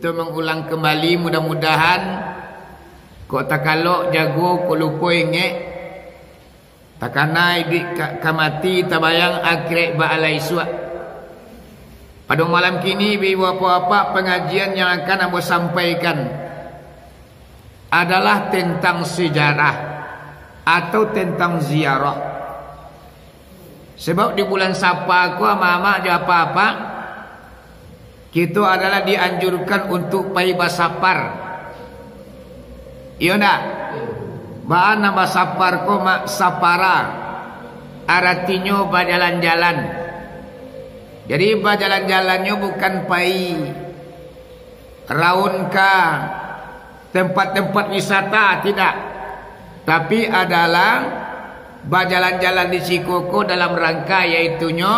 kita mengulang kembali, mudah-mudahan kok tak kalau jago kok lupa ingat takana idik kamati tabayang akhirek ba'alai suat. Pada malam kini apa-apa pengajian yang akan Abo sampaikan adalah tentang sejarah atau tentang ziarah. Sebab di bulan Sapa aku ama-ama aja apa-apa kita adalah dianjurkan untuk pergi basapar. Iya nak? Bahan nama sapar ko mak sapara. Artinya berjalan-jalan. Jadi berjalan-jalannya bukan pai raun ka tempat-tempat wisata, tidak. Tapi adalah berjalan-jalan di Cikoko dalam rangka yaitunya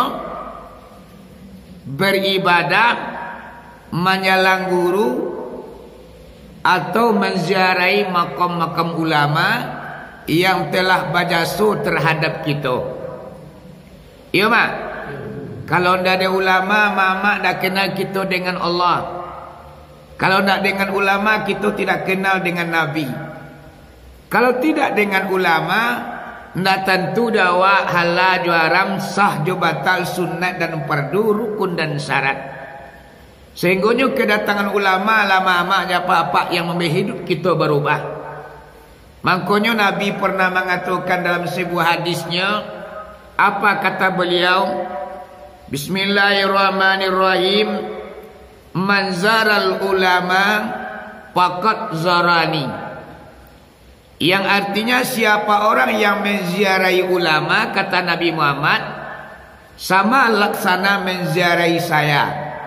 beribadah, menyalang guru, atau menziarahi makam-makam ulama yang telah berjasa terhadap kita. Iya mak? Kalau tidak ada ulama, mak dah kenal kita dengan Allah. Kalau tidak dengan ulama, kita tidak kenal dengan Nabi. Kalau tidak dengan ulama, tidak tentu dakwah halal haram, sah jo batal, sunat dan fardu, rukun dan syarat. Sehingga kedatangan ulama lama-lama apa-apa yang membuat hidup kita berubah. Makanya Nabi pernah mengatakan dalam sebuah hadisnya, apa kata beliau? Bismillahirrahmanirrahim. Man zaral ulama faqad zarani. Yang artinya siapa orang yang menziarahi ulama, kata Nabi Muhammad, sama laksana menziarahi saya.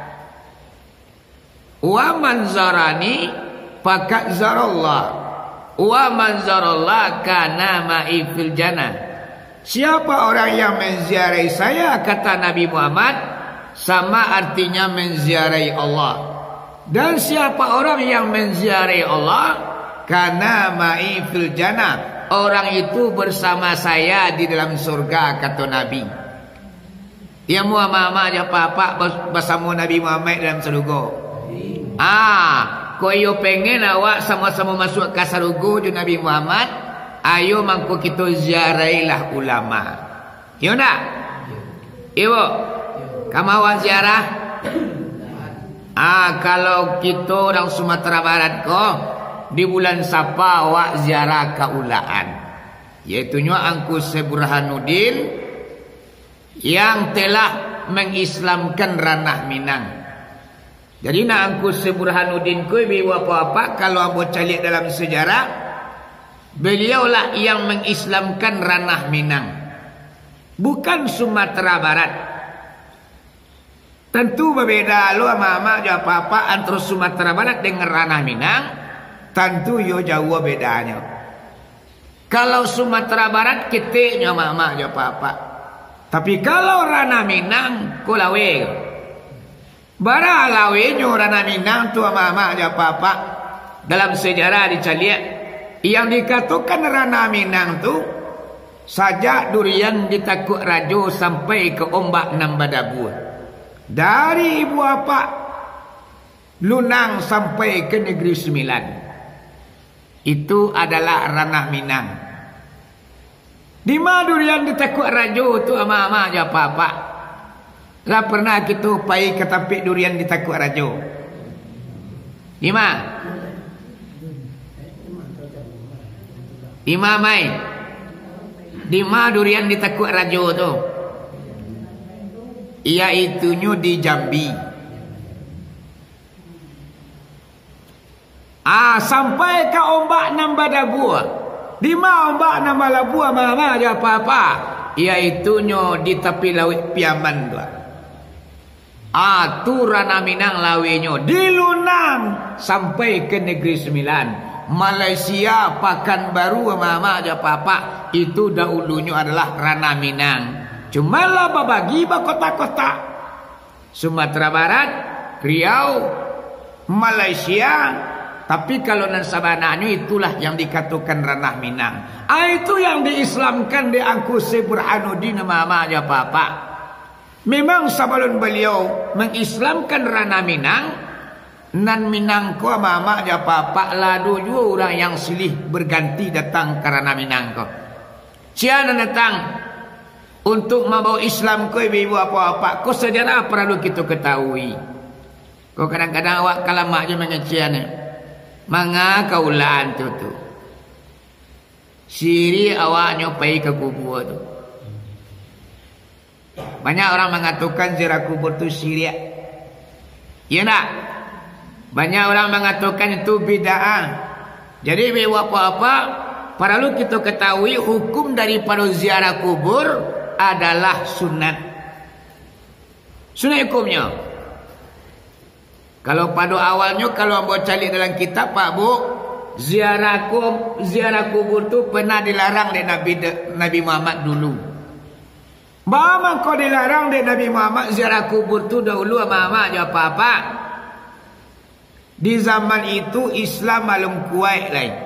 Wa man zarani faqad zarallah. Wa man zarallah kana ma'i fil jannah. Siapa orang yang menziarahi saya, kata Nabi Muhammad, sama artinya menziarahi Allah. Dan siapa orang yang menziarahi Allah, kana ma'i fil jannah, orang itu bersama saya di dalam surga, kata Nabi. Ya Muhammad ya apa bersama Nabi Muhammad dalam surga. Kau yo pengen awak sama-sama masuk ke surga dengan Nabi Muhammad, ayo mangko kita ziarailah ulama. Yo nak? Ibu, kamu awak ziarah? Kalau kita orang Sumatera Barat ko di bulan Sapa awak ziarah kaulaan, yaitunya Angku Burhanuddin yang telah mengislamkan ranah Minang. Jadi nak Angku Burhanuddin ku ibu apa-apa kalau ambo cari dalam sejarah, beliaulah yang mengislamkan ranah Minang, bukan Sumatera Barat. Tentu berbeda lo ama-ama apa-apa antara Sumatera Barat dengan ranah Minang. Tentu yo jauh bedanya. Kalau Sumatera Barat ketiknya ama-ama apa-apa. Tapi kalau ranah Minang ku lawe. Bara lawenyo ranah Minang tu ama-ama apa-apa. Dalam sejarah dicaliak yang dikatakan ranah Minang tu sajak durian ditakuk rajo sampai ke ombak Nambadabu. Dari ibu apa Lunang sampai ke Negeri Sembilan, itu adalah ranah Minang. Di mana durian ditakuk rajo tu ama-ama aja apa-apa. Lah pernah kita pergi ke tapik durian ditakuk rajo. Di mana? Di mana mai? Di mana durian ditakuk rajo tu? Iaitunya di Jambi. Sampai ke ombak Nambadabu. Di mana ombak Nambadabu mana aja apa-apa. Iaitunya di tepi laut Piaman tu. Tu ranah Minang lawenyo. Di Lunang sampai ke Negeri Sembilan, Malaysia, Pekanbaru mama aja apa-apa. Itu dahulunya adalah ranah Minang. Cuma lah bagi kota-kota Sumatera Barat, Riau, Malaysia. Tapi kalau nan sabananya itulah yang dikatakan ranah Minang. Itu yang diislamkan di Angku Burhanuddin mama aja apa-apa. Memang sebelum beliau mengislamkan ranah Minang, nan Minangko mama ja papa ladu juga orang yang silih berganti datang karena Minangko. Ciana datang untuk membawa Islam ko ibu apa-apa. Ko sejarah perlu kita ketahui. Ko kadang-kadang awak kalamak je mengecian. Manga kaulan tu. Siri awak nyopai ke kubur tu. Banyak orang mengatakan ziarah kubur tu syirik. Ya nak? Banyak orang mengatakan itu bid'ah. Jadi ibu apa-apa perlu kita ketahui hukum daripada ziarah kubur adalah sunat. Sunat hukumnya. Kalau pada awalnya kalau ambo cari dalam kitab Pak Bu, ziarah kubur tu pernah dilarang oleh Nabi Muhammad dulu. Mama kau dilarang oleh Nabi Muhammad ziarah kubur tu dahulu mama aja apa-apa. Di zaman itu Islam malum kuat lain.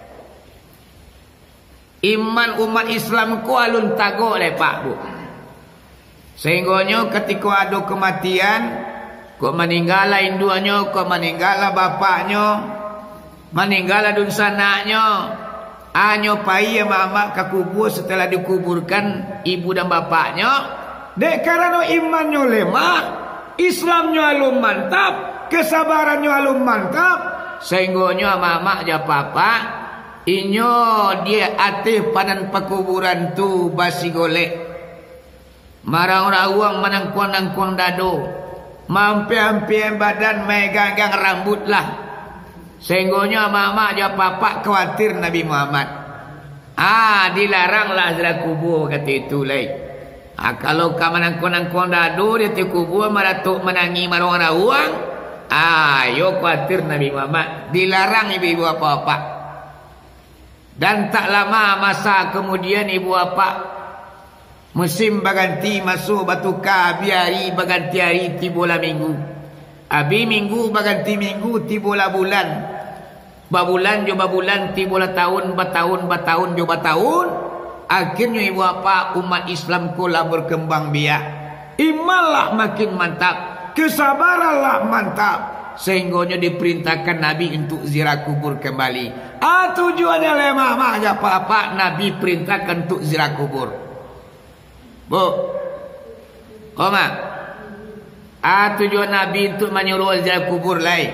Iman umat Islam ku alun tago le Pak Bu. Sehingganya ketika ada kematian, kok meninggal induannya, kok meninggal bapaknya, meninggal dunsananya, anyo pai mama ke kubur setelah dikuburkan ibu dan bapaknya. Dek karena imannya lemah, Islamnya alun mantap, kesabarannya alun mantap, sehingganya mama aja papa inyo dia atih panan pekuburan tu basi golek. Marang rawang manangkuang-nangkuang dado. Mampi-ampian badan megang rambut lah. Sehinggonya mama aja papa khawatir Nabi Muhammad. Dilarang lah ziarah kubur kata itu lai. Kalau ka manangkuang-nangkuang dado dia ti kubur maratuk menangi marang rawang. Yo khawatir Nabi Muhammad. Dilarang ibu-ibu apa-apa. Dan tak lama masa kemudian ibu bapa musim berganti masuk batuka biari berganti hari tibola minggu. Abi minggu berganti minggu tibola bulan. Babulan jo babulan tibola tahun batahun jo batahun. Akhirnya ibu bapa umat Islam kula berkembang biak. Imanlah makin mantap, kesabaranlah mantap. Sehingganya diperintahkan Nabi untuk ziarah kubur kembali. Tujuannya lemah aja apa-apa Nabi perintahkan untuk ziarah kubur. Bu, Oma, tujuan Nabi untuk menyuruh ziarah kubur lain.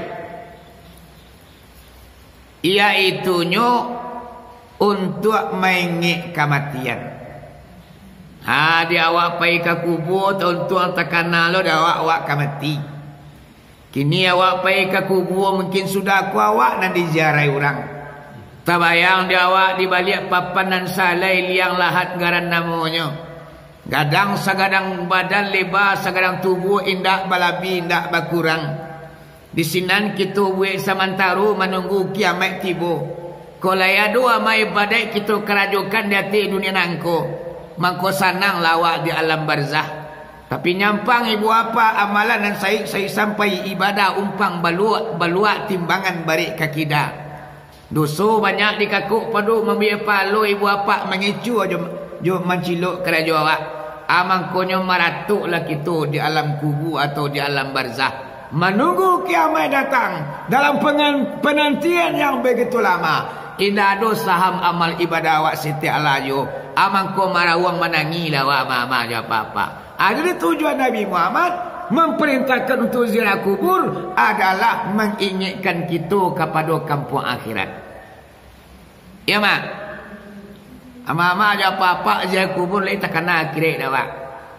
Iaitunya untuk mengingat kematian. Dia awak pergi ke kubur untuk tekan nalo dia awak mati. Kini awak pergi ke kubur mungkin sudah aku awak nak diziarahi orang. Tabayang dia awak di balik papanan salai liang lahat ngaran namanya. Gadang sagadang badan lebar, sagadang tubuh indak balabi indak bakurang. Di sinan kita buat sementara menunggu kiamat tiba. Kalau ada amai badai kita kerajukan di hati dunia nangko. Mangko sanang lawak di alam barzah. Tapi nyampang ibu apa amalan dan saya sampai ibadah umpang baluak timbangan barik kakidah. Dosa banyak dikakuk padu membiar palu ibu apa mengecu jo menciluk kerja awak. Amangkonyo maratuklah kita di alam kubur atau di alam barzah. Menunggu kiamat datang dalam penantian yang begitu lama. Indah do saham amal ibadah awak setiap layu. Amangko marawang menangi lawa mama ya papa. Jadi tujuan Nabi Muhammad memerintahkan untuk ziarah kubur adalah mengingatkan kita kepada kampung akhirat. Ya mak. Mama aja apa-apa ziarah kubur lain tak kena akhirat dah pak.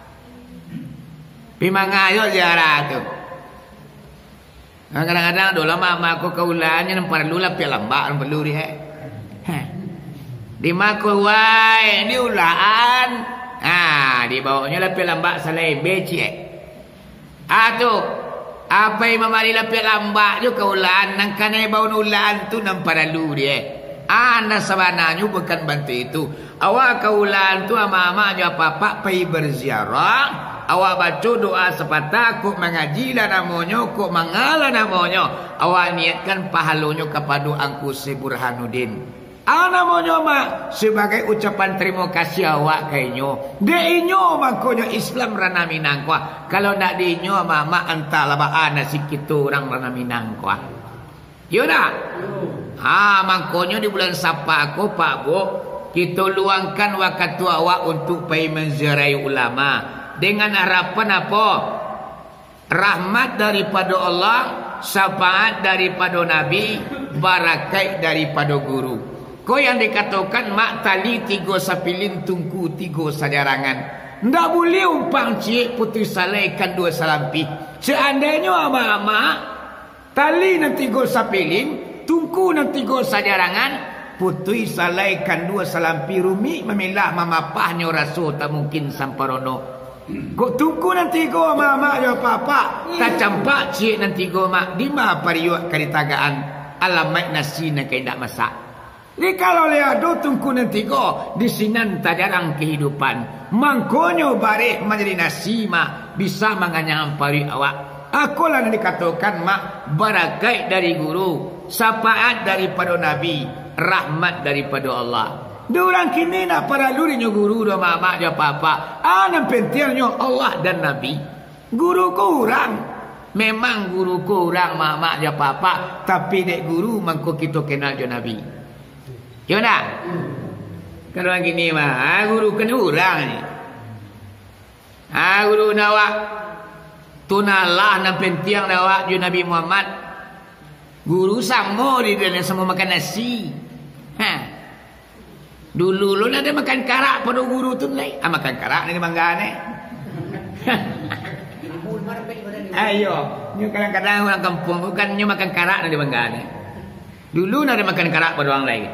Pimangayo ziarah tu. Kadang-kadang dulu mama aku kaulannya perlu lah pelambak perlu dia. Di makul wai di ulaan. Dibawanya lapis lambak salai becek. Tu apa yang memari lapis lambak je kaulaan nang kanai bau ulaan tu nampak lalu dia. Anak sebenarnya bukan bantu itu. Awak kaulaan tu ama-ama je apa-apa pergi berziarah. Awak baca doa sepatah kok mengajilah namanya, kok mengalah namanya. Awak niatkan pahalanya kepada Angku Si Burhanuddin. Namanya mak sebagai ucapan terima kasih awak kainyo. De inyo makanya Islam rana Minang kuah. Kalau nak de inyo mak entahlah baan nasi kita orang rana Minang kuah. Yo dah. Makanya di bulan Sapa aku Pak Bu, kita luangkan waktu awak untuk pergi menziarahi ulama dengan harapan apa? Rahmat daripada Allah, syafaat daripada Nabi, barakat daripada guru. Kau yang dikatakan mak tali 3 sapilin tungku 3 sajarangan. Ndak boleh umpang cik putih salaikan 2 salampi. Seandainya mak tali nan 3 sapilin, tungku nan 3 sajarangan, putih salaikan 2 salampi rumi memilah mamapahnya rasul tak mungkin samparono. Kok tungku nanti go mak ya papa tak campak cik nanti go mak di ma pariuk karitagaan alamat nasi nak tidak masak. Ni kalau lihat do tungku nanti go di sinan tak jarang kehidupan. Mangkonyo barek menjadi nasi mak bisa menganyang pari awak. Aku lah dikatakan mak barakat dari guru, syafaat daripada Nabi, rahmat daripada Allah. Diorang kini nak para lurinya guru dah mak dia papa. Yang pentingnya Allah dan Nabi. Guru kurang. Memang guru kurang mak dia papa. Tapi dek guru mangko kita kenal je Nabi. Ya nak? Kalau yang kini mah guru kena orang ni. Guru nawak tunalah nan penting nawak je Nabi Muhammad. Guru sama di dalam semua makan nasi. Dulu lu ada makan karak pada guru tu ni. Makan karak ni manggane. Ayo, ni kadang-kadang orang kampung bukannya makan karak ni manggane. Dulu ada makan karak pada orang lain.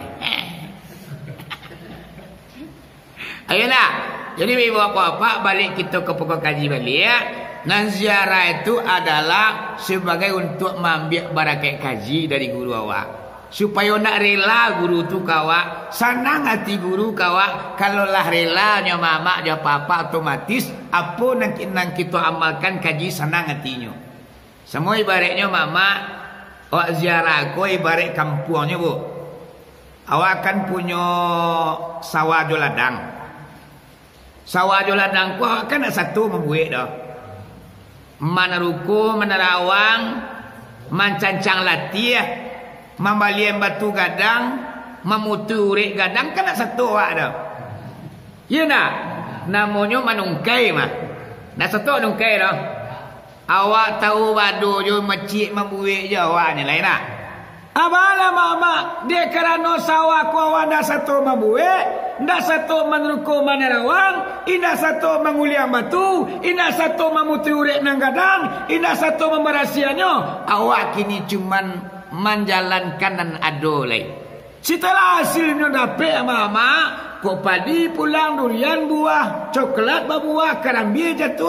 Ayolah. Jadi ibu apa-apa balik kita ke pokok kaji balik ya. Dan ziarah itu adalah sebagai untuk mengambil barakat kaji dari guru awak. Supaya nak rela guru tu kawak, senang hati guru kawak. Kalau lah relanya mama dia papa otomatis apa nang kita amalkan kaji senang hatinya. Semua ibaratnya mama awak ziarah aku ibarat kampungnya bu. Awak kan punya sawah joladang. Sawah joladang ku awak kan ada satu membuat dah. Mana ruko, mana rawang, mancancang latih. Membaliem batu gadang, memutu urik gadang kan nak satu awak dah. Ya nak? Namanya manungkai mah. Nak satu manungkai dah. Awak tahu badu je macik membuik je awak ni lain nak. Abalah mama, dia kerana sawah ku awak dah satu membuik, dah satu menuku manerawang, indah satu menguliang batu, indah satu memutu urik nang gadang, indah satu memberasiannya. Awak kini cuman menjalankan dan adolai. Setelah hasilnya dapat mama, kok padi pulang durian buah, coklat berbuah, karambil jatuh.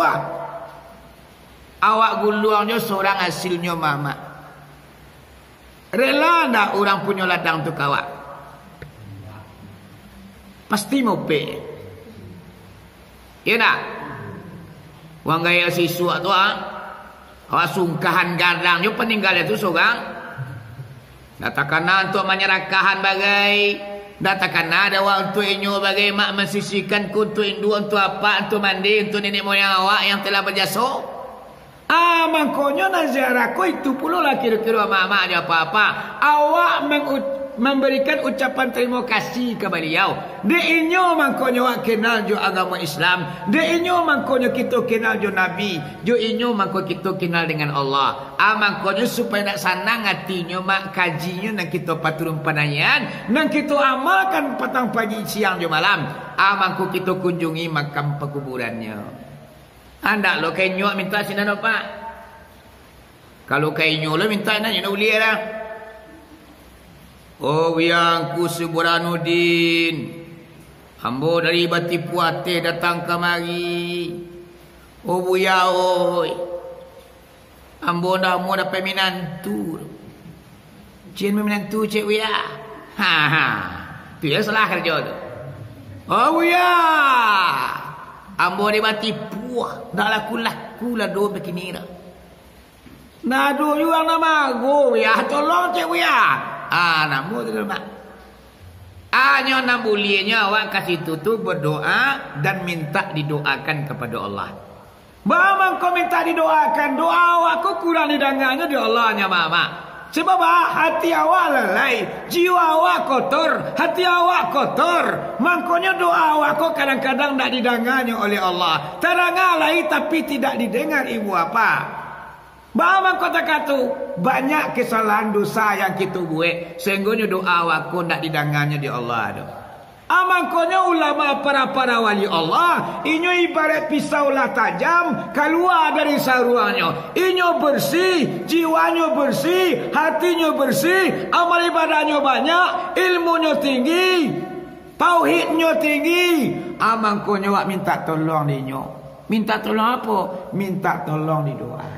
Awak guluangnya seorang hasilnya mama. Rela tak orang punya ladang tu kawak? Pasti mau pe. Ya nak? Wang gaya siswa tu awak sungkahan gadang, you peninggal itu seorang. Datakan untuk menyerahkan bagai. Datakan ada waktu inyo bagai mak mensisikan ku untuk indu untuk apa untuk mandi untuk nenek moyang awak yang telah berjasa. Makanya naziaraku itu pula lah kira-kira mak dia apa-apa. Awak memberikan ucapan terima kasih ke beliau. De inyo makanya awak kenal jo agama Islam. De inyo makanya kita kenal jo Nabi. Jo inyo makanya kita kenal dengan Allah. Makanya supaya nak senang hatinya mak kajinya nak kita paturun panayan, nak kita amalkan petang pagi siang jo malam. Makanya kita kunjungi makam pekuburannya. Anda lo kayak nyok minta sini pak. Kalau kayak nyok lo minta nanya nak uliah lah. Oh yang ku Suburanuddin, ambo dari Bati Puate datang kemari. Oh buya oi, ambo dah mau dapat minantu. Cien minantu cik buya. Tu ya salah kerja tu. Oh buya, ambo dari Bati Puah, dah laku lah do begini dah. Nado juga nama go ya, tolong cik buya. Namu tu mak. Hanya nak bolehnya awak kat situ tu berdoa dan minta didoakan kepada Allah. Bang kau minta didoakan, doa awak kau kurang didengarnya di Allahnya mama. Sebab hati awak lalai, jiwa awak kotor, hati awak kotor. Makanya doa awak kau kadang-kadang tak didengarnya oleh Allah. Terangalai tapi tidak didengar ibu apa. Bang kau tak kata banyak kesalahan dosa yang kita buat sehingga doa awak kau tak didengarnya di Allah tu. Makanya ulama para wali Allah, inyo ibarat pisau lah tajam, keluar dari saruannya. Inyo bersih, jiwanya bersih, hatinya bersih, amal ibadahnya banyak, ilmunya tinggi, tauhidnya tinggi. Makanya wak minta tolong inyo. Minta tolong apa? Minta tolong di doa.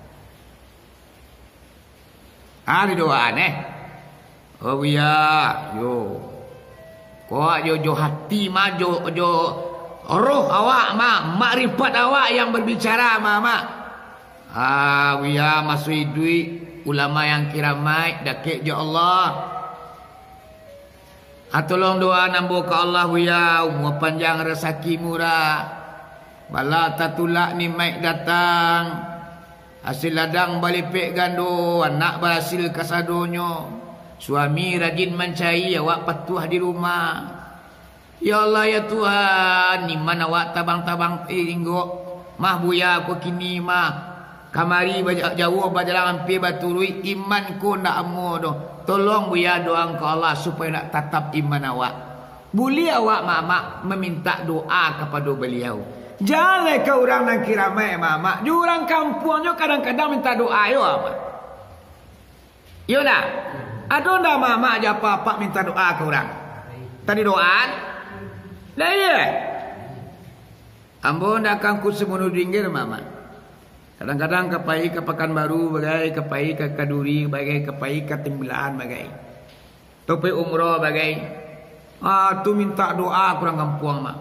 Di doa Oh ya, yo. Kau jo hati jo roh awak makrifat awak yang berbicara mak. Wiya masuk duit ulama yang kiramai dakik je Allah. Tolong doa nambah ke Allah wiya umur panjang rezeki murah. Bala tatulak ni maik datang. Hasil ladang balipik gando anak berhasil kasadonyo. Suami rajin mencari awak patuh di rumah. Ya Allah ya Tuhan, ni mana awak tabang-tabang tinggok. Mah buya aku kini mah. Kamari bajak jauh bajalan hampir baturui iman ku nak amu doh. Tolong buya doang ke Allah supaya nak tatap iman awak. Boleh awak mak meminta doa kepada beliau. Jangan ke orang nak kira mak. Di orang kampungnya kadang-kadang minta doa yo mak. Yo nak. Ada ndak mak aja apa minta doa ke orang? Tadi doa? Dah ya. Ambo ndak akan ku semono dinggir mama. Kadang-kadang kepai ke Pekanbaru bagai, kepai ke Kaduri bagai, kepai ke Timbelaan bagai. Topi umroh bagai. Tu minta doa kurang kampung mak.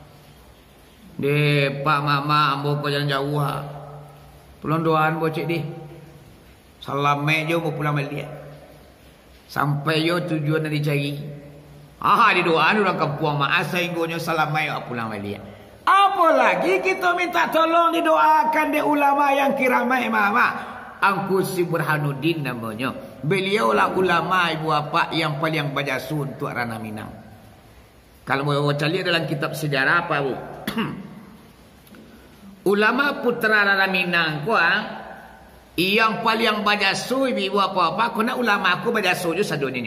De pak mama ambo ko jalan jauh ha. Tolong doaan bocek di. Salam mejo mau pulang balik. Sampai yo tujuan dari cari. Di doa orang kampung mak sehingga salam mai pulang balik. Apa lagi kita minta tolong didoakan de ulama yang kiramai mama. Angkusi Burhanuddin namanya. Beliau lah ulama ibu bapa yang paling bajasu untuk ranah Minang. Kalau mau cari dalam kitab sejarah apa bu? Ulama putra ranah Minang yang paling bajasu ibu apa-apa kena ulama aku bajasu je sadunya.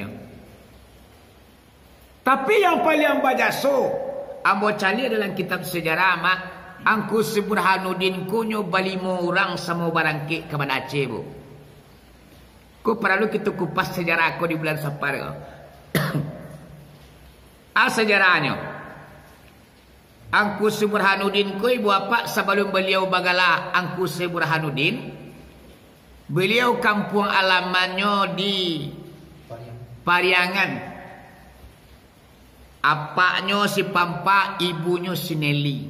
Tapi yang paling bajasu ambo cari dalam kitab sejarah mak angku si Burhanuddin kunyo balimo orang sama barangkit ke mana Aceh bu. Ku perlu kita kupas sejarah aku di bulan Safar. Sejarahnya. Angku si Burhanuddin ku ibu apa sebelum beliau bagalah angku si Burhanuddin. Beliau kampung alamannya di Pariangan. Apaknya si Pampa, ibunya si Nelly.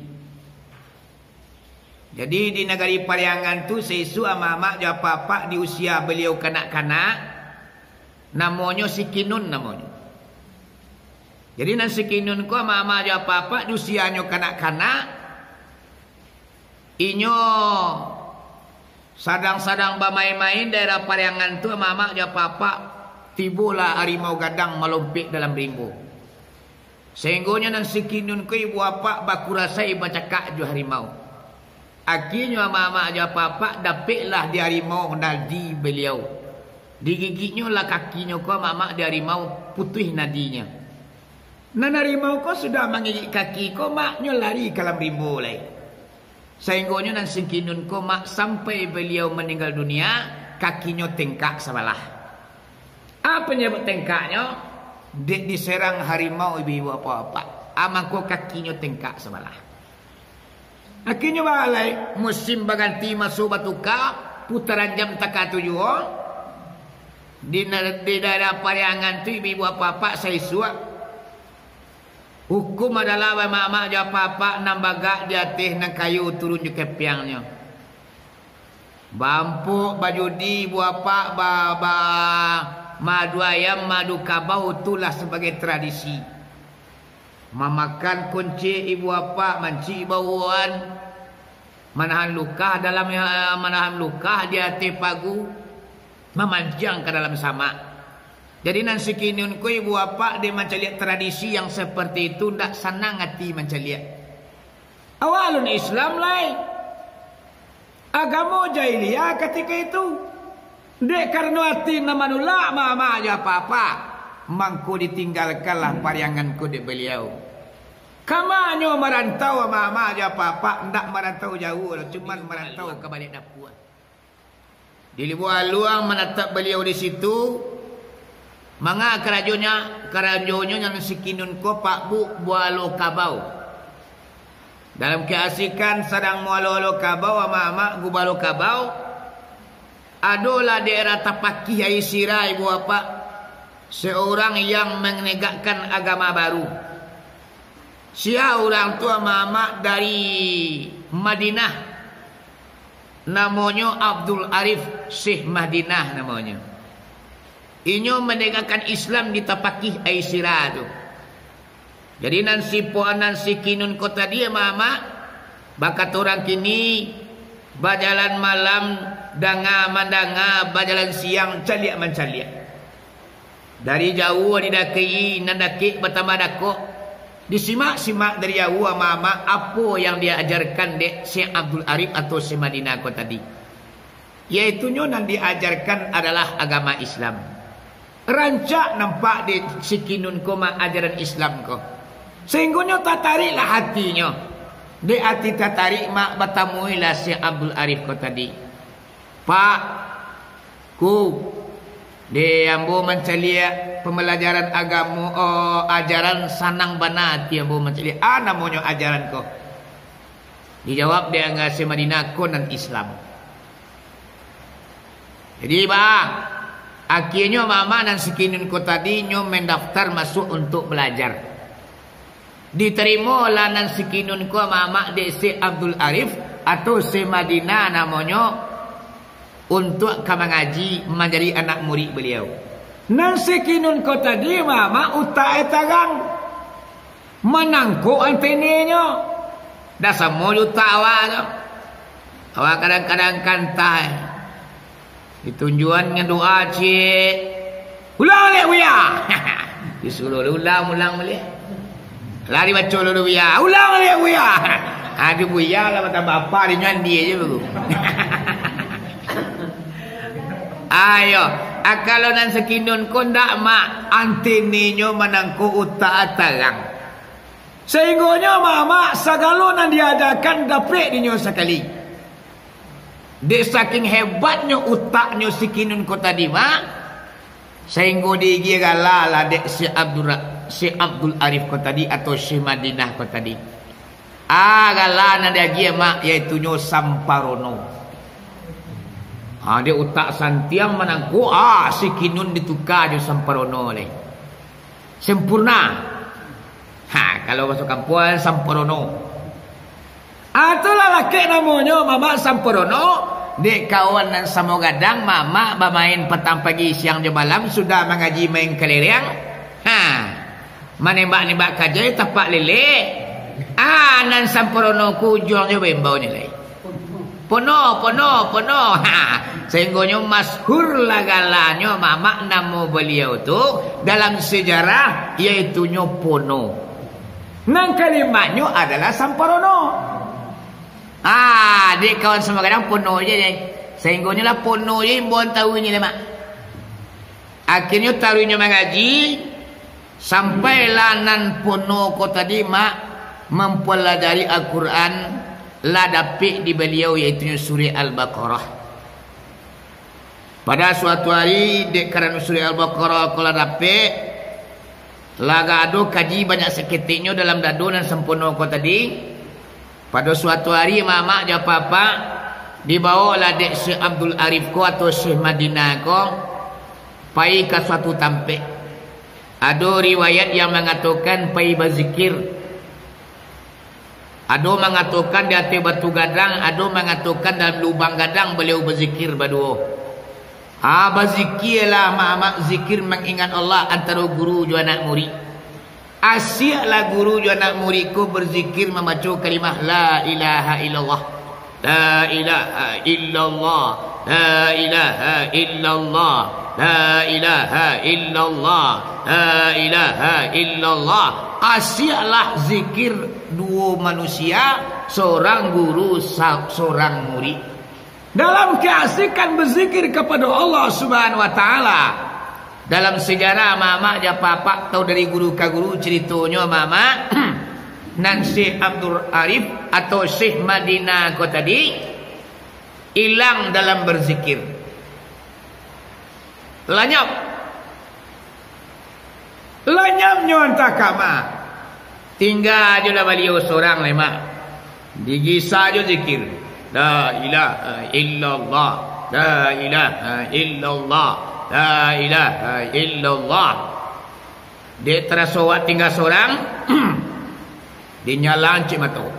Jadi di negeri Pariangan tu sesu ama-ama jauh papa di usia beliau kanak-kanak. Namanya si Kinun namanya. Jadi nan si Kinun ku ama-ama jauh papa di usianya kanak-kanak. Inyo sadang-sadang bermain-main daerah Pariangan tu mama dia papa tibulah harimau gadang melompik dalam rimbu. Sehinggonya nang sikinun ku ibu apa baku rasai bacakak ju harimau. Akhirnya mama dia papa dapiklah di harimau nadi beliau. Digigitnya lah kakinya ku mama di harimau putih nadinya. Nan harimau ku sudah menggigit kaki ku maknya lari ke dalam rimbu lai. Sehinggonya nan singkinun ko mak sampai beliau meninggal dunia kakinya tengkak sebelah. Apa penyebab tengkaknya? Diserang harimau ibu apa-apa. Amangko kakinya tengkak sebelah. Akhirnya balai musim berganti masuk batuka putaran jam taka 7 di daerah Pariangan tu ibu apa-apa saya suap. Hukum adalah mama jauh papa nambaga di atas nang kayu turun je kepiangnya. Bampu bajudi buah pak madu ayam madu kabau itulah sebagai tradisi. Memakan kunci ibu bapa, manci bauan, menahan luka di hati pagu, memanjang ke dalam sama. Jadi nanti kinun ku ibu bapa dia mencari tradisi yang seperti itu ndak senang hati mencari. Awalun Islam lain, agama jahiliyah ketika itu. Dek karena hati nama nula mama aja apa-apa. Mangku ditinggalkanlah parianganku di beliau. Kamanyo merantau mama aja papa, ndak merantau jauh, cuman merantau ke balik dapur. Di luar luang menatap beliau di situ. Manga kerajonya yang sikinun ko Pak Bu bualo kabau. Dalam keasikan sedang mualo kabau mama gubalo kabau. Adolah daerah Tapaki ai Sirai ibu apa? Seorang yang menegakkan agama baru. Sia orang tua mama dari Madinah. Namanya Abdul Arif Syekh Madinah namanya. Inyo menegakkan Islam di Tapaki Aisyirah tu. Jadi nansi kinun kota dia mama. Bakat orang kini bajalan malam danga mandanga, bajalan siang caliak mencaliak. Dari jauh didaki nandaki bertambah dako. Disimak-simak dari jauh mama apa yang dia ajarkan dek Syekh Abdul Arif atau Syekh Madinah ko tadi. Yaitu yang diajarkan adalah agama Islam. Rancak nampak di sikinun ko ajaran Islam ko. Sehingga tatariklah hatinya. Di hati tatarik mak bertamuilah Syekh Abdul Arif ko tadi. Pak ku dia ambo mencari pembelajaran agama, ajaran sanang banat dia ambo mencari. Namanya ajaran ko. Dijawab dia ngasih Madinah ko dan Islam. Jadi bang, akhirnya mama dan sikinun ko tadi nyo mendaftar masuk untuk belajar. Diterima lah dan sikinun ko mama de Syekh Abdul Arif atau Syekh Madinah namanya. Untuk mengaji menjadi anak murid beliau. Nasi kinun ko tadi mama utai tagang menangku anteninya. Dah semua juta awak. Awak kadang-kadang kantai. Ditunjuan doa cik. Ulang lek buya. Disuruh ulang boleh. Lari baca dulu buya. Ulang lek buya. Ada buya lah mata bapa dia nyandi aja dulu. Ayo, kalau nan sekinun ko ndak mak anteninyo menangku utak atarang. Sehingga mama segala nan diadakan dapat dinyo sekali. Dek saking hebatnya utaknya sikinun ko tadi mak. Sehingga dia galala dek Syekh Abdul Arif ko tadi atau Syekh Madinah ko tadi. Galana dia mak yaitu nyo Samparono. Dia utak santiang menangku si kinun ditukar di Samparono le. Sempurna. Kalau masuk kampung Samparono. Itulah laki namanya mama Samparono. Dek kawan dan sama gadang mama bermain petang pagi siang di malam sudah mengaji main kelereng. Menembak-nembak kajai tapak lele. Nan Samparono ku jualnya bembau ni le. Pono. Sehingga masyhur lagalanya mama nama beliau tu dalam sejarah yaitu Pono. Nang kalimatnya adalah Samparono. Dek kawan sama kadang Pono je deh. Sehingga lah Pono je bon tahunya mak. Akhirnya tahunya mengaji sampailah nan Pono ko tadi mak mempelajari Al-Quran lah dapat di beliau yaitu surah Al-Baqarah. Pada suatu hari dek kerana surah Al-Baqarah kalau dapat laga ado kaji banyak seketiknya dalam dado dan sempurna ko tadi. Pada suatu hari mama dia papa dibawa lah dek Syekh Abdul Arif ko atau Syekh Madinah ko pai ke suatu tampek. Ada riwayat yang mengatakan pai berzikir. Ada mengatakan di atas batu gadang, ada mengatakan dalam lubang gadang beliau berzikir berdua. Berzikirlah mak zikir mengingat Allah antara guru dan anak murid. Asyiklah guru juga anak muridku berzikir membaca kalimah la ilaha illallah. La ilaha illallah. La ilaha illallah. La ilaha illallah. La ilaha illallah. Asyiklah zikir dua manusia, seorang guru, seorang murid. Dalam keasikan berzikir kepada Allah Subhanahu wa taala. Dalam sejarah mama ja papa tahu dari guru ke guru ceritanya mama nan Syekh Abdul Arif atau Syekh Madinah ko tadi hilang dalam berzikir. Lenyapnya entah kama. Tinggal aja lah beliau seorang lemak. Digisa aja zikir. La ilaha illallah. La ilaha illallah. La ilaha illallah. Dia terasawat tinggal seorang. Dia nyalang cik mato.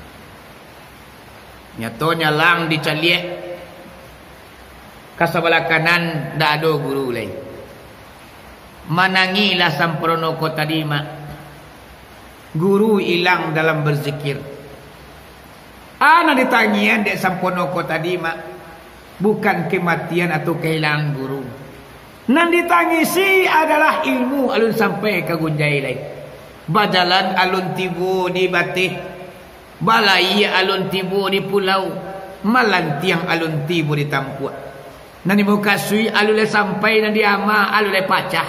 Nyato nyalang dicaliek. Kasabelah kanan dah ada guru lain. Manangilah samprono ko tadi mak. Guru hilang dalam berzikir. Ana ditangian dek samprono ko tadi mak. Bukan kematian atau kehilangan guru. Nan ditangisi adalah ilmu alun sampai ke gunjai lain. Bajalan alun tibu di batih. Balai alun tibu di pulau. Malantiang alun tibu di tampuak. Nani muka sui alule sampai nadi ama alule pacah.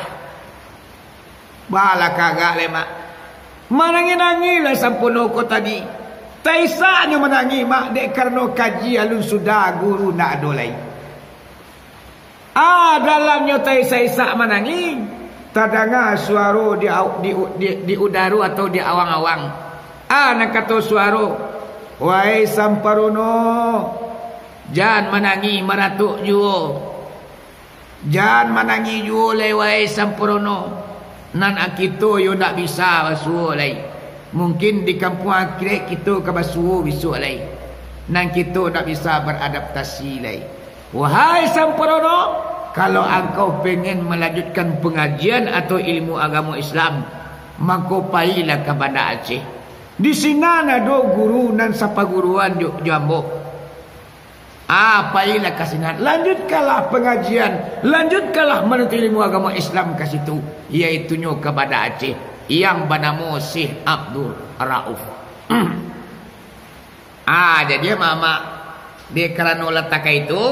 Bala kagak lemak. Manangi-nangi lah sampono ko tadi. Taisanya menangi mak dek karena kaji alun sudah guru nak adolai. Dalamnya taisa menangi. Tadanga suara di udara atau di awang-awang. Nak kata suara. Wahai Samparono. Jangan menangi maratuk juo. Jangan menangi juo lewai Samparono. Nan akito yo nak bisa basuh lagi. Mungkin di kampung akhir kita ke basuh besok lagi. Nan kita nak bisa beradaptasi lagi. Wahai Samparono, kalau engkau pengen melanjutkan pengajian atau ilmu agama Islam, maka pailah ke Banda Aceh. Di sini ada guru nan sapa guruan jambo. Pailah ke sini. Lanjutkanlah pengajian, lanjutkanlah menuntut ilmu agama Islam ke situ, iaitunya ke Banda Aceh yang bernama Syekh Abdul Rauf. Jadi mama dia kerana letak itu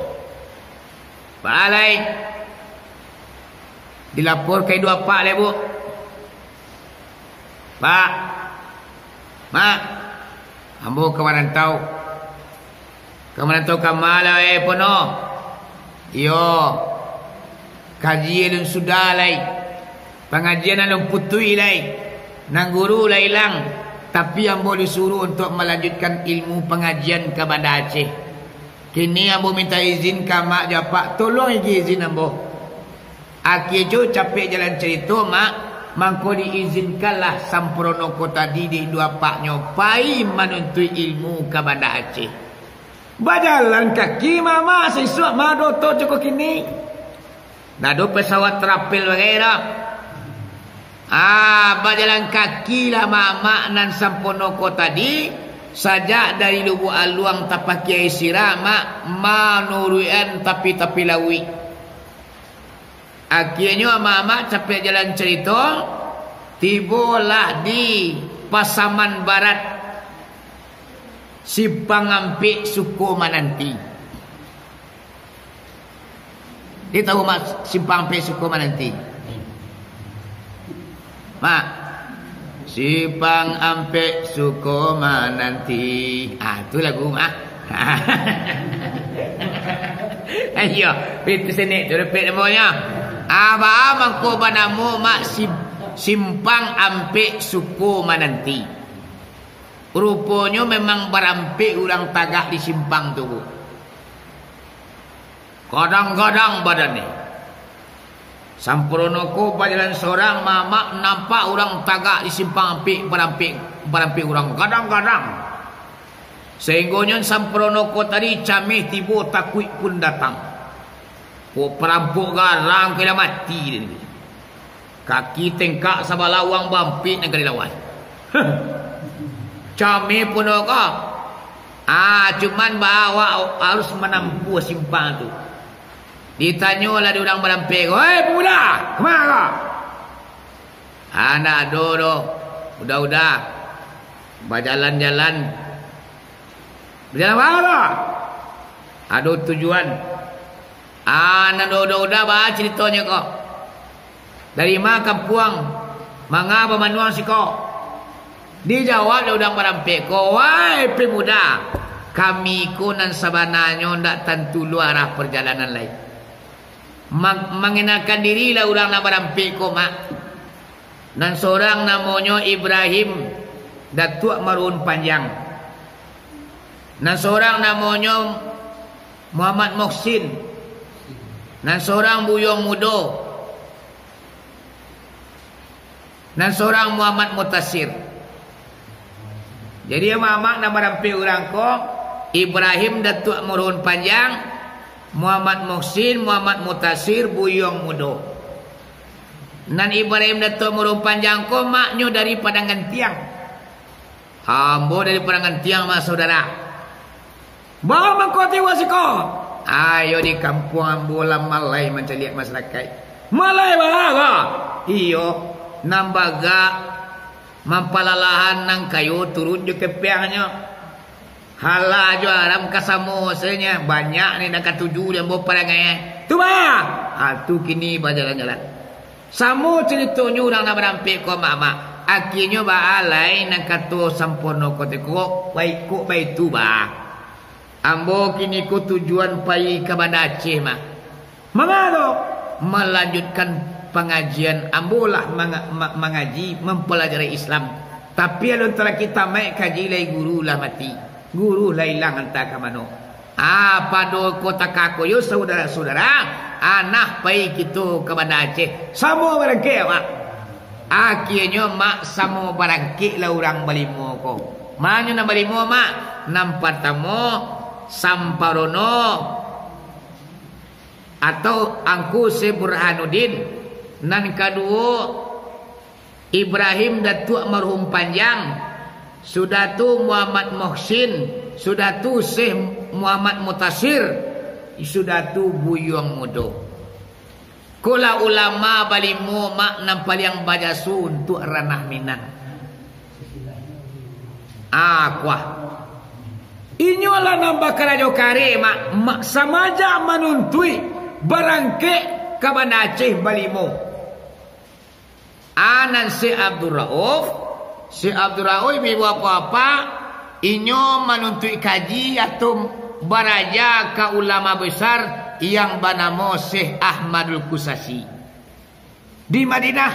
balai dilaporkan dua pak le bu. Pak, mak, ambo ke mana tahu? Ke mana tahu kamala pono? Yo, kajian sudah lai, pengajian alun putui lai, nang guru lai hilang. Tapi ambo disuruh untuk melanjutkan ilmu pengajian ke Banda Aceh. Kini ambo minta izin ke mak japak. Tolong izin ambo. Aki jo capek jalan cerita mak. Mangko diizinkanlah Samparono ko tadi di dua paknya. Pai menuntut ilmu ke Banda Aceh. Berjalan kaki mama siswa mado to cukup kini. Nado pesawat terapil bagai berjalan kaki lah mama nan Samparono ko tadi. Sajak dari Lubuk Aluang tapak Kiai Sirah mak manuruan tapi lawi. Akhirnya mama capek jalan cerita. Tibalah di Pasaman Barat Simpang Ampik Suku Mananti. Dia tahu mak Simpang Ampik Suku Mananti? Mak, Simpang Ampik Suku Mananti. Itu lagu mak. Ayo, itu sini tu repet namanya. Mangko banamu mak Simpang Ampik Suku Mananti. Rupanya memang berampik orang tagak di simpang tu. Kadang-kadang badannya. Samparono ko berjalan seorang mama nampak orang tagak di simpang ampik berampik orang kadang-kadang. Sehingganya Samparono ko tadi camih tiba takwik pun datang. Ko perampok garang kena mati dia ni. Kaki tengkak sabar lawang bampik negeri lawan. Cami pun kok. Cuman bawa harus menampu simpang tu. Ditanyalah diorang merampik. Hei pemuda, kemana kau? Anak dodo, udah. Berjalan-jalan. Berjalan mana? Ada tujuan. Anak dodo udah baca ceritanya kok. Dari mana kampuang? Mengapa manuang si kau? Dijawab diorang merampik. Wahai pemuda, kami kunan sabananya ndak tentu arah perjalanan lain. Mengenakan dirilah orang nak merampik ko mak. Dan seorang namanya Ibrahim Datuk Marun Panjang. Dan seorang namanya Muhammad Muhsin. Dan seorang Buyong Mudo. Dan seorang Muhammad Mutasir. Jadi Muhammad nak merampik orang ko Ibrahim Datuk Marun Panjang, Muhammad Muhsin, Muhammad Mutasir, Buyong Mudo. Dan Ibrahim Datuk Marun Panjang ko maknyo dari Padangan Tiang. Ambo dari Padangan Tiang mas saudara. Bawa mengkoti wasiko. Ayo di kampung ambo lah malai mencari masyarakat. Malai bahaga. Iyo nambaga mampalalahan ng kayu turun jo kepiahnya. Hala jo aram kasamosenya banyak ni nak tuju yang bawa padangan. Tu ba. Tu kini berjalan-jalan. Samo ceritanya orang nak merampik ko mama. Akhirnya ba alai nang kato sampono ko teko baik ko baik tu ba. Ambo kini ko tujuan pai ke Banda Aceh mah. Mangado melanjutkan pengajian ambolah mengaji mempelajari Islam. Tapi antara kita mai kaji lai guru lah mati. Guru lah hilang entah ke mana. Pada kota Kakoyo saudara-saudara, anak pai kita ke Banda Aceh. Sama barangkit mak. Akhirnya mak sama barangkit lah orang balimo ko. Mana nak balimo mak? Nampak tamu Samparono atau Angku Se Burhanuddin. Nan kedua Ibrahim Datuk Marhum Panjang. Sudah tu Muhammad Muhsin, sudah tu Syekh Muhammad Mutasir, sudah tu Buyong Mudo. Kula ulama balimo mak nampal yang bajasu untuk ranah Minang. Kuah. Inyolah nambah kerajo kare mak samaja manuntui barangke ke Banda Aceh balimo. Anan Syekh Abdul Rauf. Syekh Abdul Rauf ibu apa-apa inyo menuntut kaji atau baraja ke ulama besar yang bernama Syekh Ahmadul Kusasi di Madinah.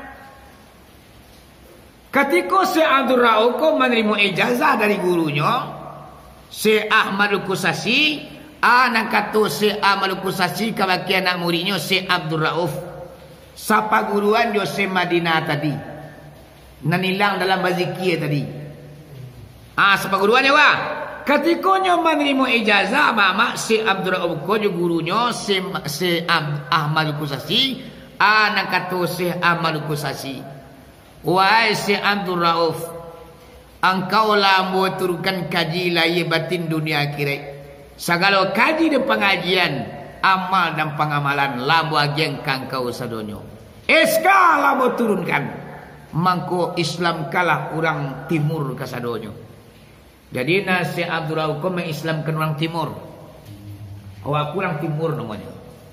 Ketika Syekh Abdul Rauf menerima ijazah dari gurunya Syekh Ahmadul Kusasi, anak kata Syekh Ahmadul Kusasi kabaki anak muridnya Syekh Abdul Rauf. Sapa guruan Syekh Madinah tadi. Nanilang dalam bazikir tadi. Sapa guruannya wah. Ketikanya menerima ijazah mama Syekh Abdul Rauf ko gurunya Syekh Ahmad Kusasi, anak kata Syekh Ahmad Kusasi. Wahai Syekh Abdul Rauf, engkau lah turunkan kaji lahir batin dunia akhirat. Segala kaji dan pengajian, amal dan pengamalan lah bagian kangkau sadonyo. Eska lah turunkan. Mangko Islam kalah orang timur kasadonyo. Jadi nasi Abdul Rauf mengislamkan orang timur. Awak kurang timur namanya.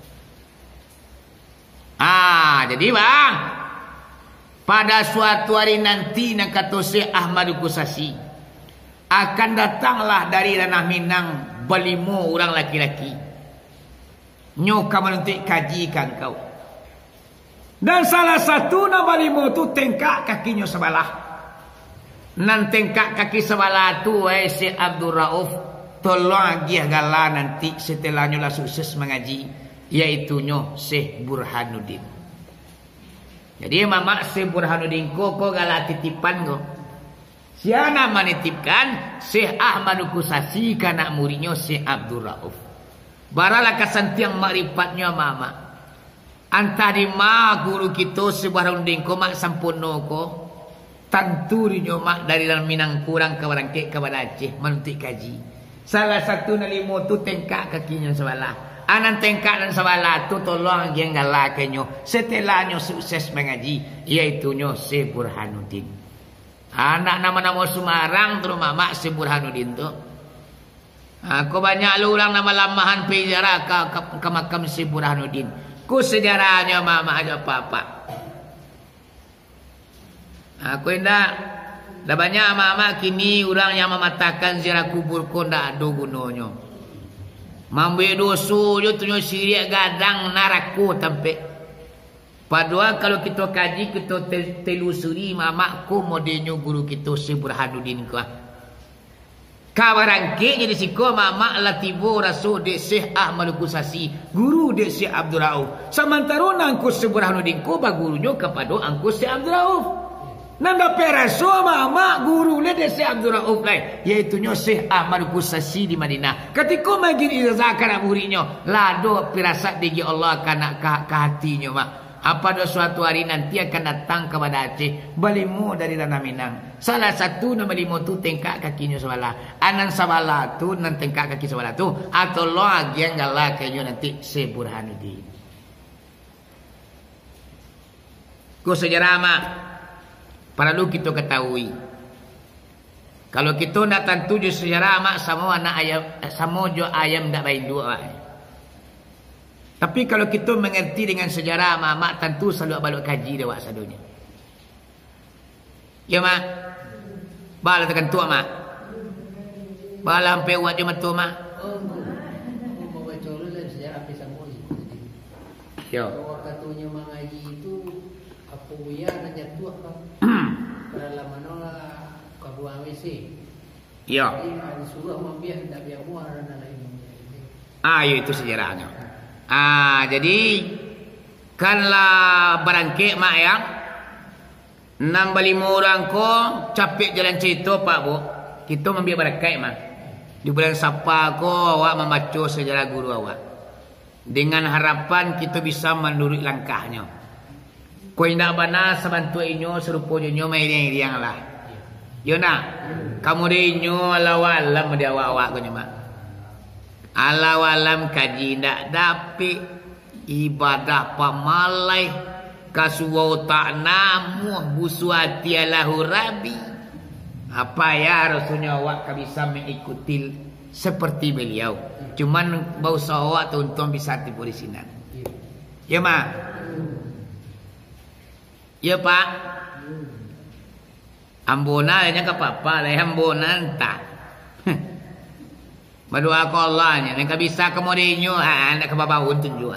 Jadi bang, pada suatu hari nanti nak kata Syekh Ahmad Kusasi akan datanglah dari ranah Minang balimo orang laki-laki. Nyoka menuntut kajikan kau. Dan salah satu nama limo tu tengkak kakinya sebelah. Nan tengkak kaki sebelah tu Syekh Abdul Rauf tolong agiah gala nanti setelahnya lah sukses mengaji, yaitunya Syekh Burhanuddin. Jadi mama Syekh Burhanuddin ko gala titipan ko. Siapa menitipkan Syekh Ahmad Kusasi kana muridnya Syekh Abdul Rauf. Baralah kesantiang makrifatnya mama. Antah di ma guru kita sebuah runding ko mak sempurna ko. Tentu rinyo mak dari dalam Minang kurang ke Barangkit ke Aceh menuntut kaji. Salah satu nalimo tu tengkak kakinya sebelah. Anan tengkak dan sebelah tu tolong yang galakannya. Setelahnya sukses mengaji. Iaitu nyo Syekh Burhanuddin. Anak nama-nama Sumarang terus mak Syekh Burhanuddin tu. Aku banyak lu orang nama lamahan penjara ke makam Syekh Burhanuddin. Ku sejarahnya mama aja papa. Aku indah dah banyak mama kini orang yang mematakan ziarah kubur ko ndak ada gunanya. Mambe dosu je tunyo sirik gadang naraku tempe. Padahal kalau kita kaji kita telusuri mama ko modenyo guru kita Syekh Burhanuddin ko. Kawarangke jadi siko mama latibo rasul de Syekh Ahmad Kusasi guru de Syekh Abdul Rauf samantara nangku Syekh Burhanuddin ko ba gurunya kepada angku Syekh Abdul Rauf nanda peraso mama guru le de Syekh Abdul Rauf lai yaitu nyo Syekh Ahmad Kusasi di Madinah ketika magin izakar muridnya lado pirasat digi Allah kana ka hatinya mak. Apa pada suatu hari nanti akan datang kepada Aceh balimu dari tanah Minang. Salah satu nama balimu tu tengkak kakinya sebelah. Anan sebelah tu nan tengkak kaki sebelah tu atau lo lagi yang galak kayaknya nanti Syekh Burhanuddin. Ku sejarah mak perlu kita ketahui. Kalau kita nak tentu je sejarah mak sama anak ayam sama jo ayam dak baik dua. Tapi kalau kita mengerti dengan sejarah mak tentu selalu balok kaji dia wak sadunya. Ya mak. Bala tekan tua mak. Bala sampai wak je tua mak. Mau baca dulu sejarah pisang moli. Yo. Kalau katanya mengaji itu apa ya nak jatuh apa? Dalam mana kabuang WC. Yo. Jadi disuruh mambiah tak biar muar dan lain. Ya itu sejarahnya. Jadi kanlah Barangkit mak yang 65 orang ko capek jalan cerita pak bu. Kita membiak Barangkit mak. Di bulan Sapa ko awak membaca sejarah guru awak. Dengan harapan kita bisa menurut langkahnya. Ko indak bana sabantu inyo serupanya nyo mai riang lah. Yo nak. Kamu dinyo ala-alam dia awak ko mak. Alam kaji ndak dapat ibadah pamalai kasuwau tak namuh busuati alahu rabi. Apa ya rasulnya awak bisa mengikuti seperti beliau. Cuman bau awak tuntun bisa tipu di sini. Ya mak. Ya pak. Ambona nya ke papa lah ambona entah. Berdoa ke Allahnya. Yang bisa kemudiannya. Anda ke bawah tunjuan.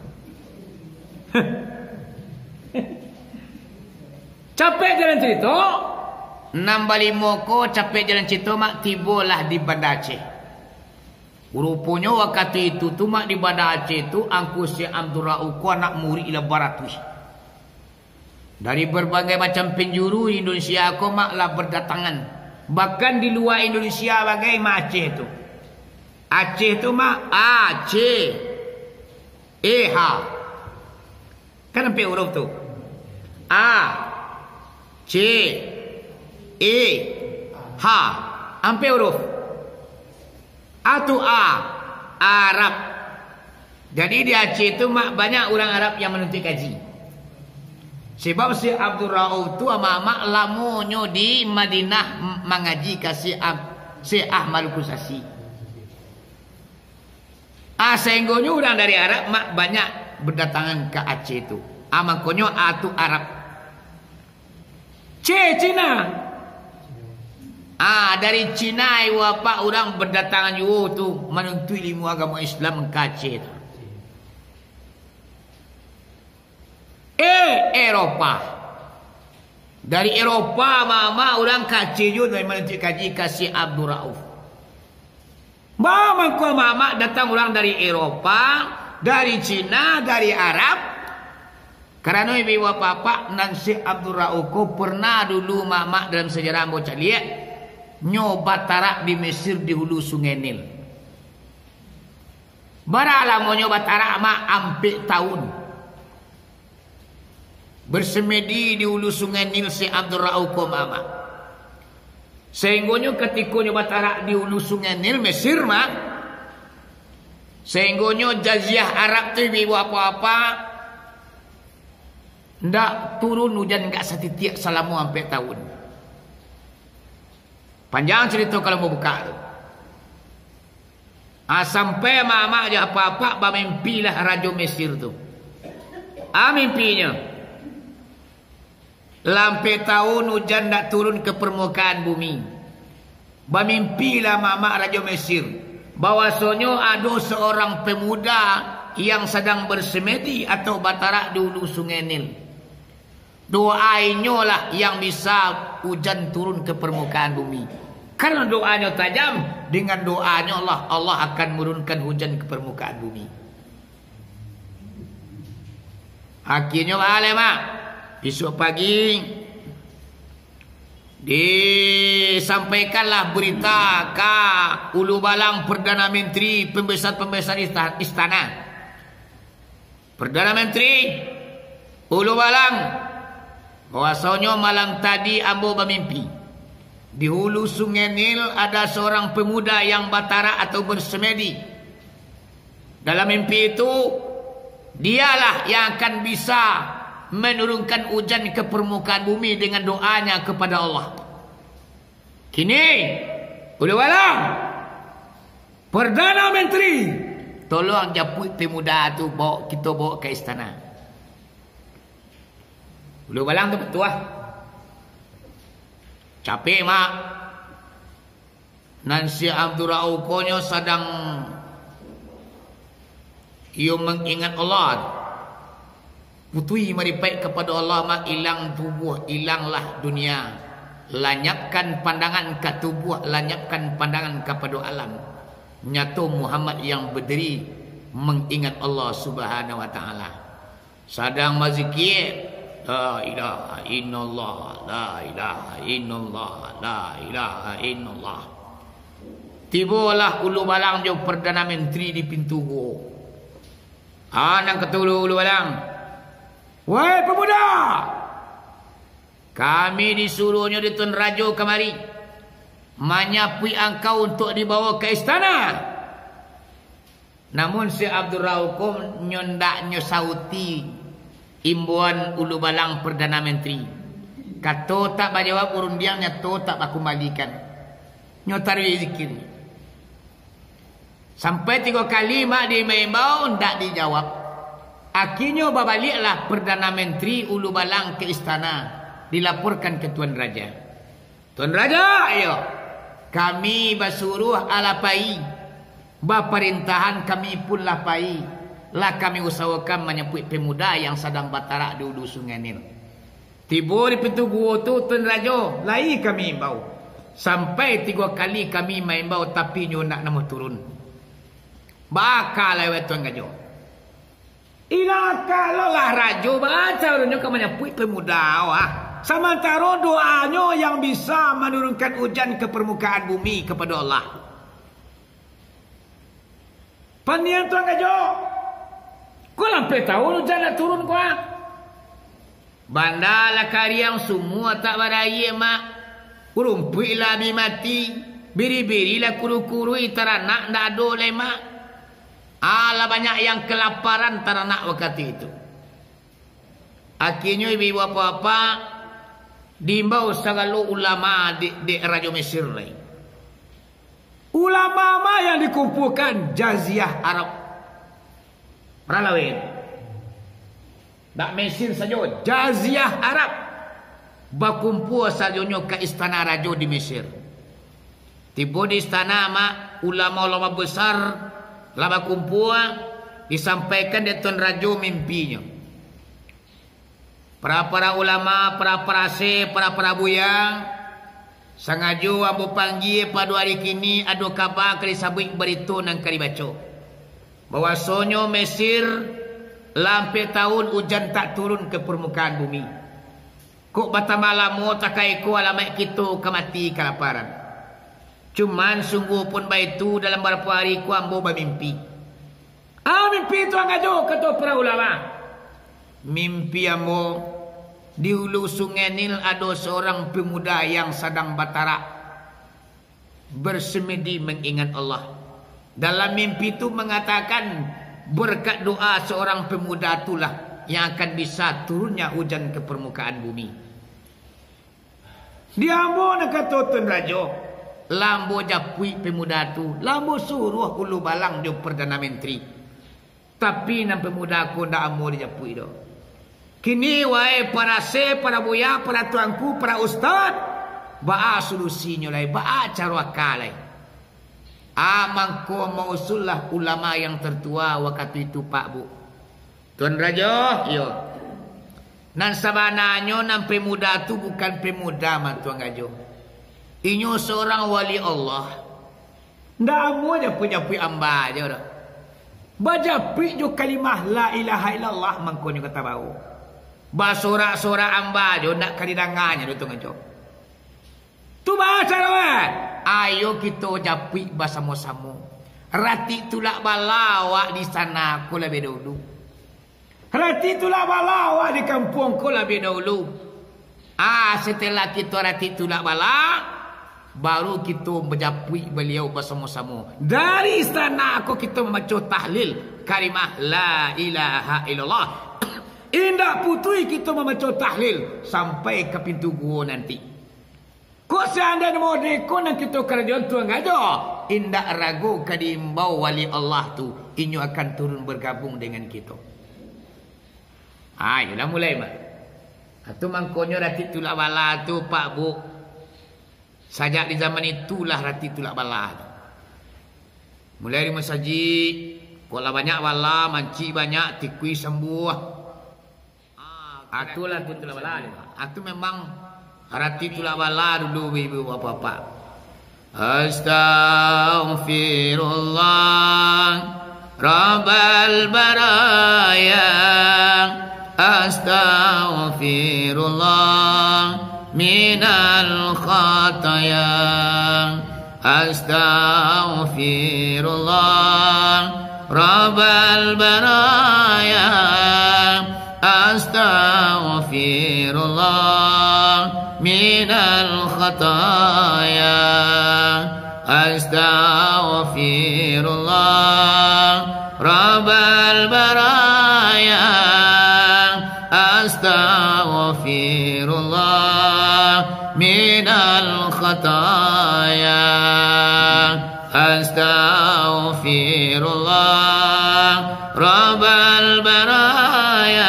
Capek jalan cerita. 65 ko capek jalan cerita. Mak tibalah di Banda Aceh. Rupanya waktu itu tu mak di Banda Aceh tu. Angku Syekh Abdul Rauf ko anak murid ila baratus. Dari berbagai macam penjuru Indonesia ko maklah berdatangan. Bahkan di luar Indonesia bagai mak Aceh tu. Aceh tu mak Aceh. Ha. Kan sampai huruf tu. A. C. E. Ha. Sampai huruf. A tu A. Arab. Jadi di Aceh tu mak banyak orang Arab yang menuntut kaji. Sebab si Abdul Rauf tu mak lamonyo di Madinah mengaji kasih si Ahmad Kusasi. Sehingga orang dari Arab mak banyak berdatangan ke Aceh itu. Makanya A tu Arab. C Cina. Dari Cina apa orang berdatangan juga tu menuntut ilmu agama Islam ke Aceh itu. Eropah. Dari Eropah mama orang ke Aceh juga menuntut kaji kasih Abdul Rauf. Mama datang orang dari Eropah, dari Cina, dari Arab. Karena ibu bapak dan Syekh Abdul Rauf pernah dulu mama dalam sejarah bocah lihat nyoba tarak di Mesir di hulu Sungai Nil. Baralah mau nyoba tarak mak ampik tahun. bersemedi di hulu sungai Nil si Abdul Rauf mama. Sehinggonya ketikanya batara di hulu sungai Nil Mesir mah. Sehinggonya Jaziah Arab tu ibu apa-apa. Ndak turun hujan enggak setitiak selama sampai tahun. Panjang cerita kalau mau buka tu. Sampai mama aja apa-apa mimpilah Raja Mesir tu. Mimpinya. Lampai tahun hujan tak turun ke permukaan bumi. Mimpilah mama Raja Mesir. Bahwasanya ada seorang pemuda yang sedang bersemedi atau batara di hulu sungai Nil. Doanya lah yang bisa hujan turun ke permukaan bumi. Karena doanya tajam, dengan doanya Allah akan menurunkan hujan ke permukaan bumi. Akhirnya mak, besok pagi disampaikanlah berita ke Ulu Balang Perdana Menteri pembesar-pembesar istana. Perdana Menteri Ulu Balang, bahwasanya malam tadi ambo bermimpi di hulu sungai Nil ada seorang pemuda yang batara atau bersemedi. Dalam mimpi itu dialah yang akan bisa menurunkan hujan ke permukaan bumi dengan doanya kepada Allah. Kini Ulu Balang Perdana Menteri, tolong japut pemuda tu kita bawa ke istana. Ulu Balang tu betul lah. Capek mak. Nansi Abdul Rauf konyo sedang ia mengingat Allah. Putui maripai kepada Allah mak, hilang tubuh, hilanglah dunia. Lanyapkan pandangan ke tubuh, lanyapkan pandangan kepada alam. Nyata Muhammad yang berdiri mengingat Allah Subhanahu wa taala. Sedang mazikir la ilaha illallah, la ilaha illallah, la ilaha illallah. Tibalah Ulu Balang jo Perdana Menteri di pintu gua. Nang ketulu Ulu Balang. Wahai pemuda, kami disuruhnya di Tun Raja kemari menyapui engkau untuk dibawa ke istana. Namun si Abdul Rauf nyondaknya sauti imbuan Ulu Balang Perdana Menteri. Kata tak berjawab urun dia, nyato tak bakembalikan. Nyotari zikir. Sampai 3 kali mak dia mengimbau, tak dijawab. Akhirnya baliklah Perdana Menteri Ulu Balang ke istana. Dilaporkan ke Tuan Raja. Tuan Raja, ayo. Kami basuruh alapai. Baperintahan kami pun lapai. Lah kami usahakan menyebut pemuda yang sedang batara di hulu sungai Nil. Tiba di pintu gua tu Tuan Raja, lai kami imbau. Sampai 3 kali kami mengimbau tapi nyo nak nama turun. Bakal lewat Tuan Raja. Ila kalau lah Raja baca nyo kami menyebut pemuda wah. Sementara doanya yang bisa menurunkan hujan ke permukaan bumi kepada Allah. Pandian Tuan Raja. Kau lampai tahun hujan nak turun kau. Bandalah kariang semua tak beraya mak. Kurumpuilah mati. Biri-birilah kuru-kuru teranak tak ada oleh mak. Alah banyak yang kelaparan teranak waktu itu. Akhirnya ibu apa-apa diimbau segala ulama di Raja Mesir lain. Ulama yang dikumpulkan Jaziah Arab. Peralawin. Tak Mesir saja. Jaziah Arab. Berkumpul sahaja ke istana Raja di Mesir. Tiba di istana mak. Ulama-ulama besar. Lama kumpul. Disampaikan di Tuan Raja mimpinya. Para ulama, para se, para buyang. Sengaja ambo panggil pada hari kini. Ada kabar kali sabik berita nang kali baca. Bahwasanya Mesir lampai tahun hujan tak turun ke permukaan bumi. Kok bata malam takai ko alamat kita kemati kelaparan. Cuman sungguh pun baitu dalam beberapa hari ku ambo bermimpi. Mimpi itu anggajo kata para ulama. Mimpi ambo Di hulu sungai Nil ada seorang pemuda yang sedang bertarak, bersemedi mengingat Allah. Dalam mimpi itu mengatakan, berkat doa seorang pemuda itulah yang akan bisa turunnya hujan ke permukaan bumi. Dia ambo nak kata Tuan Raja, lambo japui pemuda tu, lambo suruh ulu balang jo Perdana Menteri. Tapi nam pemuda aku ndak ambo dia japui do. Kini wae para para buya, para tuanku, para ustaz, baa solusinya lai, baa cara kalai. Amangko mausullah ulama yang tertua waktu itu Pak Bu. Tuan Raja, yo. Nan sabananya nan pemuda tu bukan pemuda man Tuan Raja. Inyo seorang wali Allah. Ndak amo je punya amba je dah. Baca pi jo kalimah la ilaha illallah mangkonyo kata bau. Ba sorak-sorak amba jo ndak kadidanganya do Tuan Raja. Tu bahasa lawan. Ayo kita japi bersama-sama. Rati tulak balawak di sana ko lebih dulu. Rati tulak balawak di kampung ko lebih dahulu. Setelah kita rati tulak balak, baru kita menjapui beliau bersama-sama. Dari istana aku kita membaca tahlil kalimah la ilaha illallah. Indah putui kita membaca tahlil sampai ke pintu gua nanti. Kau seandainya mau dekon nak kita kerajaan Tuan Raja, indah ragu kadimbau wali Allah tu, inyo akan turun bergabung dengan kita. Inilah mulai mak. Atau mangkonyo rati tulak bala tu Pak Bu. Sajak di zaman itulah rati tulak bala tu. Mulai di masjid, pola banyak bala, manci banyak, tikui sembuh. Itulah tu tulak bala. Itu memang rati tulak bala dulu ibu bapak. Astaghfirullah Rabbal baraya. Astaghfirullah minal khataya. Astaghfirullah Rabbal baraya. Astaghfirullah minal khataya. Astaghfirullah Rabbal baraya. Astaghfirullah minal khataya. Astaghfirullah Rabbal baraya.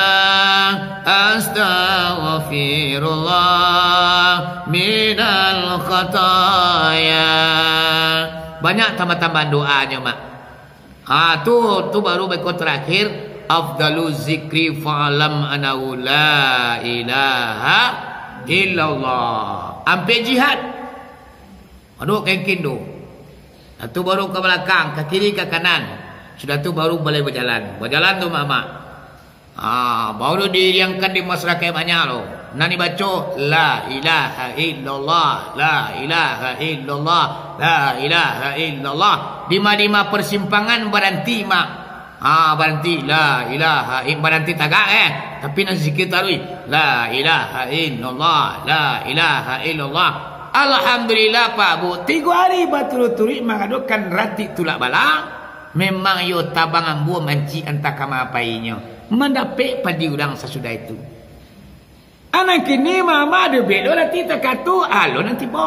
Astaghfirullah minal khataya. Banyak tambah-tambah doanya mak. Tu baru berikut terakhir. Afdalu zikri fa'alam anahu la ilaha illallah. Ampe jihad. Aduh kengkin tu. Itu baru ke belakang, ke kiri, ke kanan. Sudah tu baru boleh berjalan. Berjalan tu mak. Baru diriangkan di masyarakat banyak loh. Nani baca la ilaha illallah, la ilaha illallah, la ilaha illallah. Lima persimpangan berhenti mak. Berhenti la ilaha illallah, berhenti tagak tapi nak zikir tarui la ilaha illallah, la ilaha illallah. Alhamdulillah Pak Bu, 3 hari berturut-turut mengadukan rati tulak balang. Memang yo tabang ambu manci entah kama apainya. Mendapat padi udang sesudah itu. Anak kini mama ada bedo rati takatu alo nanti po.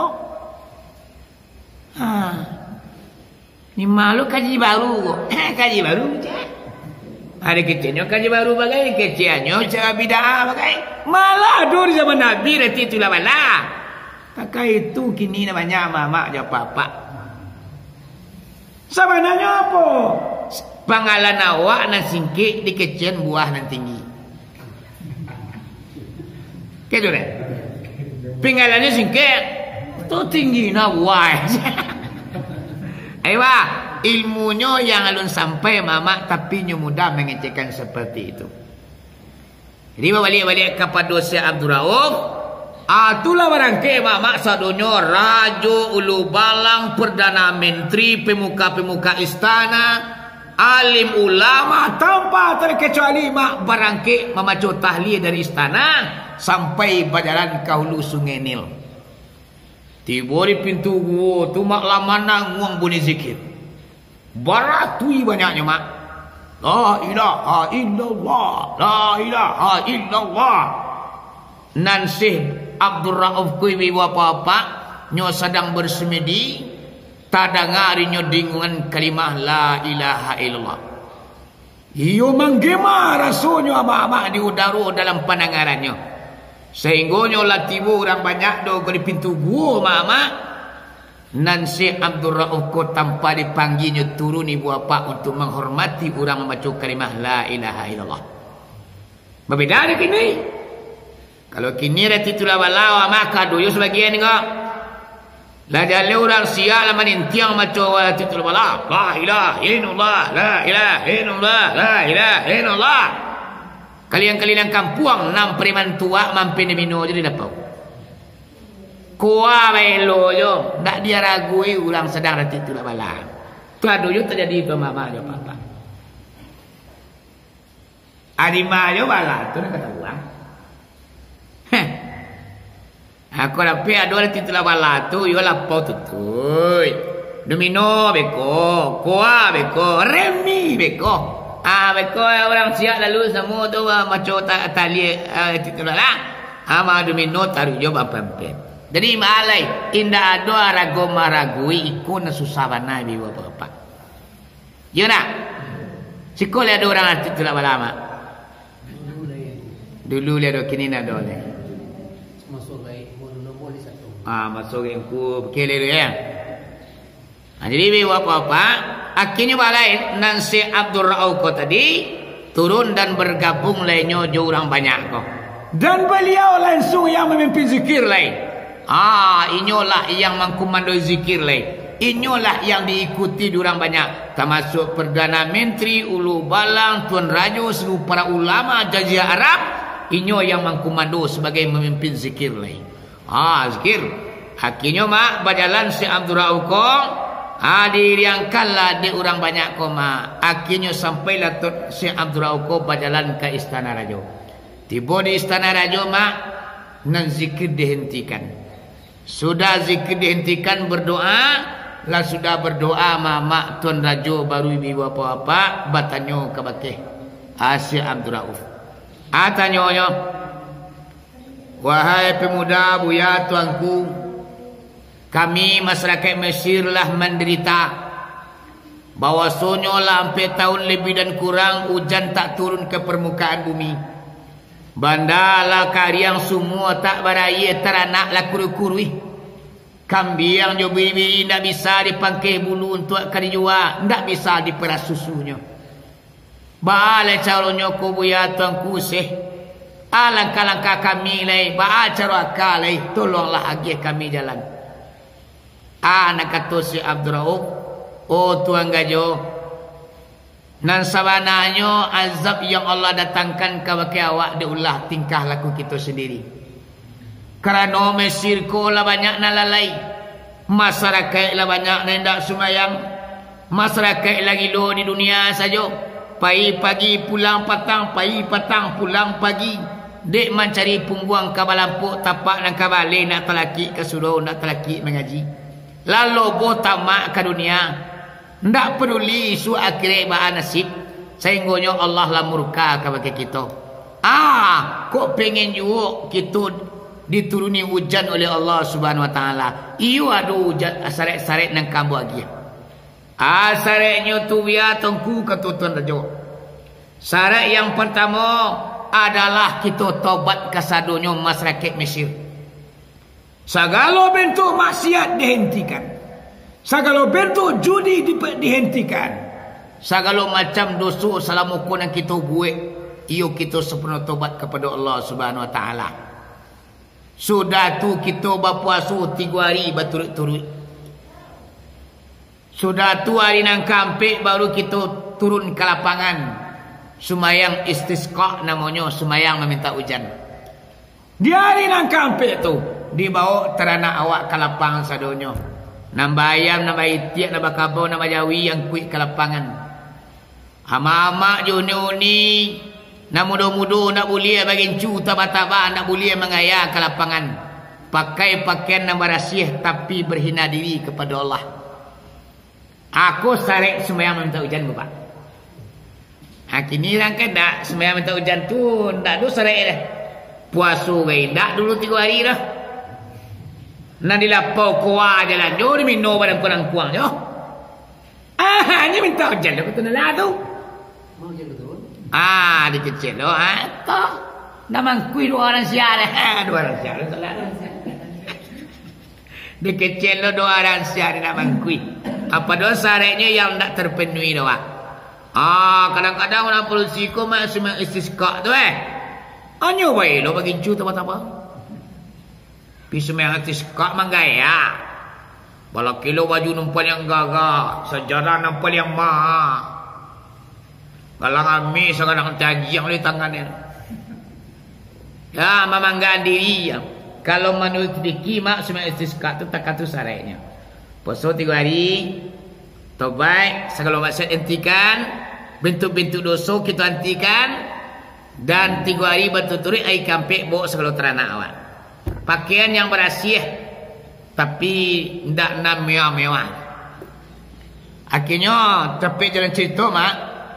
Ni malu kaji baru. Kaji baru je. Hari kecilnya kaji baru bagai, kecilnya cara bid'ah bagai. Malah dur zaman Nabi rati tulak balang. Kakak itu kini namanya mama aja papa. Sebenarnya apa? Pangalan awak nan singkit di kecian buah nan tinggi. Gitu deh. Pinggalannya singkit, tu tinggi na buah. Ayo ilmunya yang alun sampai mama tapi mudah mengecekan seperti itu. Jadi balik kepada Syekh Abdul Rauf. Itulah barangke mak sadonyo rajo ulu balang perdana menteri pemuka-pemuka istana alim ulama tanpa terkecuali mak barangke memacu tahlil dari istana sampai berjalan ke hulu sungai Nil. Tiba di pintu gua tu mak lamana nguang bunyi zikir. Baratui banyaknya mak. La ilaha illallah, la ilaha illallah. Nan Syekh Abdul Rauf kuwi apa-apa nyo sedang bersemedi tadangari nyo dingungan kalimah la ilaha illallah. Iyo manggema rasonyo ama-ama di udara dalam pandangarannya. Sehingga nyolah tiba orang banyak do di pintu gua mama. Nan Syekh Abdul Rauf ko tanpa dipanggilnya turun ibu apa untuk menghormati orang membaca kalimah la ilaha illallah. Berbeda dengan kini. Kalau kini reti tulah balawa maka doyo sebagian enggak. La jale orang sial manintiang maca titul bala. La ilaha illallah, la ilaha illallah, la ilaha illallah. Kalian-kalian kampuang nam preman tua mampin mino jadi dapat. Kuah belo yo, ndak dia ragui ulang sedang rati tu bala. Tu ado yo terjadi tu mama yo papa. Adi ma yo bala tu nak kata uang. Aku rapi ado rati tu bala tu yo lapau tu. Domino beko, kuah beko, remi beko. Beko orang siap lalu semua tu macam tali titulah. Ma domino taruh jo bampem. Jadi malai indah ada ragu maragui ikut susah nabi bapak. Ya nak. Sekolah ada orang arti tidak lama. Dulu dia ada kini nak ada leh. Masuk lagi boleh satu. Masuk aku kele ya. Jadi bapak akhirnya balai nan Syekh Abdul Rauf ko tadi turun dan bergabung lainnya jo orang banyak ko. Dan beliau langsung yang memimpin zikir lain. Inyolah yang mengkomando zikir lain. Inyolah yang diikuti orang banyak. Termasuk Perdana Menteri, Ulu Balang, Tuan Raja, seluruh para ulama Jazirah Arab. Inyo yang mengkomando sebagai memimpin zikir lain. Zikir. Akhirnya mak berjalan Syekh Abdul Rauf ko. Diriangkanlah di orang banyak ko mak. Akhirnya sampailah Syekh Abdul Rauf ko berjalan ke Istana Raja. Tiba di Istana Raja mak. Nan zikir dihentikan. Sudah zikir dihentikan berdoa. Lah sudah berdoa mama Tuan Raja baru ibu apa-apa. Batanyo ke bakeh Syekh Abdul Rauf. Tanyonya. Wahai pemuda buya tuanku. Kami masyarakat Mesir lah menderita. Bahwasanya sampai tahun lebih dan kurang hujan tak turun ke permukaan bumi. Bandala kariang semua tak baraya teranak lah kuru-kurui. Kambing jo biri-biri ndak bisa dipangkeh bulu untuk kariua, ndak bisa diperas susunya. Bala calonnya ko buya tuanku seh. Alangkah-langkah kami lai, ba cara akalai, tolonglah agi kami jalan. Nak kata Syekh Abdul Rauf, tuan gajo. Nan sabananya azab yang Allah datangkan kepada awak diulah tingkah laku kita sendiri. Kerana Mesir ko lah banyak nak lalai. Masyarakat lah banyak nak hendak sumayang. Masyarakat lagi lo di dunia saja. Pagi pulang petang, pagi petang pulang pagi. Dek mencari pungguang kabalampuk tapak dan kabale nak telaki ke suruh nak telaki mengaji. Lalu botak mak ke dunia. Ndak peduli isu akhirat ba nasib. Sehingga Allah lah murka kepada kita. Kok pengen juga kita dituruni hujan oleh Allah Subhanahu wa taala. Iyo ada hujan saret-saret nang kambu lagi. Saretnya tu biar tengku ke Tuan Raja. Saret yang pertama adalah kita tobat kesadonyo masyarakat Mesir. Segala bentuk maksiat dihentikan. Segala bentuk judi dihentikan. Segala macam dosa salamuku yang kita buat. Iyo kita sepenuh tobat kepada Allah Subhanahu wa taala. Sudah tu kita berpuasa 3 hari berturut-turut. Sudah tu hari nang kampik baru kita turun ke lapangan. Sumayang istisqa namanya, sumayang meminta hujan. Di hari nang kampik tu dibawa teranak awak ke lapangan sadonyo. Nambah ayam, nambah itiak, nambah kabau, nambah jawi yang kuik ke lapangan. Hama-hama juni-uni Nak mudah-mudah nak boleh bagi cu taba-taba, nak boleh mengaya ke lapangan. Pakai pakaian nama rasih tapi berhina diri kepada Allah. Aku sarek sembahyang minta hujan Bapak. Kini rangkai dak sembahyang minta hujan tu ndak do sarek dah. Puasa gai dak dulu 3 hari dah. Nak dilapau kuah jalan jo minum barang kurang-kurang jo. Hanya minta hujan dah betul lah tu. Mau je betul. Dia kecil loh. Toh. Dah mangkui 2 orang siar dah. 2 orang siar betul lah. Dia kecil loh 2 orang siar dah mangkui. Apa dosa syaratnya yang tak terpenuhi doa. Kadang-kadang orang polisi ko masih istisqa tu Hanya baik lo bagi cu apa-apa. Pisau yang istisqa manggaya. Bala kilo baju numpal yang gagah, sejarah numpal yang mahal. Galang amis, galang caji yang oleh tangannya. Ya, memanggaan diri ya. Kalau menurut diki mak semua istisqa tu tak katu syaratnya. Puasa 3 hari, tobat, segala maksiat hentikan, bentuk-bentuk dosa kita hentikan, dan 3 hari berturut-turut air kampek bawa segala teranak awak. Pakaian yang berasih, tapi tidak nak mewah-mewah. Akhirnya, tapi jalan cerita mak,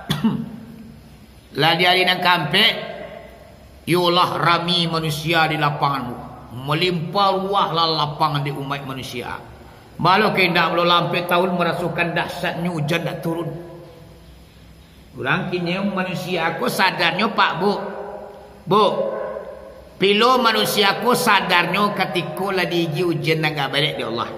lah di hari nak kampek, yulah rami manusia di lapangan, melimpah ruahlah lapangan di umat manusia. Malu kendak belum lampai tahun merasukan dahsyatnya hujan tak turun. Orang kini manusia aku sadarnya Pak Bu. Pilo manusia aku sadarnya ketika lagi hujan nak balik di Allah.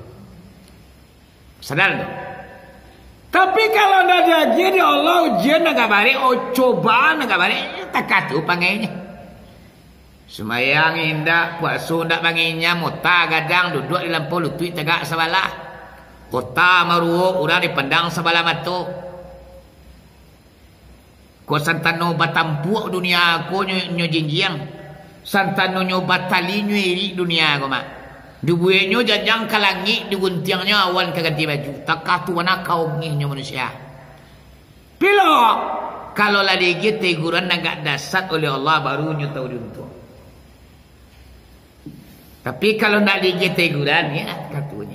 Sadar tak? Tapi kalau dah jadi di Allah hujan nak balik, cobaan nak balik, tak katu panggilnya. Semayang indah, puasa ndak banginya, mota gadang duduk di lampu lutut tegak sebelah. Kota maruo urang dipandang sebelah mata. Ko santano batampuak dunia ko nyo jinjiang. Santano nyo batali nyo iri dunia ko mak. Dubuye nyo jajang ke langit, diguntiangnya awan ke ganti baju. Takatu wana kaum nyo manusia. Pilo kalau lagi teguran agak dasar oleh Allah baru nyo tahu diuntung. Tapi kalau nak digit teguran ya katunya.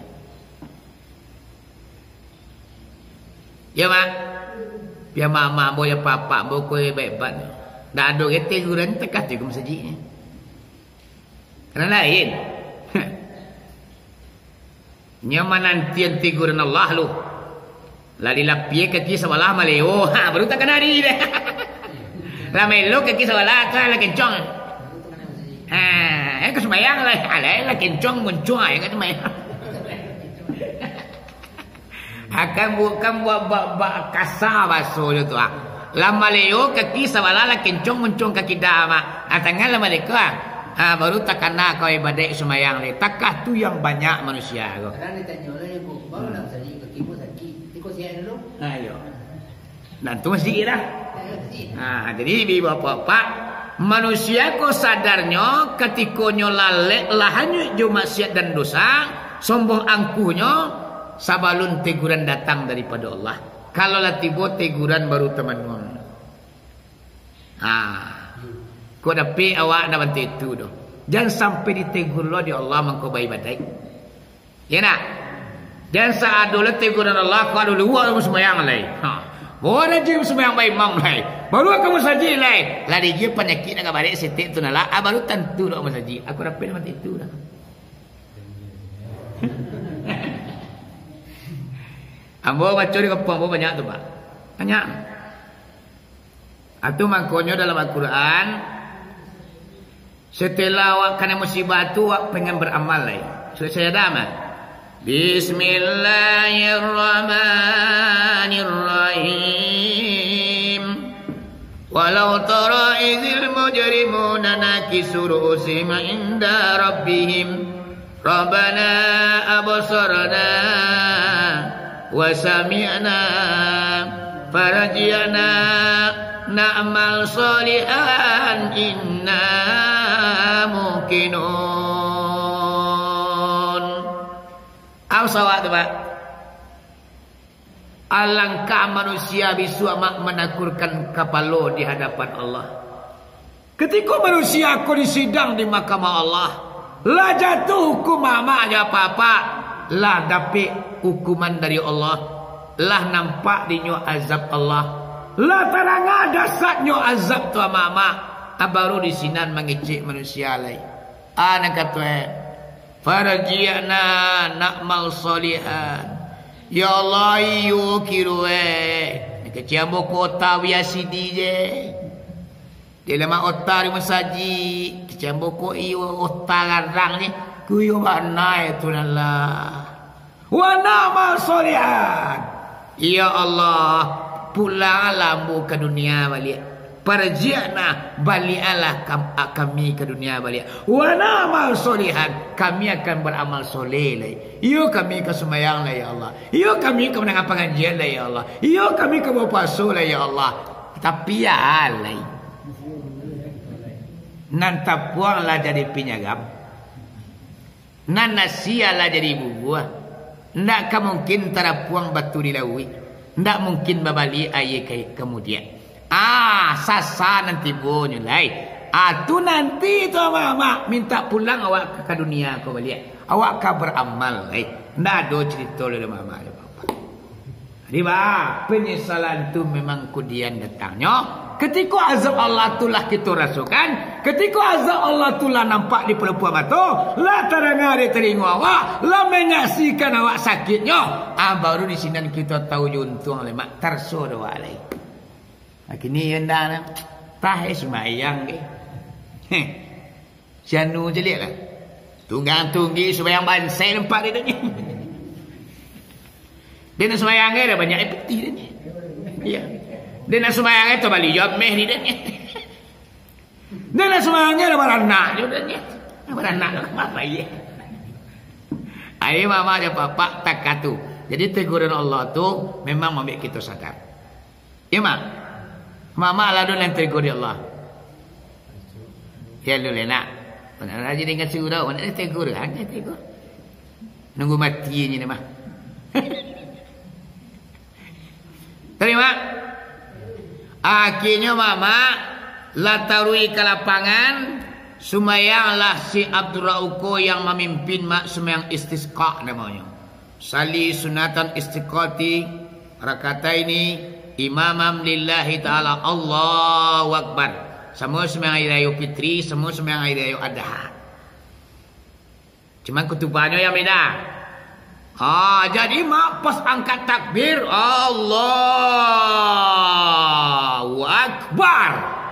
Ya mak. Biar mama boya papa bokoy baik-baik. Dak ada teguran tekat juga masjid. Karena lain. Nyaman nantian teguran Allah lu. Lali lapie kaki sebelah maleo. Baru tak kena hari deh. Ramai lu kaki sebelah tu lah kencang. Cái sembahyang lah kencang muncul kan sembahyang. Akan buat kasar bahasa tu lama leo kaki sebelah lah kencang muncul kaki dama. Tangan lama leka. Baru tak kena kau ibadat sembahyang le. Takah tu yang banyak manusia tu. Karena ditanya oleh ibu, baru nak sakit kaki mu sakit. Tiko siap dulu. Ayo. Dan tu masjid dah. Jadi ibu bapak manusia ko sadarnya ketika nyo lalek lahannya jo maksiat dan dosa, sombong angkuhnya sabalun teguran datang daripada Allah. Kalau lah tiba teguran baru teman-teman. Ko dapat awak dah bantu itu doh. Jangan sampai ditegur lo di Allah mengko baik badai. Ya nak? Jangan saadolah teguran Allah ko adu luar sembahyang lai. Boleh je sembahyang baik mang lai. Baru kamu saji lai. Lari dia penyakit nak balik setik tu nala. Baru tentu dak masaji. Aku dapat nama itu dah. Ambo baca di kampung ambo banyak tu pak. Banyak. Atu makanya dalam Al-Quran setelah awak kena musibah tu awak pengen beramal lai. Saya dah amal. Bismillahirrahmanirrahim. Walau tara idzil mujrimuna nakisu ru'usihim 'inda rabbihim Rabbana absarna wa sami'na farji'na na'mal salihan inna muqinun. Awsawat Pak. Alangkah manusia bisa menakurkan kapalo di hadapan Allah. Ketika manusia aku disidang di mahkamah Allah, lah jatuh hukum mama aja apa-apa, lah dapat hukuman dari Allah, lah nampak dinyo azab Allah, lah terang ada satnyo azab tua mama, baru di sinan mengicik manusia lain. Anak kata, farji'na na'mal solihan. Ya Allah iyo kirue keciambo kota wiasidi je dia lama otta di masaji keciambo ko iyo otta garang ni kuyo mana itu nala wa nama solihan. Ya Allah pulang lambu ke dunia balik, parji'na balialah kami ke dunia balik, wa na'mal solihan, kami akan beramal soleh lah. Iyo kami ke sembahyang lah ya Allah, iyo kami ke mendengar pengajian lah ya Allah, iyo kami ke berpuasa lah ya Allah. Tapi ya alai nan tapuang lah jadi pinyagam, nan nasia lah jadi ibu buah. Ndak mungkin terapuang batu dilaui, ndak mungkin babali aye kemudian. Sasa nanti bunyi lai. Tu nanti tu mama minta pulang awak ke dunia kau balik. Awak kau beramal lai. Ndak ada cerita oleh mama ada papa. Riba penyesalan tu memang kudian datangnya. Ketika azab Allah tulah kita rasakan, ketika azab Allah tulah nampak di pelupuan mata, lah terangari telinga awak, lah menyaksikan awak sakitnya. Baru di sini kita tahu juntung lemak terso doa lai. Kini yang dah tahu semayang ke, sianu je lihat lah, tunggang-tunggi semayang bansai nampak dia tanya. Dia nak semayang ada banyak peti dia. Ya, dia nak semayang itu balik jawab meh ni dia. Dia nak semayang ada beranak dia tanya, beranak apa ya? Ayah mama ada papa tak katu. Jadi teguran Allah tu memang membuat kita sadar. Ya mak. Mama lah dulu yang tegur ya Allah. Ya dulu nak. Mana aja dengan surau, mana tegur, hanya tegur. Nunggu mati ni mah. Terima. Akhirnya mama la tarui ke lapangan, sumayanglah si Abdul Rauko yang memimpin mak sumayang istisqa namanya. Sali sunatan istiqati rakataini imamam lillahi ta'ala Allahu Akbar. Semua sembahyang hari raya fitri, semua sembahyang hari raya adha. Cuma kutubannya yang beda. Jadi mak pas angkat takbir Allahu Akbar.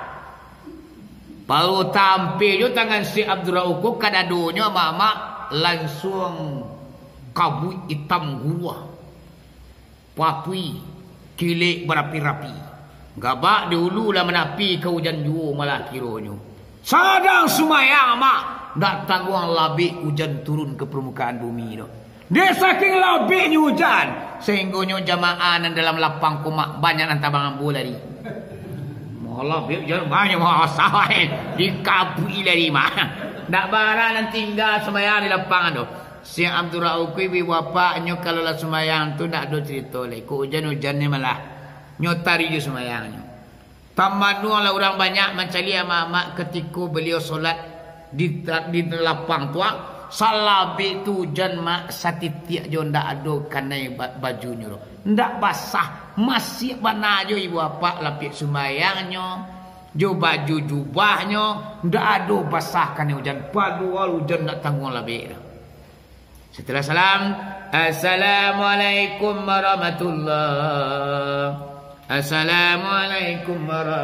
Baru tampil je tangan si Abdul Rauko kadadunya mama langsung kabut hitam gua. Papui kilik berapi-rapi. Gabak dulu lah menapi ke hujan jua malah kiranya. Sadang sumayang mak. Tak tangguang labik hujan turun ke permukaan bumi tu. Dia saking labiknya hujan. Sehingganya jamaah dalam lapang kumak banyak antabangan bolari. Malah labik hujan banyak masalah. Dikabui lari mak. Tak barang tinggal sumayang di lapangan tu. Si Abdul Rauko ibu bapaknya kalau lah semayang tu nak ada cerita lagi. Kau hujan-hujannya malah nyotari je semayangnya. Tamanu lah orang banyak mencari mak ketika beliau solat di lapang tua. Salabi tu hujan mak satitiak je ndak ada kanai bajunya. Ndak basah. Masih mana je ibu bapak lapik semayangnya. Jo baju jubahnya. Ndak ada basah kanai hujan. Padual hujan nak tanggung labik dah. Setelah salam, Assalamualaikum warahmatullahi. Assalamualaikum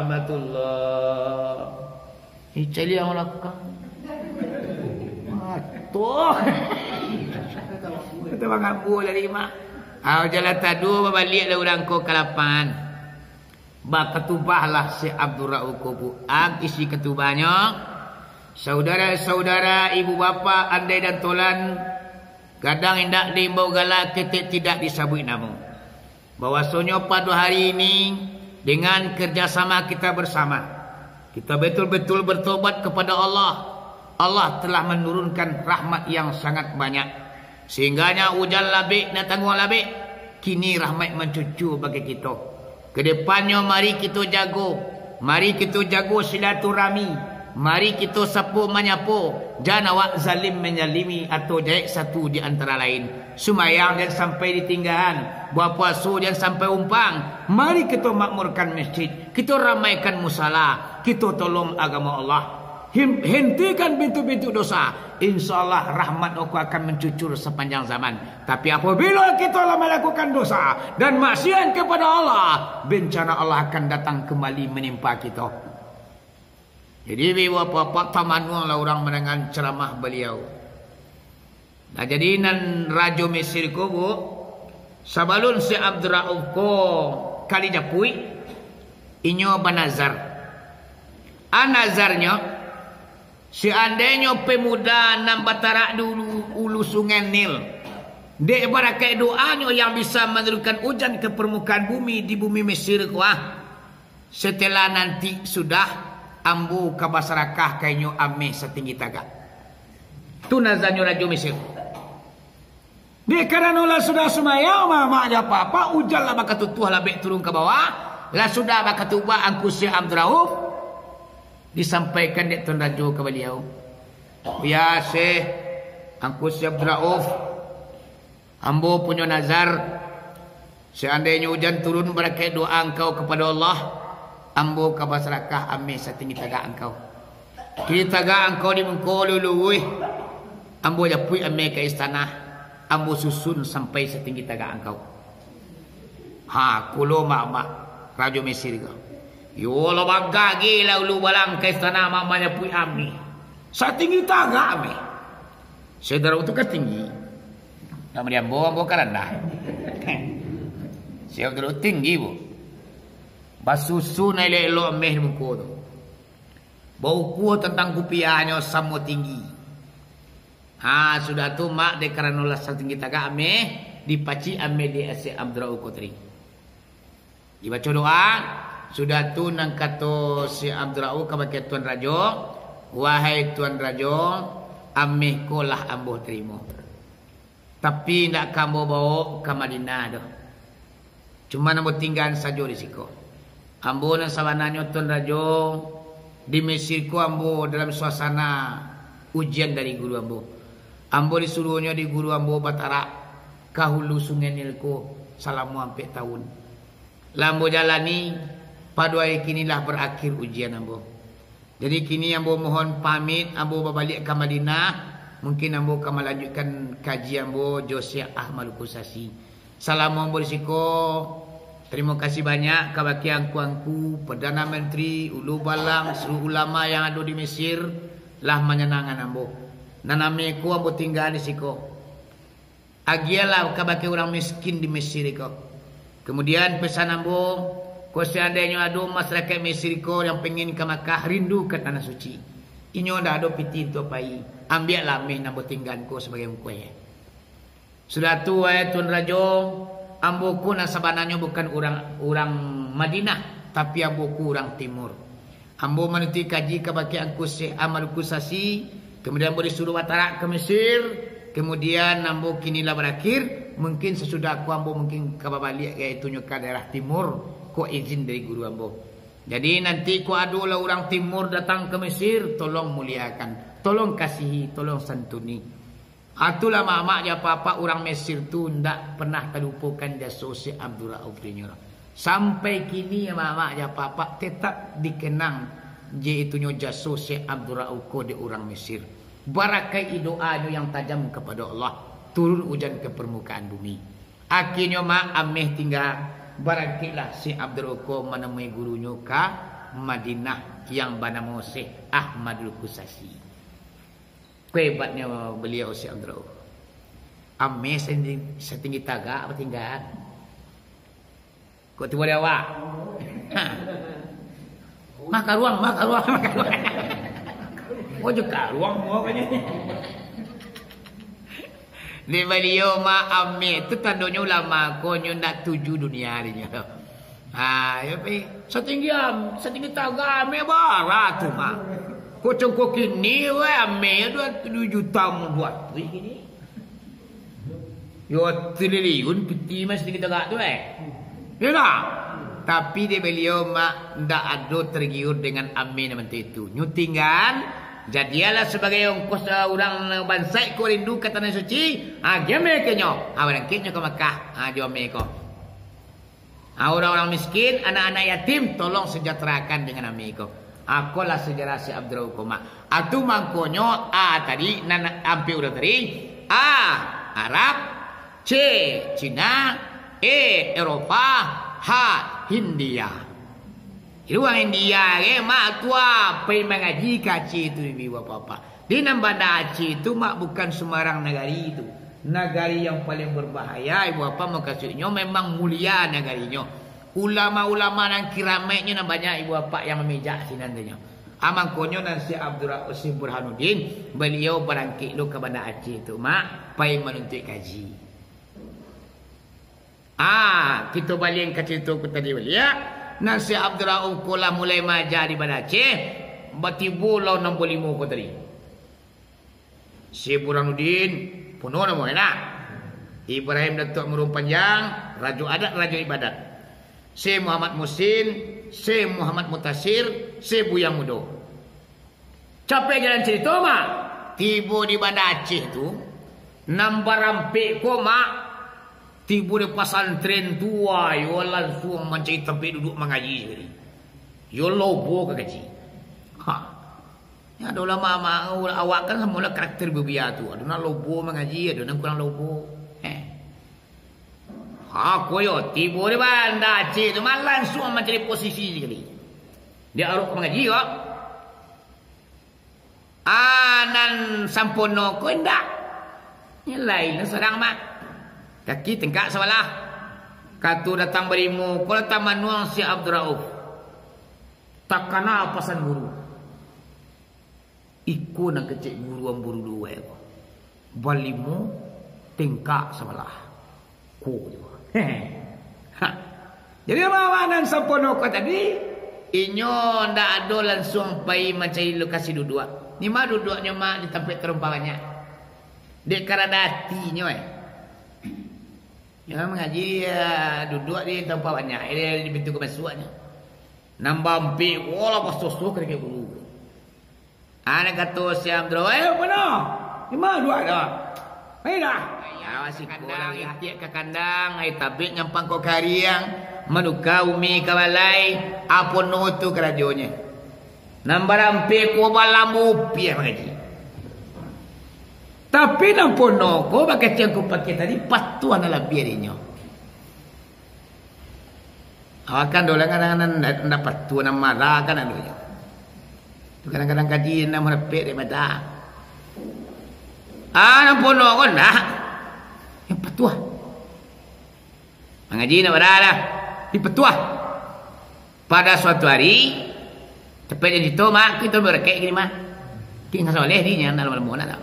warahmatullahi. Cari yang lakukan. Matuh. Kita mengambil dari mak. Jalan tadu berbalik lah orang ko ke lapangan. Ketubahlah si Abdul Rauko. Isi ketubahnya. Saudara-saudara, ibu bapa, andai dan tolan. Kadang hendak diimbau galak ketik tidak disabui namu. Bahwasanya pada hari ini dengan kerjasama kita bersama, kita betul-betul bertobat kepada Allah. Allah telah menurunkan rahmat yang sangat banyak. Sehingganya hujan labik nak tanggung labik. kini rahmat mencucu bagi kita. Kedepannya mari kita jago. Mari kita jago silaturahmi. Mari kita sapu menyapu. Jangan awak zalim menyalimi atau jaik satu di antara lain. Sumayang dan sampai ditinggalan. Buat puasa dan sampai umpang. Mari kita makmurkan masjid. Kita ramaikan musala. Kita tolong agama Allah. Hentikan pintu-pintu dosa. InsyaAllah rahmat aku akan mencucur sepanjang zaman. Tapi apabila kita melakukan dosa dan maksiat kepada Allah, bencana Allah akan datang kembali menimpa kita. Jadi bapak-bapak tamanlah orang mendengar ceramah beliau. Nah jadi nan Raja Mesir ko bu, sabalun si Abdul Rauf ko kali japui, inyo banazar. Anazarnya, seandainya pemuda nam batara dulu ulu sungai Nil, dek barakai doanya yang bisa menurunkan hujan ke permukaan bumi di bumi Mesir ko setelah nanti sudah ambu ke masyarakat kainyo ame setinggi tagak. Tu nazanyo Raja Mesir. Di karena lah sudah sumayang mama aja apa hujan lah baka tutuh labek turun ke bawah. Lah sudah baka tuba angku si Abdul Rauf. Disampaikan dek Tuan Raja ke beliau. Ya Syekh, angku si Abdul Rauf. Ambo punya nazar. Seandainya hujan turun berakai doa engkau kepada Allah, ambo ka masyarakat ame setinggi tagak engkau. Kini tagak engkau di mengko luluih. Ambo japui ame ke istana. Ambo susun sampai setinggi tagak engkau. Ha, kulo mak Raja Mesir kau. Yo lo bangga gila ulu balang ke istana mama japui ame. Setinggi tagak ame. Saudara itu kan tinggi. Nama dia ambo karendah. Saudara tinggi bu. Basusu na ilo ameh muko tu. Bau kuo tentang kupiahnya sama tinggi. Ha sudah tu mak de karena ulas tinggi tagak ameh dipaci ameh di Syekh Abdul Rauf Kotri. Dibaca doa sudah tu nang kato Syekh Abdul Rauf kabake Tuan Raja, wahai Tuan Raja, ameh ko lah ambo terima. Tapi ndak kamu bawa ke Madinah dah. Cuma ambo tinggal saja di siko. Ambo dan sabananya Tuan Raja di Mesir ko ambo dalam suasana ujian dari guru ambo. Ambo disuruhnya di guru ambo batara kahulu sungai Nil ko salamu sampai tahun. Lambo jalani pada hari kinilah berakhir ujian ambo. Jadi kini ambo mohon pamit ambo balik ke Madinah. Mungkin ambo akan melanjutkan kaji ambo Syekh Ahmad Kusasi. Salamu ambo disiko. Terima kasih banyak kepada angku-angku, Perdana Menteri, Ulu Balang, seluruh ulama yang ada di Mesir lah menyenangkan ambo. Naname ku ambo tinggal di siko. Agialah kepada orang miskin di Mesir ko. Kemudian pesan ambo, ko seandainya ada masyarakat Mesir ko yang pengen ke Makkah rindu ke tanah suci. Inyo dah ada piti tu pai. Ambillah meh ambo tinggal ko sebagai mukwe. Sudah tu Tuan Raja, amboku nasabananya bukan orang Madinah, tapi amboku orang timur. Ambo menuti kaji kepada angku Syekh Ahmad Kusasi, kemudian ambo disuruh watara ke Mesir, kemudian ambo kinilah berakhir. Mungkin sesudah aku ambo mungkin kababalik yaitu ke daerah timur, ko izin dari guru ambo. Jadi nanti ku adulah orang timur datang ke Mesir, tolong muliakan, tolong kasihi, tolong santuni. Itulah mak-mak ya papa orang Mesir tu ndak pernah terlupakan jasa Syekh Abdul Rauf Dinyor. Sampai kini ya mak-mak ya papa tetap dikenang yaitu jasa Syekh Abdul Rauf di orang Mesir. Barakai doanya yang tajam kepada Allah, turun hujan ke permukaan bumi. Akhirnya mak ameh tinggal barakilah Syekh Abdul Rauf menemui gurunya ke Madinah yang bernama Syekh Ahmadul Kusasi. Kehebatnya beliau Syekh Abdul Rauf. Ame setinggi tagak apa tinggal? Kok tiba dia awak? Maka ruang. Oh juga ruang mau kayaknya. Di beliau ame itu tandanya ulama konyo nak tuju dunia harinya. Ya setinggi tagak ame barat tu mak. Kocok kini ame 27 juta membuat begini. Yo triliun peti mas kita gak tu Ya tak? Tapi dia beliau mak ndak ada tergiur dengan amin seperti itu. Nyutingan jadilah sebagai ongkos orang bansai ko rindu ke tanah suci. Game kenyo. Orang kenyo ke Mekah. Jome ko. Orang-orang miskin, anak-anak yatim tolong sejahterakan dengan amiko. Akulah sejarah si Abdul Koma. Atu mangkonyo tadi ampi udah tadi. Arab, C Cina, E Eropa, H Hindia. Ruang India mak tua pai mengaji kaci itu ibu bapak. Di Nambanda Aceh itu mak bukan sembarang negari itu. Negari yang paling berbahaya ibu bapak mau kasihnya memang mulia negarinya. Ulama-ulama yang kirameknya banyak ibu bapak yang memijak sinandanya. Amangkonyo dan si Abdul Rahim Burhanuddin beliau berangkit lu ke Banda Aceh itu mak pai menuntut kaji. Kita balik ke cerita aku tadi beliau. Nasi Abdul Rahim kolah mulai majar di Banda Aceh. Batibu law 65 ko tadi. Si Burhanuddin penuh nama enak. Ibrahim Datuk Murung Panjang, Raja Adat, Raja Ibadat. Si Muhammad Musin, si Muhammad Mutasir, si Buyang Mudo. Capek jalan cerita mak. Tiba di Banda Aceh tu, nambah rampik ko mak. Tiba di pesantren tua, yo langsung mencari tempat duduk mengaji sekali. Yo lobo ke gaji. Ya ada ulama awak kan semula karakter berbia tu. Ada nak lobo mengaji, ada nak kurang lobo. Koyo tiba di Banda Aceh tu mah langsung mencari posisi sekali. Dia aruk mengaji kok. Nan sampono ko ndak. Nyelai na sedang mak. Kaki tengkak salah. Katu datang berimu, ko datang manuang si Abdul Rauf. Takana pasan guru. Iku nak kecik guru ang buru dua ko. Balimu tengkak salah. Ko juga. Jadi mawanan sampono ko tadi inyo ndak ada langsung pai mencari lokasi duduk. Ni mah duduknya mah di tempat terumpamanya. Dek karadatinya Ya mengaji duduk di tempat banyak. Dia di pintu kemasukannya. Nambah ampi wala pas susu kerja guru. Ana kata si Abdul, mana? Di mana dua dah? Dah. Ya masih kandang itiak ke kandang, ai tabik nyampang ko kariang, manuka umi kawalai, apun no tu kerajonya. Nambah ampi ko balamu piye mengaji. Tapi nampun no ko bagai yang ku pakai tadi patuan adalah biarinya. Awakan dolang kadang-kadang nak patuan nama marah kan adunya. Kadang-kadang kaji nak merepek daripada. Nampun no ko dah. Yang patuah. Mengaji nak berada di patuah. Pada suatu hari tepat di situ mak kita berkek gini mah. Kita soleh ni yang dalam malam nak.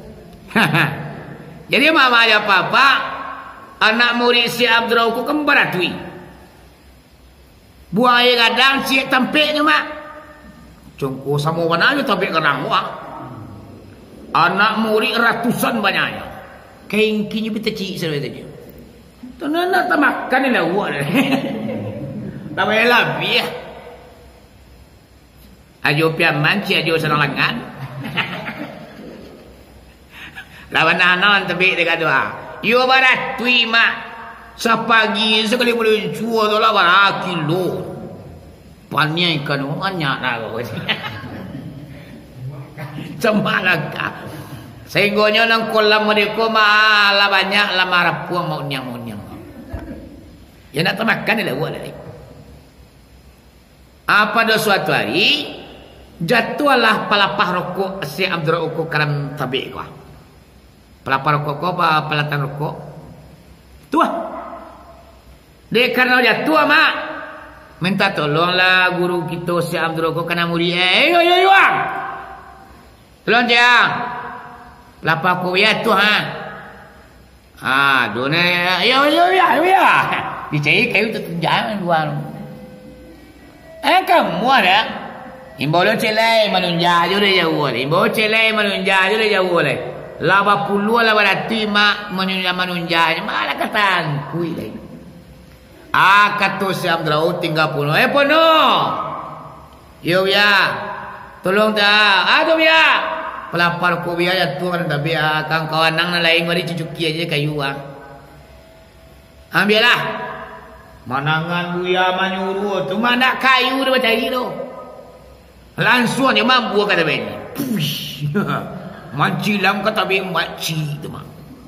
Jadi mama ya papa anak murid si Abdul Rauf kembar atui. Buang air kadang si tampeknya mak. Congko sama wananya tampek kadang wah. Anak murid ratusan banyaknya. Kengkinya betecik sebetulnya. Tu nak makan ni lah buat. Tak payah lebih ya. Ajo piaman si ajo senang lengan. Lawan anak tapi dia kata, yo barat tui mak. Sapagi sekali boleh jual tu lah barat kilo. Pannya ikan banyak lah kau. Cemalaka. Sehingga nang kolam mereka malah banyak lah marah puang mau nyang. Ya nak termakan dia buat lagi. Pada suatu hari jatuhlah pelapah rokok si Abdul Rauf karam tabik kau. Pelapar rokok kau apa pelatan rokok? Tua. Dia karena jatuh mak. Minta tolonglah guru kita si Abdul Rauf kena murid. Yo. Tolong dia. Pelapar kau ya tu dona ya. Dicari kayu tu jangan luar. Kamu ada? Imbolo celai manunja je dia jauh. Imbolo celai manunja je dia jauh. laba puluh laba rati mak menunjanya malah katan kui lain. Kata si Abdul tinggal puno. Puno. Yo ya. Tolong dah. Aduh ya. Pelapar ko biya ya tuan tapi kang kawanang na lain mari cucuki aja kayu ambillah. Manangan buya manyuruh tu mana kayu dia cari tu. Langsung dia mampu kata bini. Mancilam kata bini maci tu mah.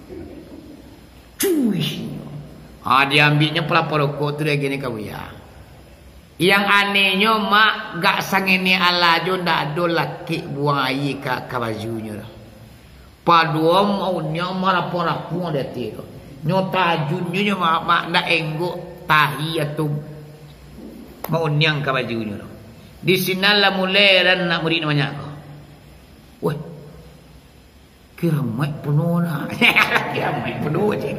Dia ambilnya pelapor rokok tu dia gini kau ya. Yang anehnya mak gak sangini ala jo ndak ada laki buang air ke bajunya. Padua maunya marah-marah dia tu. Nyota ajunnya mak ndak enggok tahi atau mau nyang ke bajunya. Di sinalah mulai dan nak murid banyak kau. Weh, kira mak penuh nak. Kira mak penuh je.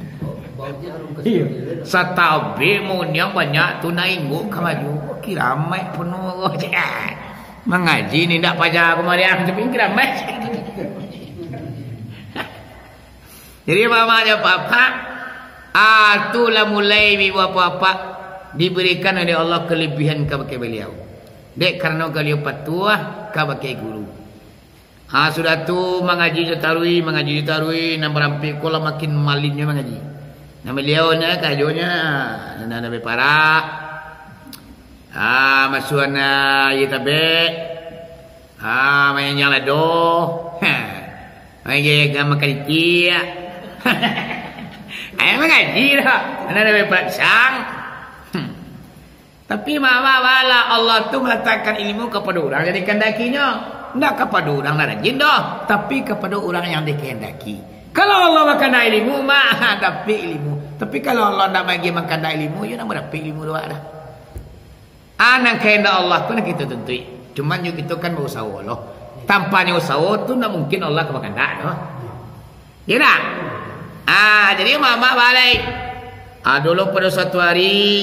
Satabe mau nyang banyak tu naik enggok ke baju. Kira mak penuh je. Mengaji ni ndak pajak kemarian tapi kira mak. Jadi mama dia papa, itulah mulai ibu bapa diberikan oleh Allah kelebihan kepada beliau. Dek karena beliau patuah kepada guru. Sudah tu mengaji ditarui, nak berampi kola makin malinnya mengaji. Nama beliau nya kajonya, nana bepara. Masuana yitabe. Main nyala do. Main makan dia. Ayah mengaji dah. Nana bepara. Tapi mama wala Allah tu meletakkan ilmu kepada orang yang dikehendakinya. Tidak kepada orang yang rajin dah. Tapi kepada orang yang dikehendaki. Kalau Allah makan ilmu, mak dapat ilmu. Tapi kalau Allah nak bagi makan ilmu, you nak dapat ilmu doa dah. Anak kehendak Allah tu nak kita tentui. Cuma you kita kan berusaha Allah. Tanpanya usaha tu nak mungkin Allah kebakan tak dah. Ya tak? Jadi mama balik. Dulu pada suatu hari.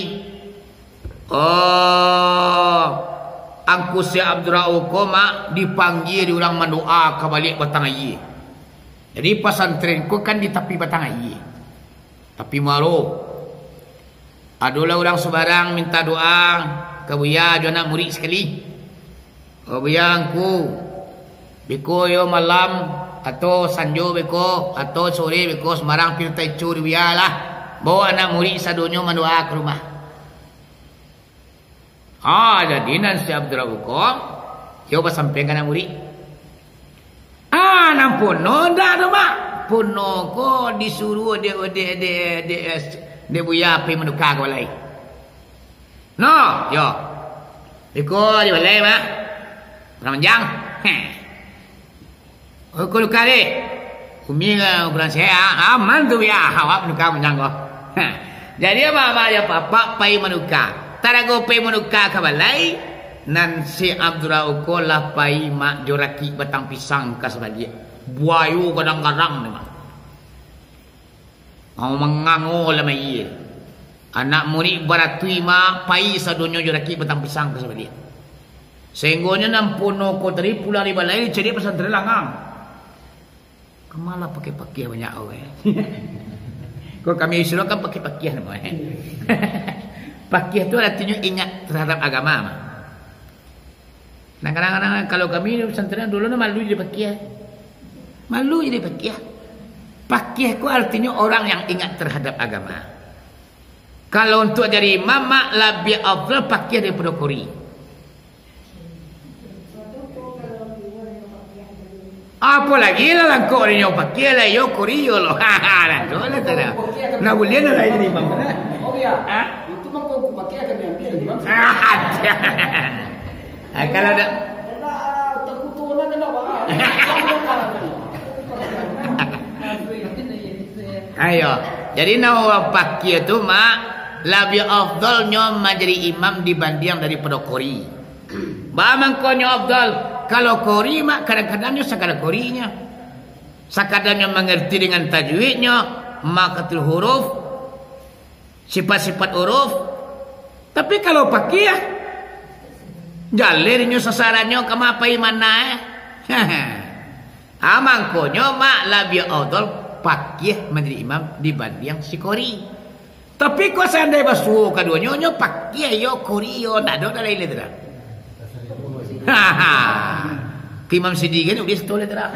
Angku si Abdurrahman mak dipanggil di ulang mendoa ke balik batang air. Jadi pesantrenku kan di tepi batang air. Tapi malu. Adalah orang sebarang minta doa ke buya jo anak murid sekali. Buya angku beko yo malam atau sanjo beko atau sore beko semarang pirta icu di buya lah. Bawa anak murid sadonyo mendoa ke rumah. Jadi nanti Abdurrahman coba sampaikan anak murid. Nampun dah tu mak. Puno ko disuruh dia buya pergi menukar ke balai. No, yo. Iko di balai mak. Ramanjang. Ko nukar deh. Umi ukuran saya aman tu ya. Awak menukar menjang ko. Jadi mama dia papa pergi menukar. Tarago pergi menukar ke balai. Nan si Abdurrahman lah pergi mak joraki batang pisang ke sebagai. Buayu kadang-kadang ni mak. Mau mengango lama iya. Anak murid baratui mak pai sadonyo joraki batang pisang ke sebagai. Sehinggonya nampuno ko dari pulang di balai jadi pesantren langang. Kemala pakai banyak awak. Kau kami suruh kan pakai nama. Pakai tu artinya ingat terhadap agama mak. Nah kadang-kadang kalau kami pesantren dulu malu jadi pakai. Malu jadi pakih. Pakih itu artinya orang yang ingat terhadap agama. Kalau untuk jadi imam lebih afdal pakih daripada kori. Apa lagi lah langkau orang yang pakih lah yo kori yo lo. Nah tu lah tu lah. Nak boleh lah jadi imam. Oh ya. Itu mangkuk pakih akan diambil imam. Kalau ada. Terkutulah kenapa? Ayo, jadi nak pakai tu mak lebih afdalnya menjadi imam dibanding daripada kori. Bagaimana kau afdal? Kalau kori mak kadang-kadangnya sekadar korinya, sekadarnya mengerti dengan tajwidnya, makatul huruf, sifat-sifat huruf. Tapi kalau pakai ya, jalirnya sasarannya kemapai mana? Mangkonyo mak labia odol pakih menjadi imam dibanding si kori. Tapi kau seandainya basuh keduanya nyo pakih yo kori yo nak ada lain le dah. Haha. Imam Sidi kan udah setole dah.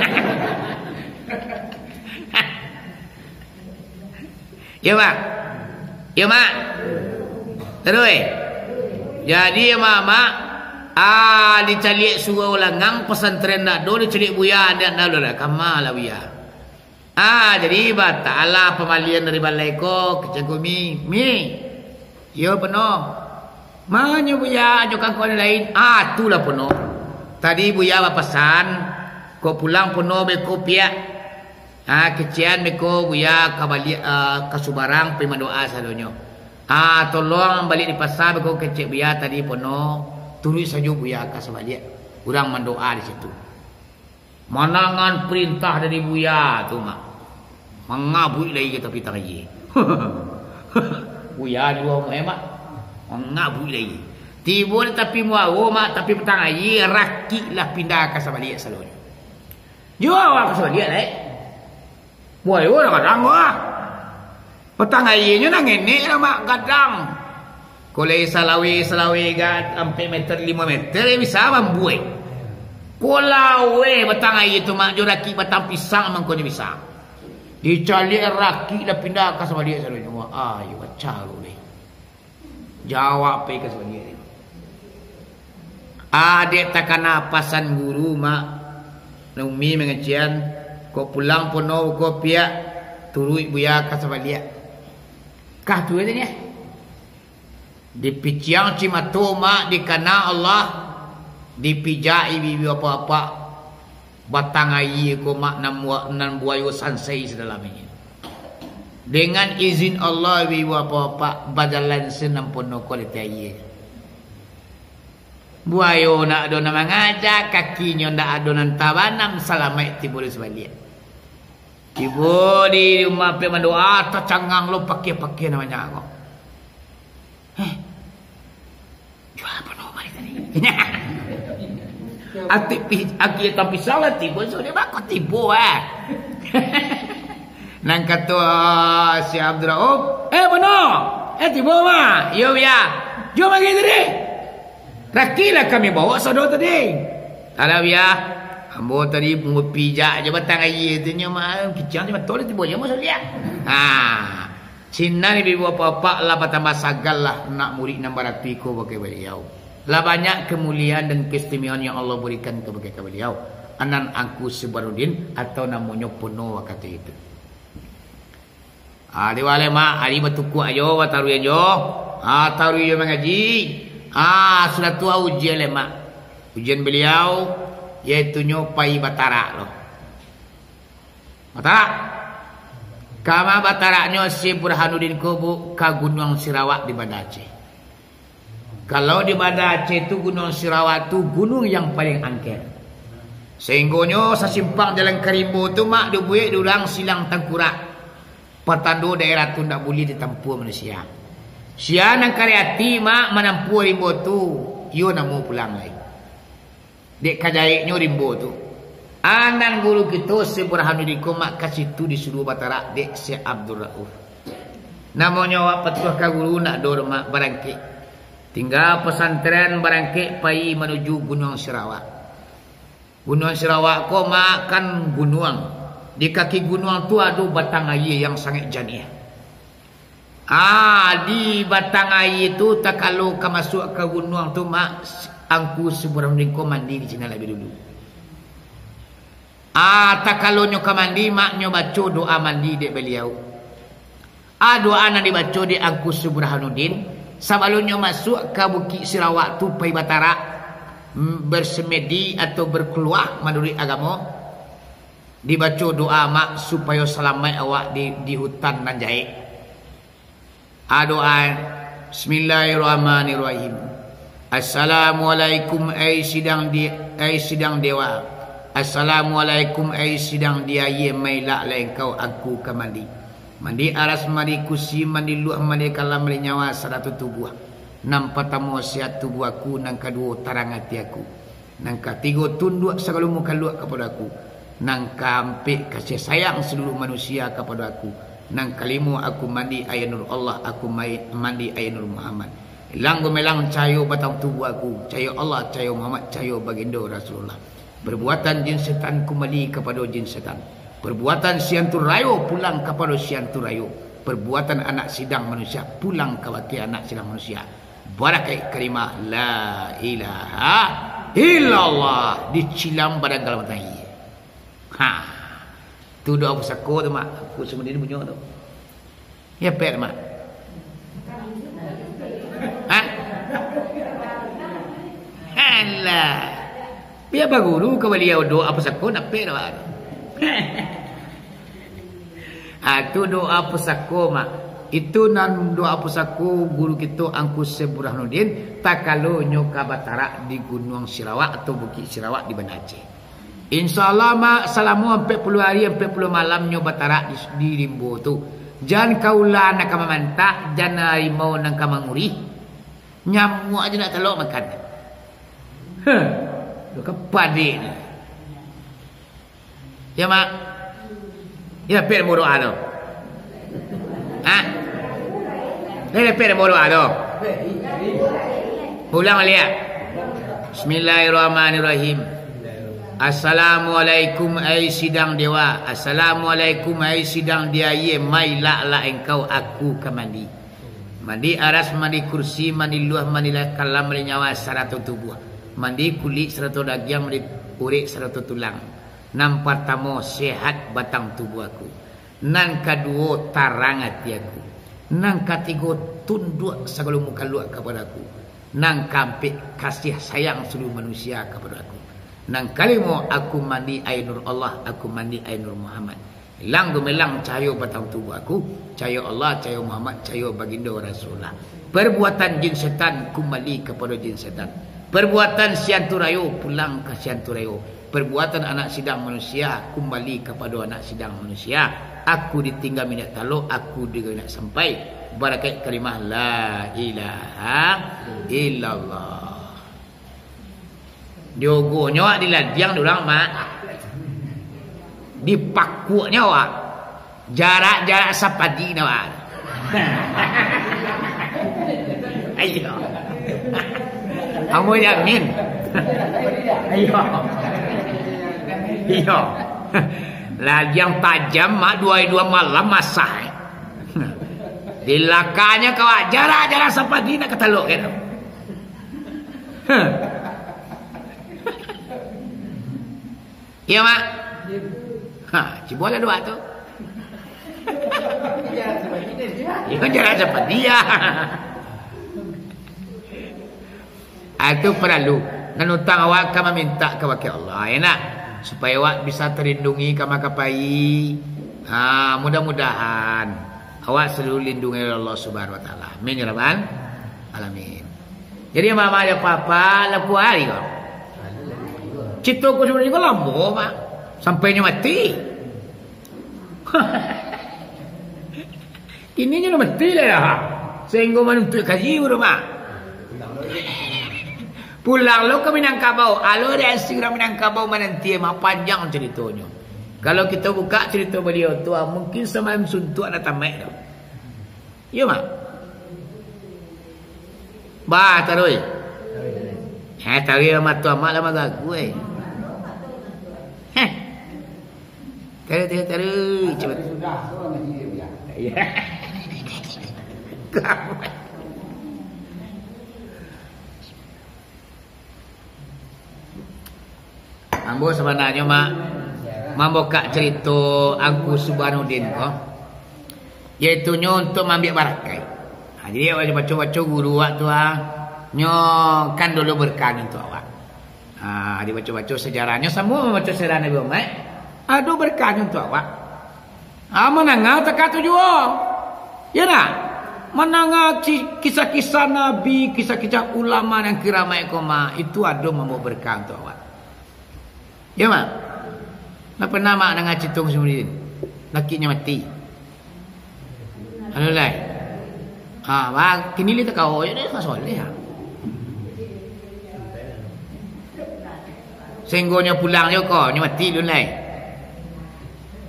Ya mak. Ya mak. Terus. Jadi mak dicalik suruh ulangang pesantren nak do dicalik buya ada nak do dah kamal buya. Jadi batala pemalian dari balai ko kecengkumi mi. Yo penuh. Mana buya ajukan kau lain. Itulah penuh. Tadi buya pesan kau pulang penuh beko piak. Kecian beko buya kabali kasubarang pima doa sadonyo. Tolong balik di pasar beko kecek buya tadi penuh. Tulis saja buya kasih dia. Kurang mendoa di situ. Manangan perintah dari buya tu mak. Mengabui lagi kita pitang lagi. Buya dua mak. Mengabui lagi. Tiba tapi muawo mak tapi petang lagi raki lah pindah kasih dia selalu. Jual kasih dia leh. Buaya orang kadang wah. Petang lagi nya nang ini mak kadang. Kalau salawe gat sampai meter 5 meter bisa membuat. Kalau batang air itu mak joraki batang pisang mangkonya bisa. Dicali raki dah pindah ke sama dia selalu semua. Ayo baca lu ni. Jawab pe ke sama dia. Adik takkan pasan guru mak. Umi mengajian kau pulang penuh kau piak turui buya ke sama dia. Kah tu ni. Dipiciang cimato mak dikana Allah dipijai bibi apa-apa batang air ko mak nan buayo sansai sedalamnya dengan izin Allah bibi apa-apa badalan senampono kualiti air buayo nak ada nama ngajak kakinya ndak ada nan tabanam salamai tibo di sebalik tibo di rumah pe mendoa tacangang lo pakai namanya kok. Jual apa nomor tadi? Aki tapi salah tiba sudah bakal tiba Nang kata si Abdul Rauf, benar. Tiba mah. Yo ya. Jom lagi tadi. Rakilah kami bawa saudara tadi. Kalau ya, ambo tadi pijak je batang air tu nya mah kicang je betul tiba je masa lihat. Cina ni bibu apa-apa lah bertambah sagal lah nak murid nombor ko bagi beliau. Lah banyak kemuliaan dan keistimewaan yang Allah berikan kepada beliau. Anan aku Sebarudin atau namanya penuh kata itu. Di wale mak hari batuku ayo wataru ayo. Taru yo mengaji. Sudah tua ujian le mak. Ujian beliau yaitu nyopai Batara loh. Batara Kama bataraknya si Burhanuddin Kubu ke Gunung Sirawak di Banda Aceh. Kalau di Banda Aceh itu Gunung Sirawak itu gunung yang paling angker. Sehingga sesimpang jalan Karimbo itu mak dibuat durang silang tengkurak. Pertanda daerah itu tidak boleh ditempuh manusia. Sia nang karyati mak menempuh rimbo itu. Yo nak mau pulang lagi. Dek kajaiknya rimbo itu. Anan guru kita si Burhanuddin mak kasih tu disuruh Batara dek si Abdul Rauf. Namanya wak petuah ka guru nak dor mak barangkit. Tinggal pesantren barangkit pai menuju Gunung Sirawak. Gunung Sirawak ko mak kan gunung. Di kaki gunung tu ada batang air yang sangat janiah. Di batang air tu tak kalau ka masuk ke gunung tu mak angku si Burhanuddin mandi di sini lebih dulu. Tak kalau nyoka mandi mak nyo baca doa mandi dek beliau. Doa nan dibaca di Angkus Burhanuddin sebelum nyo masuk ke Bukit Sirawak tu pai Batara bersemedi atau berkeluar menurut agama. Dibaca doa mak supaya selamat awak di hutan nan jahit. Doa Bismillahirrahmanirrahim. Assalamualaikum ai sidang dewa. Assalamualaikum ai sidang dia ye mai la lain kau aku ke mandi. Mandi aras mandi kusi mandi luak mandi kalam mandi nyawa sadatu tubuh. Nam pertama sihat tubuh aku, nang kedua tarang hati aku. Nang ketiga tunduk segala muka luak kepada aku. nang kampi kasih sayang seluruh manusia kepada aku, nang kalimu aku mandi air nur Allah, aku mandi air nur Muhammad. Ilang gemelang cahayu batang tubuh aku, cahayu Allah, cahayu Muhammad, cahayu baginda Rasulullah. Perbuatan jin setan kembali kepada jin setan. Perbuatan siantur rayo pulang kepada siantur rayo. Perbuatan anak sidang manusia pulang kepada anak sidang manusia. Barakai kalimah la ilaha illallah dicilam pada dalam tahi. Ha. Tu doa pusako tu mak. Aku semua ni punya tu. Ya pet mak. Ha? Alah. Biar baguru ke beliau doa pusako nak pet mak. Tu doa pusako mak. Itu nan doa pusako guru kita Angku Burhanuddin tak kalau nyoka batara di Gunung Sirawak atau Bukit Sirawak di Banda Aceh. InsyaAllah mak selama 40 hari 40 malam nyoba tarak di limbo tu. Jangan kaulah nak memantak, jangan harimau nak manguri. Nyamuk aja nak telok makan. Lu kepadik ni. Ya mak. Ya per mo doa tu. Ha? Dah per mo doa tu. Ulang lihat. Bismillahirrahmanirrahim. Assalamualaikum ai sidang dewa. Assalamualaikum ai sidang dia ye mai la engkau aku ke mandi. Mandi aras, mandi kursi, mandi luah, mandi kalam, mandi nyawa serata tubuh. Mandi kulit serata daging, mandi urik serata tulang. Nan pertama sehat batang tubuh aku. Nan kedua tarang hati aku. Nan ketiga tunduk segala muka luak kepada aku. Nan keempat kasih sayang seluruh manusia kepada aku. Nang kalimu aku mandi air nur Allah, aku mandi air nur Muhammad. Hilang gemelang cahaya batang tubuh aku, cahaya Allah, cahaya Muhammad, cahaya baginda Rasulullah. Perbuatan jin setan kembali kepada jin setan. Perbuatan sianturayo pulang ke sianturayo. Perbuatan anak sidang manusia kembali kepada anak sidang manusia. Aku ditinggal minyak taluk, aku juga nak sampai. Barakat kalimah la ilaha illallah. Diogonya wak diladiang diorang mak. Dipakuknya wak. Jarak-jarak sapadi na wak. Ayo. Kamu yakin? Ayo. Ayo. Ladiang tajam mak dua malam masak. Dilakanya kawak jarak-jarak sapadi nak ketaluk gitu. Iya mak. Cibola doa tu. Iya jarak cepat dia. Itu perlu. Nanutang awak kama minta ke wakil Allah. Enak. Supaya awak bisa terlindungi kama kapai. Mudah-mudahan awak selalu lindungi Allah Subhanahu Wa Taala. Amin ya rabbal alamin. Jadi mama ada papa lapu hari kau. Cita aku sebenarnya juga lambo mak. Sampainya mati. Kini je mati lah ya. Sehingga menuntut kaji baru mak. Pulang lo ke Minangkabau. Alo dia segera Minangkabau menanti mak panjang ceritanya. Kalau kita buka cerita beliau tu mungkin semalam suntuk nak tamat dah. Ya mak. Bah taruh. Taruh mak tu mak lama gagu Taruh cepat. Ya. Ambo sebenarnya mak membuka cerita Angku Burhanuddin ko. Iaitu untuk mengambil barakai. Jadi awak baca-baca guru awak tu nyo kan dulu berkah untuk awak. Dia baca-baca sejarahnya semua membaca sejarah Nabi Muhammad. Aduh berkah untuk awak. Menangah teka tujuh. Ya nak? Menangah kisah-kisah Nabi, kisah-kisah ulama yang kiramai koma itu ada membawa berkah untuk awak. Ya mak? Nak pernah mak nangah citung semua lakinya mati. Halo lai. Mak kini lihat kau ya dia tak soleh ya. Senggonya pulang je kau, ni mati dulu lai.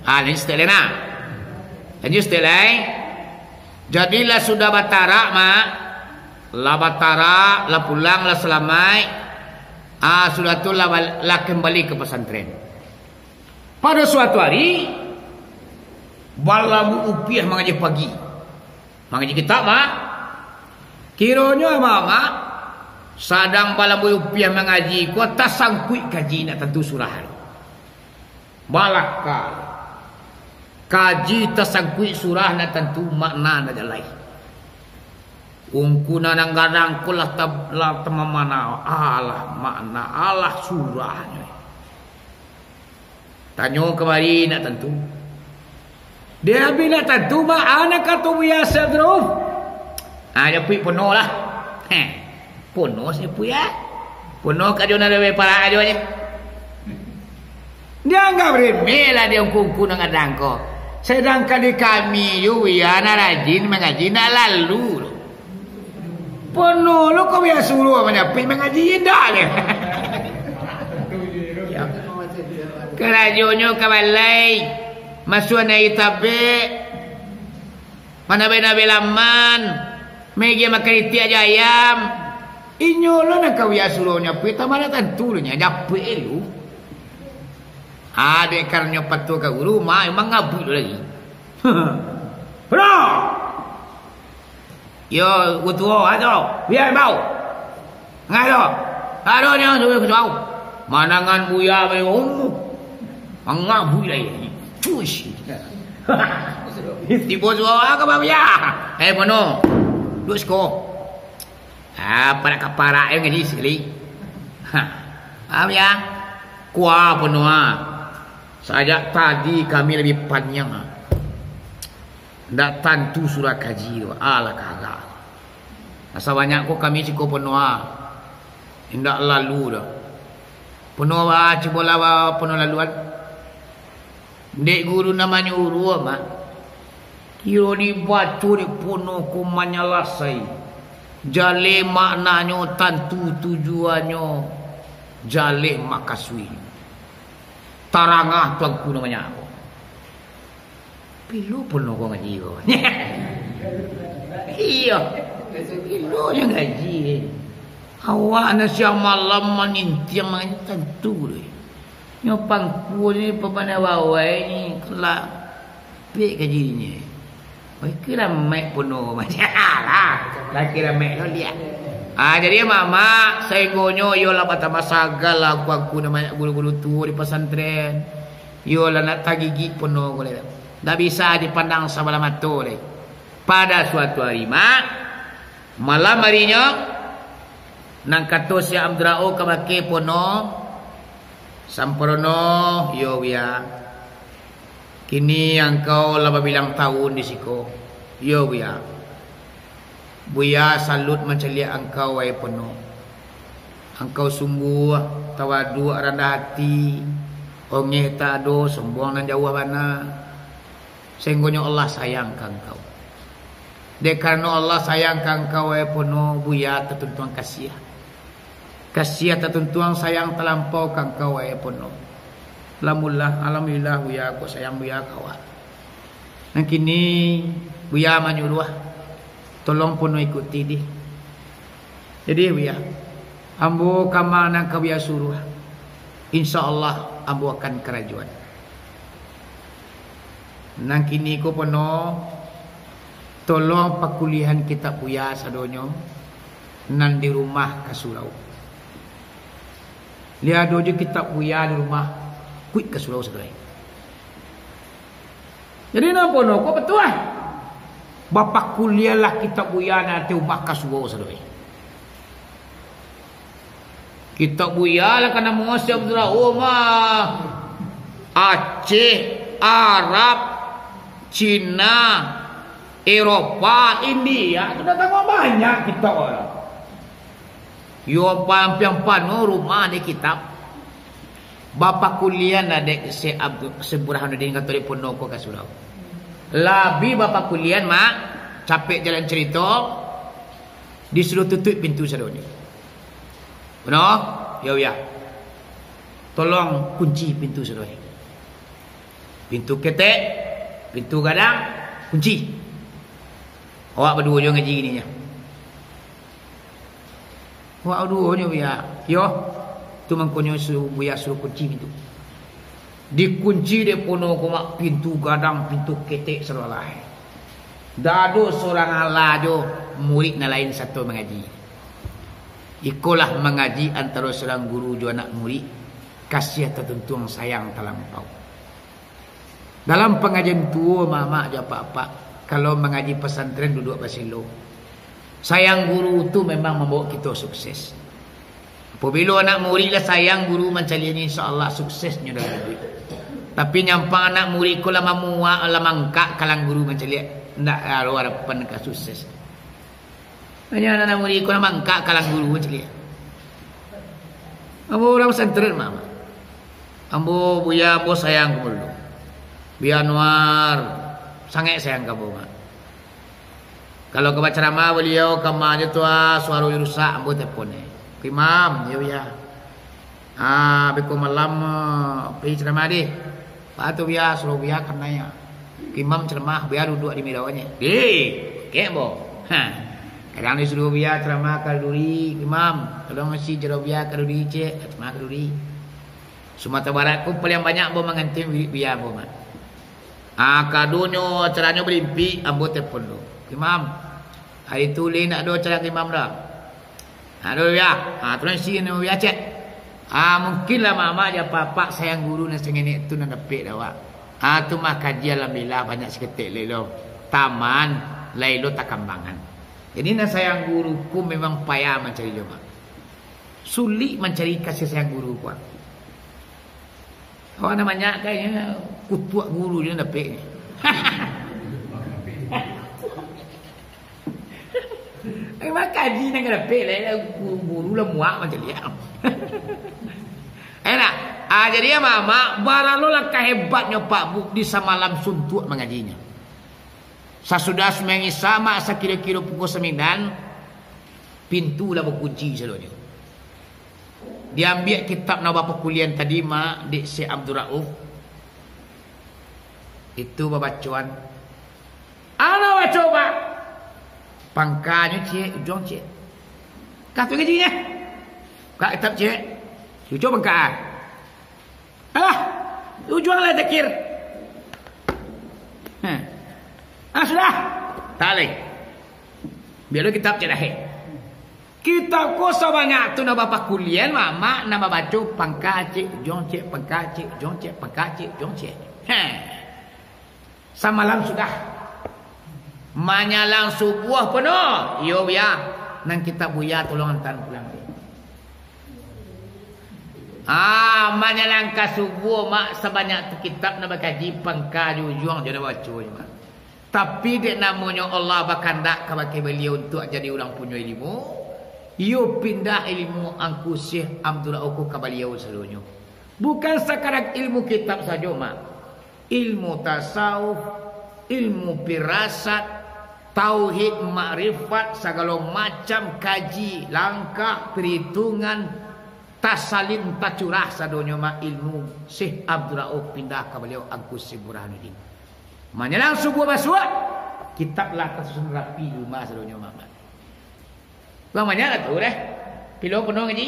Ini setelah nak. Lanjut setelah. Jadilah sudah batara mak. Lah batara, lah pulang, lah selamai. Sudah tu lah kembali ke pesantren. Pada suatu hari, balamu upiah mengaji pagi. Mengaji kitab mak. Kiranya mama sadang balamu upiah mengaji, kota sangkui kaji nak tentu surah. Balakal. Kaji tersangkui surah nak tentu makna nak jalai. Ungkuna nang gadang kulah tabla temamana Allah makna Allah surahnya. Tanyo kemari nak tentu. Dia bila tentu mak anak kata biasa terus. Dia pergi penuh lah. Penuh saya pergi ya. Penuh kat jona lebih parah aja ni. Dia enggak remeh lah dia ungku nang gadang ko. Sedangkan di kami you ya nak rajin mengaji nak lalu. Penuh lu kau biasa suruh menyapi mengaji dah je. Kerajonyo kabalai masuk naik tabe mana bena belaman meja makan iti aja ayam inyo lo nak kau biasa suruh nyapi tamana tentu nya nyapi lu. Ada karena patuh ke guru mah emang ngabut lagi. Bro. Yo, gutuo ato, biar bau. Ngado. Ado nya suruh bau. Manangan buya me ngabu lagi. Push. Tibo suara ke buya. Bono. Duk sko. Pada kapara yang ngaji sekali. Ya. Kuah penuh. Sajak tadi kami lebih panjang. Tak tentu surah kaji. Alah kagak. Asa banyak kok kami cukup penuh. Tidak lalu dah. Penuh lah. Cuba lah penuh laluan. Dek guru namanya Urua mak. Kira dibaca di penuh kumanya lasai. Jale maknanya tentu tujuannya. Jale makasui. Tarangah tuanku namanya aku. Pilu pun kau ngaji kau. Iya. Pilu yang ngaji. Awak nasihat malam menintiang mengaji tentu deh. Nyopang ku ni pemana bawai ni kelak pek kaji ni. Oi kira mek penuh macam lah. Lah kira mek lo lihat. Jadi mama saya gonyo yo lah pertama sagal lah aku namanya guru-guru tua di pesantren. Yo lah nak tagigi penuh boleh. Tak bisa dipandang sebelah mata deh. Pada suatu hari malam harinya nang kata si Abdrao kabake penuh samprono yo ya. Kini engkau laba bilang tahun di siko. Yo ya. Buya salut menceliak engkau wahai penuh. Engkau sungguh tawadu rendah hati. Ongeh tak ada sombong dan jauh mana. Sehingga Allah sayangkan engkau. Dek karena Allah sayangkan engkau wahai penuh. Buya tertentuan kasihan. Kasihan tertentuan sayang terlampau kan engkau wahai penuh. Alhamdulillah buya aku sayang buya kawan. Dan kini buya menyuruh. Tolong pun ikuti dia. Jadi ya, ambo kamana kau biasa suruh. InsyaAllah ambo akan kerajuan. Nang kini ko penuh. Tolong pakulihan kitab buya sadonyo. Nan di rumah ke surau. Lihat dojo kitab buya di rumah. Kuit ke surau segera. Jadi napa no ko betul Bapak kuliah lah kitab buya nanti ubah kasuwa sadoi. Kitab buya lah kana Musa Abdullah Umar. Aceh, Arab, Cina, Eropa, India, sudah tambah banyak kitab orang. Yo pampiang rumah ni kitab. Bapak kuliah nadek se Burhanuddin kata di Ponoko kasurau. Labi bapak kuliah mak capek jalan cerita disuruh tutup pintu sadoni. Benar? Ya. Tolong kunci pintu sadoni. Pintu ketek, pintu gadang, kunci. Awak berdua je ngaji gini nya. Awak berdua je biar. Yo. Tu mangkonyo buya suruh kunci pintu. Dikunci dia puno kumak pintu gadang, pintu ketek seralah. Dado seorang Allah jo murid na lain satu mengaji. Ikolah mengaji antara seorang guru jo anak murid. Kasih tertentu yang sayang dalam kau. Dalam pengajian tua mak-mak je pak-pak. Kalau mengaji pesantren duduk basilo. Sayang guru tu memang membawa kita sukses. Apabila anak murid lah sayang guru macam ni, insya-Allah suksesnya dalam hidup. Tapi nyampang anak murid ko lah mamua lah mangkak kalang guru macam ni, ndak ada harapan ke sukses. Hanya anak murid ko lah mangkak kalang guru macam ni. Ambo orang pesantren mama. Ambo buya ambo sayang ko dulu. Biar Anwar sangat sayang kamu mak. Kalau ke ceramah beliau kamanya tu suara rusak ambo teleponnya. Imam, ya. Beku malam pergi ceramah deh. Pak tu biar suruh biar kena ya. Imam ceramah biar duduk di midawanya. Kebo. Kadang disuruh biar ceramah kalduri imam. Kalau masih jero biar kalduri cek, ceramah kalduri. Sumatera Barat pun paling banyak ambo mengantim biar ambo mak. Kadonyo caranya berimpi ambo telefon do. Imam, hari tu lain nak do cara imam dah. Aduh ya, terus sih ni ya cek. Mungkinlah mama aja papa sayang guru nak sengenek tu nak dapat dah wak. Tu mah kaji alhamdulillah banyak seketik lelo. Taman lailo takambangan. Jadi nak sayang guruku memang payah mencari jodoh. Sulit mencari kasih sayang guru kuat. Awak namanya kayaknya kutuak guru dia dapat ni. Memang kaji nak dapat lah guru lah muak macam dia. Enak. Jadi ya mama, baralo lah kehebatnya Pak Buk di samalam suntuk mengajinya. Sesudah semengi sama sekira-kira pukul 9, pintu lah berkunci selalunya. Dia ambil kitab Nawabah Kulian tadi mak di Syekh Abdul Rauf. Itu babacaan. Ana baca pak. Pangkanya cik, ujung cik. Kata gajinya. Kak kitab cik. Ujung pangkat. Alah, ujung lah takir. Sudah. Tak boleh. Biar kitab cik dah. Kita kosa banyak tu nak bapak kuliah mama nama baca pangkat cik, ujung cik, pangkat cik, ujung cik, pangkat cik, ujung cik. Samalam sudah. Manyalang subuh penuh. Yo biar. Nang kita buya tolong hantar pulang. Manyalang ka subuh mak sebanyak tu kitab nak bakaji pangka ujung jadi baca mak. Tapi dek namanya Allah bakandak ka bagi beliau untuk jadi orang punya ilmu. Yo pindah ilmu angku Syekh Abdul Rauf ka beliau seluruhnya. Bukan sekadar ilmu kitab saja mak. Ilmu tasawuf, ilmu firasat, tauhid, makrifat, segala macam kaji, langkah, perhitungan, tasalim, tacurah sadonya mak ilmu Syekh Abdul Rauf pindah ke beliau angku Syekh Burhanuddin. Menyelang subuh basua, kitablah tersusun rapi rumah sadonya mak. Bang banyak lah tu dah. Pilau penuh ngaji.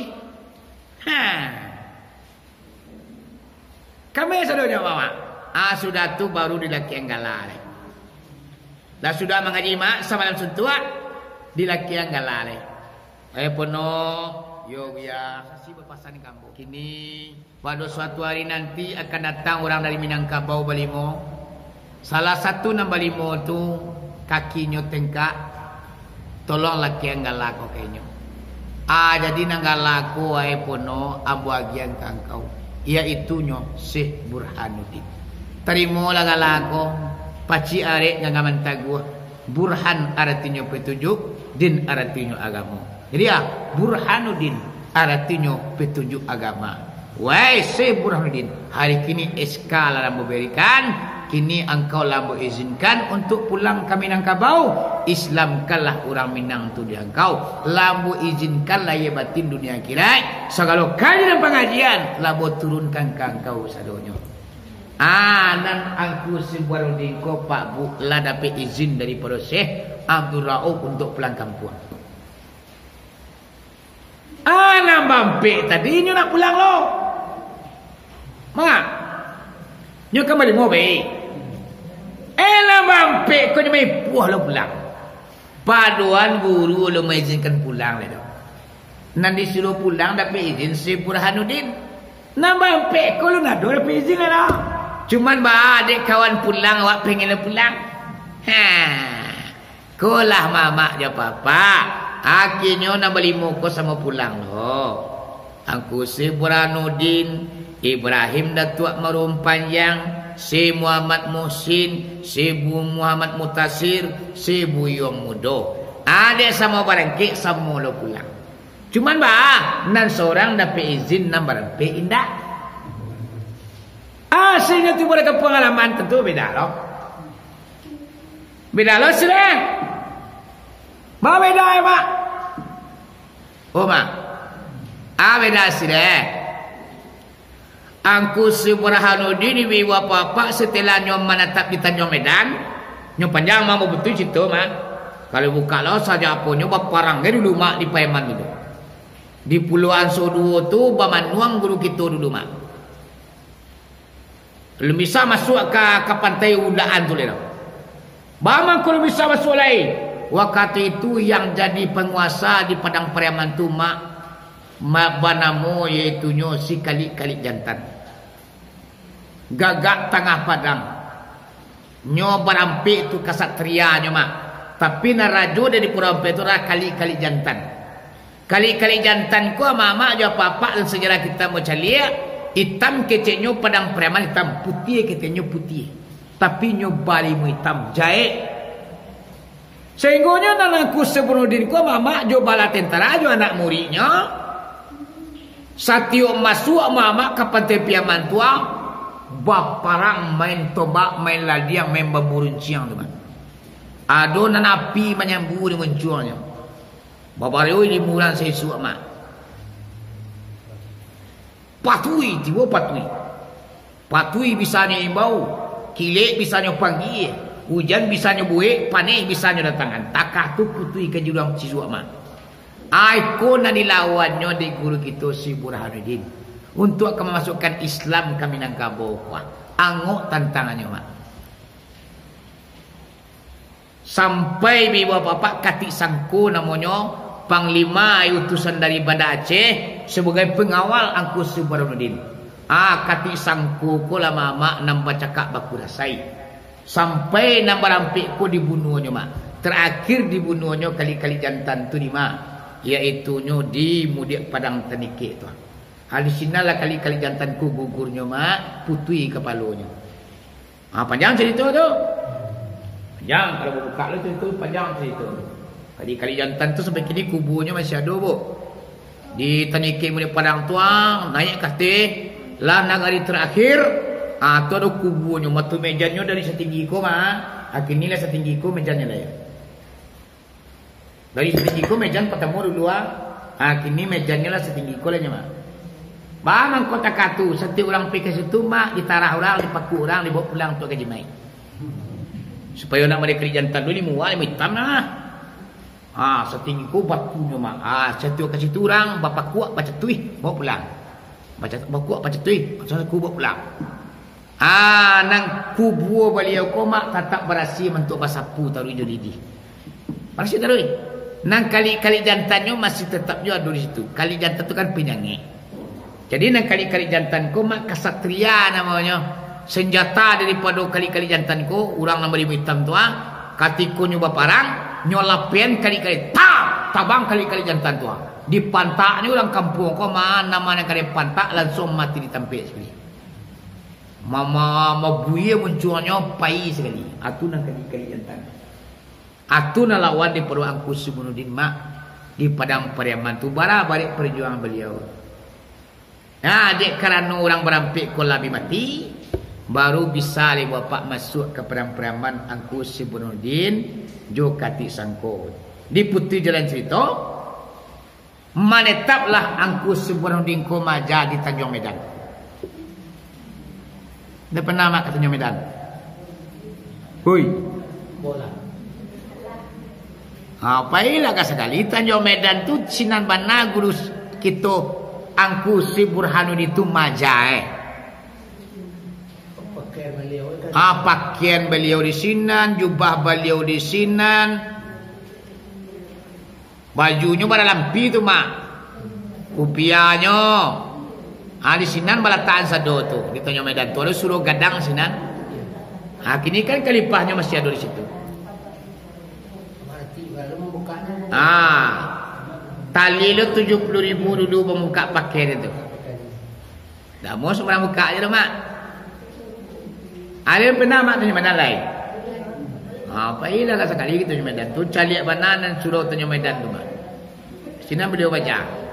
Kami sadonya mama. Sudah tu baru dilaki yang galah. Dah sudah mengaji mak sama dalam suntua dilaki yang galah. Penuh yo ya sasi berpasan di kampung. Kini pada suatu hari nanti akan datang orang dari Minangkabau Balimo. Salah satu nama Balimo tu kakinya tengkak. Tolong laki yang galah kau kayaknya. Jadi nang galah ko ai penuh abu agian kangkau. Iaitunya Syekh Burhanuddin. Terima lah galah ko. Paci arek ngagaman taguh. Burhan artinya petunjuk, din artinya agama. Jadi Burhanuddin artinya petunjuk agama. Wahai Syekh Burhanuddin, hari kini SK lah memberikan. Kini engkau lah izinkan untuk pulang ke Minangkabau. Islamkanlah orang Minang tu di engkau. Lambu izinkanlah ia batin dunia akhirat. Segala kaji dan pengajian lambu turunkan ke engkau sadonya. Dan aku Burhanuddin ko Pak Bu lah dapat izin daripada Syekh Abdul Rauf untuk pulang kampung. Nak mampir tadi nyo nak pulang lo. Mak. Nyo kembali mobil. Nak mampir ko nyo mai puah lo pulang. Paduan guru lo mengizinkan pulang le. Nanti disuruh pulang dapat izin si Burhanuddin. Nak mampir ko lo nak dapat izin le. Cuman adik kawan pulang awak pengen lo pulang. Kolah mama je papa. Akhirnya nak beli muka sama pulang loh. Angku si Burhanuddin, Ibrahim Datuk Marum Panjang, si Muhammad Muhsin, si Bu Muhammad Mutasir, si Bu Yong Mudo. Ada sama barangkik sama lo pulang. Cuman nan seorang dapat izin nan barangkik indah. Sehingga tu mereka pengalaman tentu beda loh. Beda loh sudah. Mak beda ya mak. Oh mak. Beda sudah. Angku si Burhanuddin ibu apa setelah nyom menetap di Tanjung Medan. Nyom panjang mau betul situ mak. Kalau buka lo saja apa nyom parangnya dulu mak di Payaman itu. Di Pulauan Soduo tu Bamanuang guru kita dulu mak. Belum bisa masuk ke pantai Udaan tu lho. Bama kalau bisa masuk lain. Waktu itu yang jadi penguasa di Padang Pariaman tu mak banamo yaitu nyo si Kalik Jantan. Gagak tengah padang. Nyo berampik tu kasatria nyo mak. Tapi narajo dari Purampik tu ra Kalik Jantan. Kalik Jantan ko mama jo papa dan sejarah kita mau calia hitam keceknya Padang Pariaman hitam, putih keceknya putih. Tapi nyo bali mu hitam jae. Sehingga nanaku Burhanuddin ko mama jo bala tentara jo anak muridnya. Satio masuk mama ke pantai Piaman tua baparang main tobak main ladiang main baburunciang teman. Ado nan api menyambu di munculnya. Babareo limuran saya suak mak. Patui bisanya imbau, kilek bisanya panggil. Hujan bisanya buik, panik bisanya datangan. Takah tu kutui ke jurang Cisua mak. Aku na dilawannya di guru kita si Burhanuddin untuk memasukkan Islam ke Minangkabau. Angok tantangannya mak. Sampai biwa bapak Katik Sangko namanya Panglima utusan dari Banda Aceh sebagai pengawal angku si Burhanuddin. Katik Sangko ko lama mak nambah cakap baku rasai. Sampai nama rampik ko dibunuhnya mak. Terakhir dibunuhnya Kalik Jantan tu di mak. Iaitu nyo di Mudik Padang Tanikik tu. Di sinalah Kalik Jantan ku gugurnya mak. Putui kepalanya. Panjang cerita tu. Panjang kalau buka lu cerita panjang cerita. Kalik Jantan tu sampai kini kuburnya masih ada bu. Di Tanikik Mudik Padang tu naik katih. Lah nagari terakhir. Tu ada kubunya, matu mejanya dari setinggi ko mah. Akhirnya lah setinggi ko mejanya lah ya. Dari setinggi ko mejan ketemu dulu Akhirnya mejanya lah setinggi ko lah mah. Bang kota katu, setiap orang pergi ke situ mah ditarah orang, dipaku orang, dibawa pulang untuk gaji mai. Supaya nak mereka Jantan dulu limual hitam lah. Setinggi ko batunya mah. Setiap ke situ orang bapak kuat baca tuih bawa pulang. Baca kuat baca tuih, macam ku bawa pulang. Nang kubur beliau ko mak tatap berasi mentuk basapu taruh hijau lidi. Berasi taruh. Nang Kalik Jantannya masih tetap juga di situ. Kalik Jantan tu kan penyanyi. Jadi nang Kalik Jantan ko mak kasatria namanya. Senjata daripada Kalik Jantan ko orang nama di hitam tu katiko nyoba parang nyolapen Kalik tabang Kalik Jantan tu. Di pantak ni orang kampung ko mana kali pantak langsung mati ditampik sekali. Mama buaya munculnya pai sekali. Atu nak Kalik Jantan. Atu nak lawan di Perlu Angku Burhanuddin mak di Padang Pariaman tu balik perjuangan beliau. Dek kerana orang berampik ko labi mati baru bisa le bapak masuk ke Padang Pariaman Angku Burhanuddin jo Katik Sangko. Di putih jalan cerita menetaplah Angku Burhanuddin ko maja di Tanjung Medan. Dia pernah mak katanya Medan. Hui. Bola. Apa ilah sekali tanyo Medan tu sinan bana guru kita angku si Burhanuddin itu majae. Pakaian beliau kan. Pakaian beliau di sinan, jubah beliau di sinan. Bajunya pada lampi tu mak. Upiahnya. Di sinan balataan sado tu. Di tanyo Medan tu ada suruh gadang sinan. Kini kan kalipahnya masih ada di situ. Tali lu 70.000 dulu membuka pakaian itu. Dah mau seorang buka aja dah mak. Ada yang pernah mak tanya mana lain. Apa ilah kat sekali gitu Medan tu caliak banan dan suruh tanya Medan tu mak. Sini beliau baca.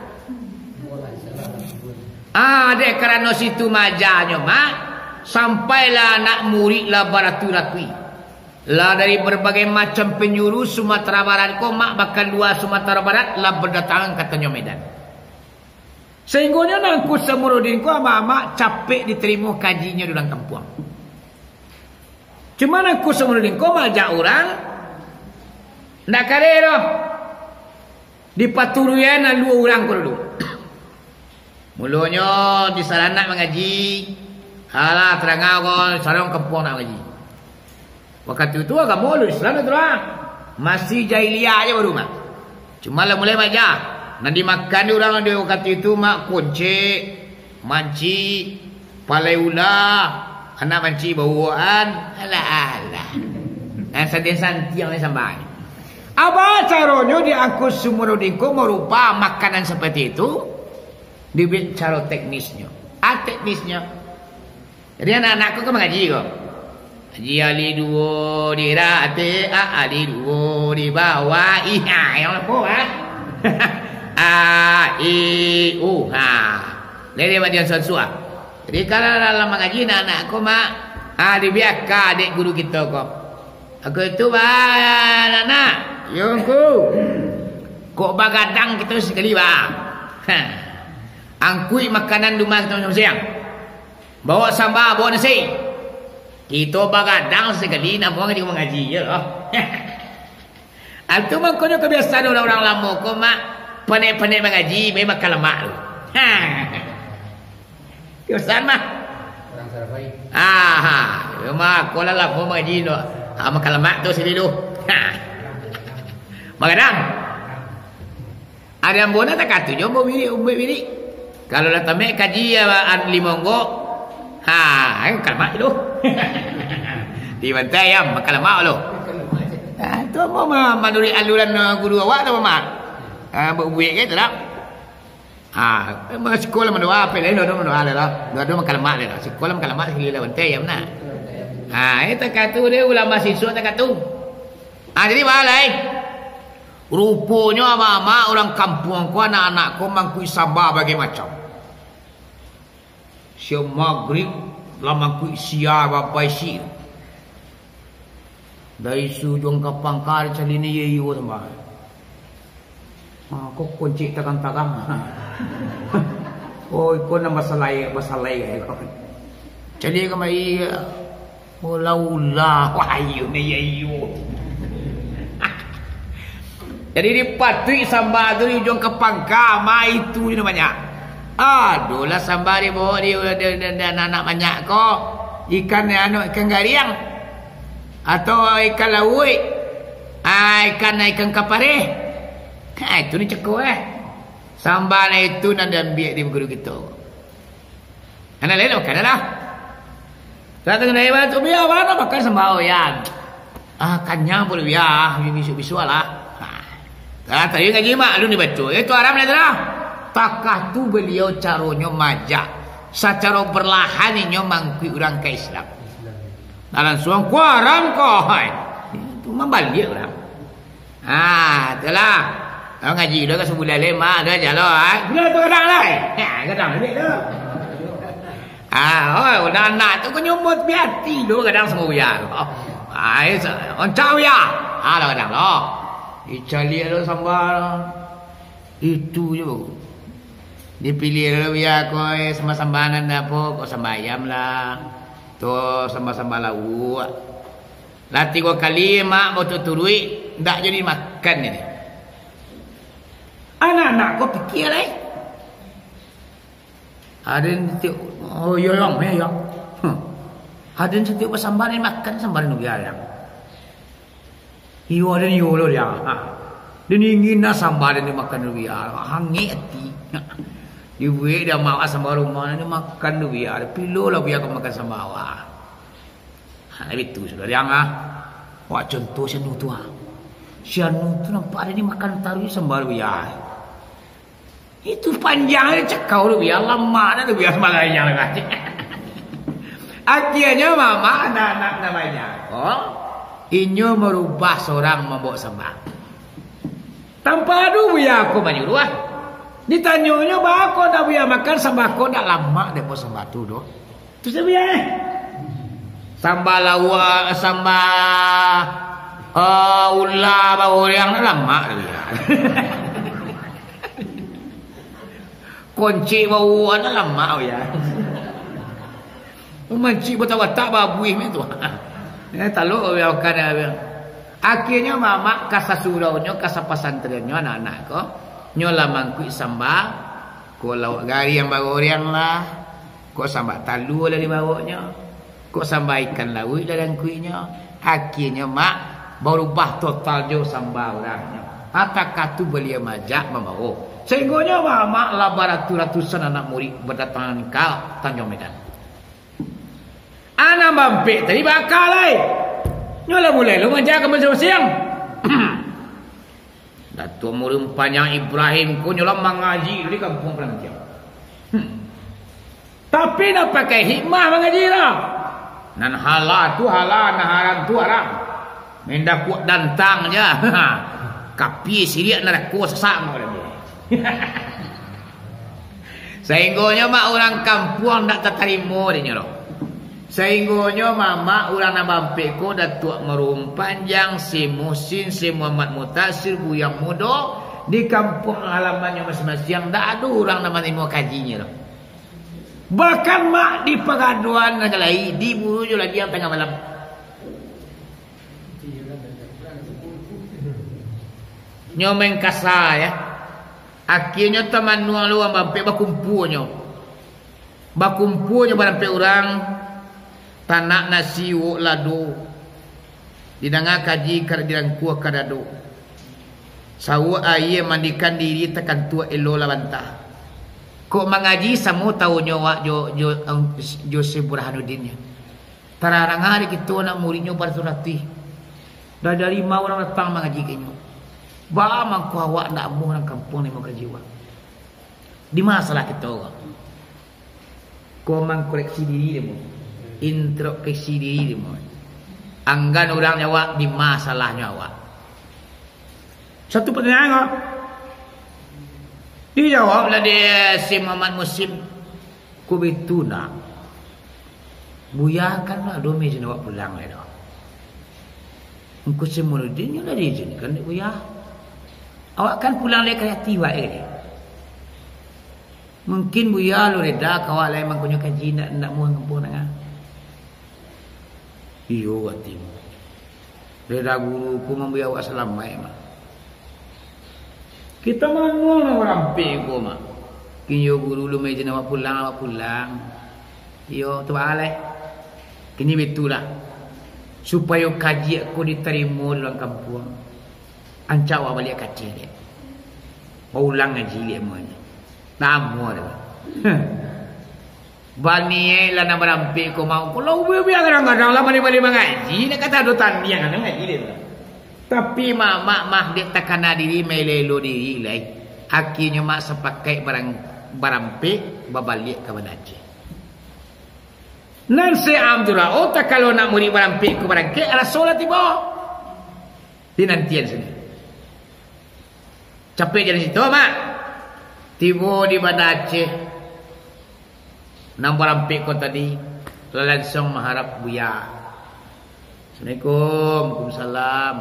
Dek kerana situ majanya mak. Sampailah anak murid lah baratul-ratui. Lah dari berbagai macam penjuru Sumatera Barat ko mak bakal luar Sumatera Barat lah berdatangan katanya Medan. Sehingga nangku Samurudin ko mak capek diterima kajinya di dalam kampung. Cuma nangku Samurudin ko majak orang nak karero dipaturuyan dua orang ko dulu. Mulanya di sarana mengaji. Halah terangau ko sarang kampung nak mengaji. Waktu itu agak malu Islam itu lah. Masih jahiliyah aja baru mak. Cuma lah mulai baca. Nanti makan di orang di waktu itu mak kunci, manci, palai ulah, anak manci bawaan, alah. Dan santai-santai yang sampai. Apa caranya diangkut Samurudin ko merupa makanan seperti itu? Dibuat cara teknisnya. Teknisnya. Jadi anak-anakku kan mengaji kok. Haji Ali dua di rate, Ali dua di bawah, yang apa I, U, Jadi macam sesuatu. Jadi kalau dalam mengaji anak aku mak, dibiarkan adik guru kita kok. Aku itu anak, yongku, kok bagadang kita sekali angkui makanan rumah kita siang. Bawa sambal, bawa nasi. Kita bagadang sekali nak buang dia mengaji je lah. Itu makanya kebiasaan orang-orang lama ko mak pandai-pandai mengaji memang kalamak tu. Kebiasaan mah. Orang Sarawai. Mak ko lah lama mengaji tu. Mak kalamak tu sini tu. Bagadang. Ada yang bona tak kata je umur bini. Kalau datang mek kaji lima onggok. Kalamak tu. Di bantai ya makan lemak lo. Tu mama menurut aluran guru awak tu mama. Berbuik ke tak? Sekolah mendoa apa lain doa lah. Doa makan lemak lah. Sekolah makan lemak sekali lah bantai ya mana. Itu kata dia ulama siswa tak kata. Jadi balai. Rupanya mama orang kampung ko anak-anak ko mangkui sabar bagai macam. Siang maghrib lama ku sia bapa isi. Dari sujung ke pangkal cali ni yeyo sama. Kok kunci takang-takang. Kau nak masalah kau. Cali kemai ulah wahyu ni yeyo. Jadi dipatui sambal tu di ujung ke pangkal itu namanya. Aduhlah sambal dia bawa dia dan anak banyak kok. Ikan ikan gariang atau ikan laut. Ikan kapare. Itu ni cukup Sambal itu nak ambil di guru kita. Anak lain makan dah. Tak tengah lewat tu biar mana makan sambal ya. Kanyang boleh biar bisu-bisu lah. Tadi ngaji mak lu ni baca. Itu Arab ni dah. Takah tu beliau caranya majak. Secara perlahan inyo mangkui orang ke Islam. Dalam suang kuaram kau. Itu membalik orang. Itulah. Kalau ngaji dah ke sebulan lima dah jalan. Bila tu kadang lah. Kadang lebih dah. Anak tu kau nyumbut biati dulu kadang semua biar. On caw ya. Dah kadang lah. Icali ada sambal. Itu je bagus. Dipilih dulu biar kau sama sambanan apa kau sambayam lah. Tu sambal-sambal lauk. Lah 3 kali mak mau turui ndak jadi makan ni. Anak-anak kau fikir lah. Ada nanti oh ya ya. Ada nanti sambal ni makan sambal ni biar. Iyo ada iyo lo dia. Dia ingin nak sambal ni makan ni biar. Hangit hati. Ibu dia mau sambal rumah ni makan ni biar. Pilu lah biar kau makan sambal. Itu sudah yang wah contoh sianu tu sianu tu nampak ada ni makan taruh sambal biar. Itu panjangnya cekau tu biar lama dah tu biar semalanya lagi. Akhirnya mama anak-anak namanya. Inyo merubah seorang membawa sembah. Tanpa adu biar aku menyuruh. Ditanyanya bako dah biar makan sembah kau dah lama depo sembah tu doh. Tu biar. Sambal lawa sambal ulah bau yang lama dia. Kunci bau ada lama ya. Menci watak babuih tu. Taluk dia kan. Akhirnya mama kasasuraunya kasapasantrennya anak-anak ko nyola mangkui sambal ko lauk gari yang baru orang lah ko sambal talu dari bawanya ko sambal ikan laut dalam kuinya. Akhirnya mak berubah total jo sambal orangnya. Apakah tu belia majak membawa sehingga mama lah beratus-ratusan anak murid berdatangan ke Tanjung Medan. Anak mampik tadi bakal lai. Nyola mulai lu menjaga masing-masing. Datuk murid panjang Ibrahim ku nyola mengaji di kampung Pelantiang. Tapi nak pakai hikmah mengaji lah. Nan halal tu halal, nan haram tu haram. Mendak kuat dantangnya. Kapi sirik neraka sesak orang dia. Sehingga mak orang kampung tak terima dia nyuruh. Sehingga mama orang nak bampik ko Datuk Merum Panjang si Muhsin si Muhammad Mutasir buyang muda di kampung halamannya masing-masing tak ada orang nama ilmu kajinya loh. Bahkan mak di pengaduan nak lain diburu je lagi yang tengah malam. Nyomeng kasar ya. Akhirnya teman nuang luang bampik bakumpulnya. Bakumpulnya bampik orang tanak nasi wok lado didengar kaji kerajaan kuah kadado sawa air mandikan diri tekan tua elo labantah kok mengaji samu tahunya wak Joseph Burhanuddin tararang hari kita nak muridnya bersuratih dah dari mau orang datang mengaji kenyo ba mangku awak nak mu orang kampung ni mau kaji wak di masalah kita kok mangkoreksi diri demo introspeksi diri dia. Anggan orang Jawa di masalahnya awak. Satu pertanyaan kok. Dijawablah dia si Muhammad Musim. Kubituna. Buyakanlah domi jenis awak pulang lah. Engkau semuludin yang dah diizinkan dia buyah. Awak kan pulang lagi kaya tiwa ini. Mungkin buyah lu reda kawak lain mengkunyah kaji nak muang kampung nak. Iyo hatimu. Reda guru ku memberi awak selamat mak. Kita manual orang pego mak. Kinyo guru lu meja awak pulang. Iyo tu alai. Kini betulah. Supaya kaji aku diterima dalam kampung. Ancak awak balik kaji dia. Ulang ngaji dia semuanya. Nama dia. Bani lah nak berampik kau mau. Kalau biar kadang-kadang lah balik mengaji. Dia kata ada tanding kan ngaji dia. Tapi mak dia takkan diri melelo diri lah. Akhirnya mak sepakai berampik berbalik ke Banaji. Nan si Abdullah tak kalau nak murid berampik ke berampik ada solat tiba. Di nantian sini. Capek jadi situ mak. Tiba di Banaji. Nang berampik kau tadi langsung mengharap buya. Assalamualaikum, waalaikumsalam.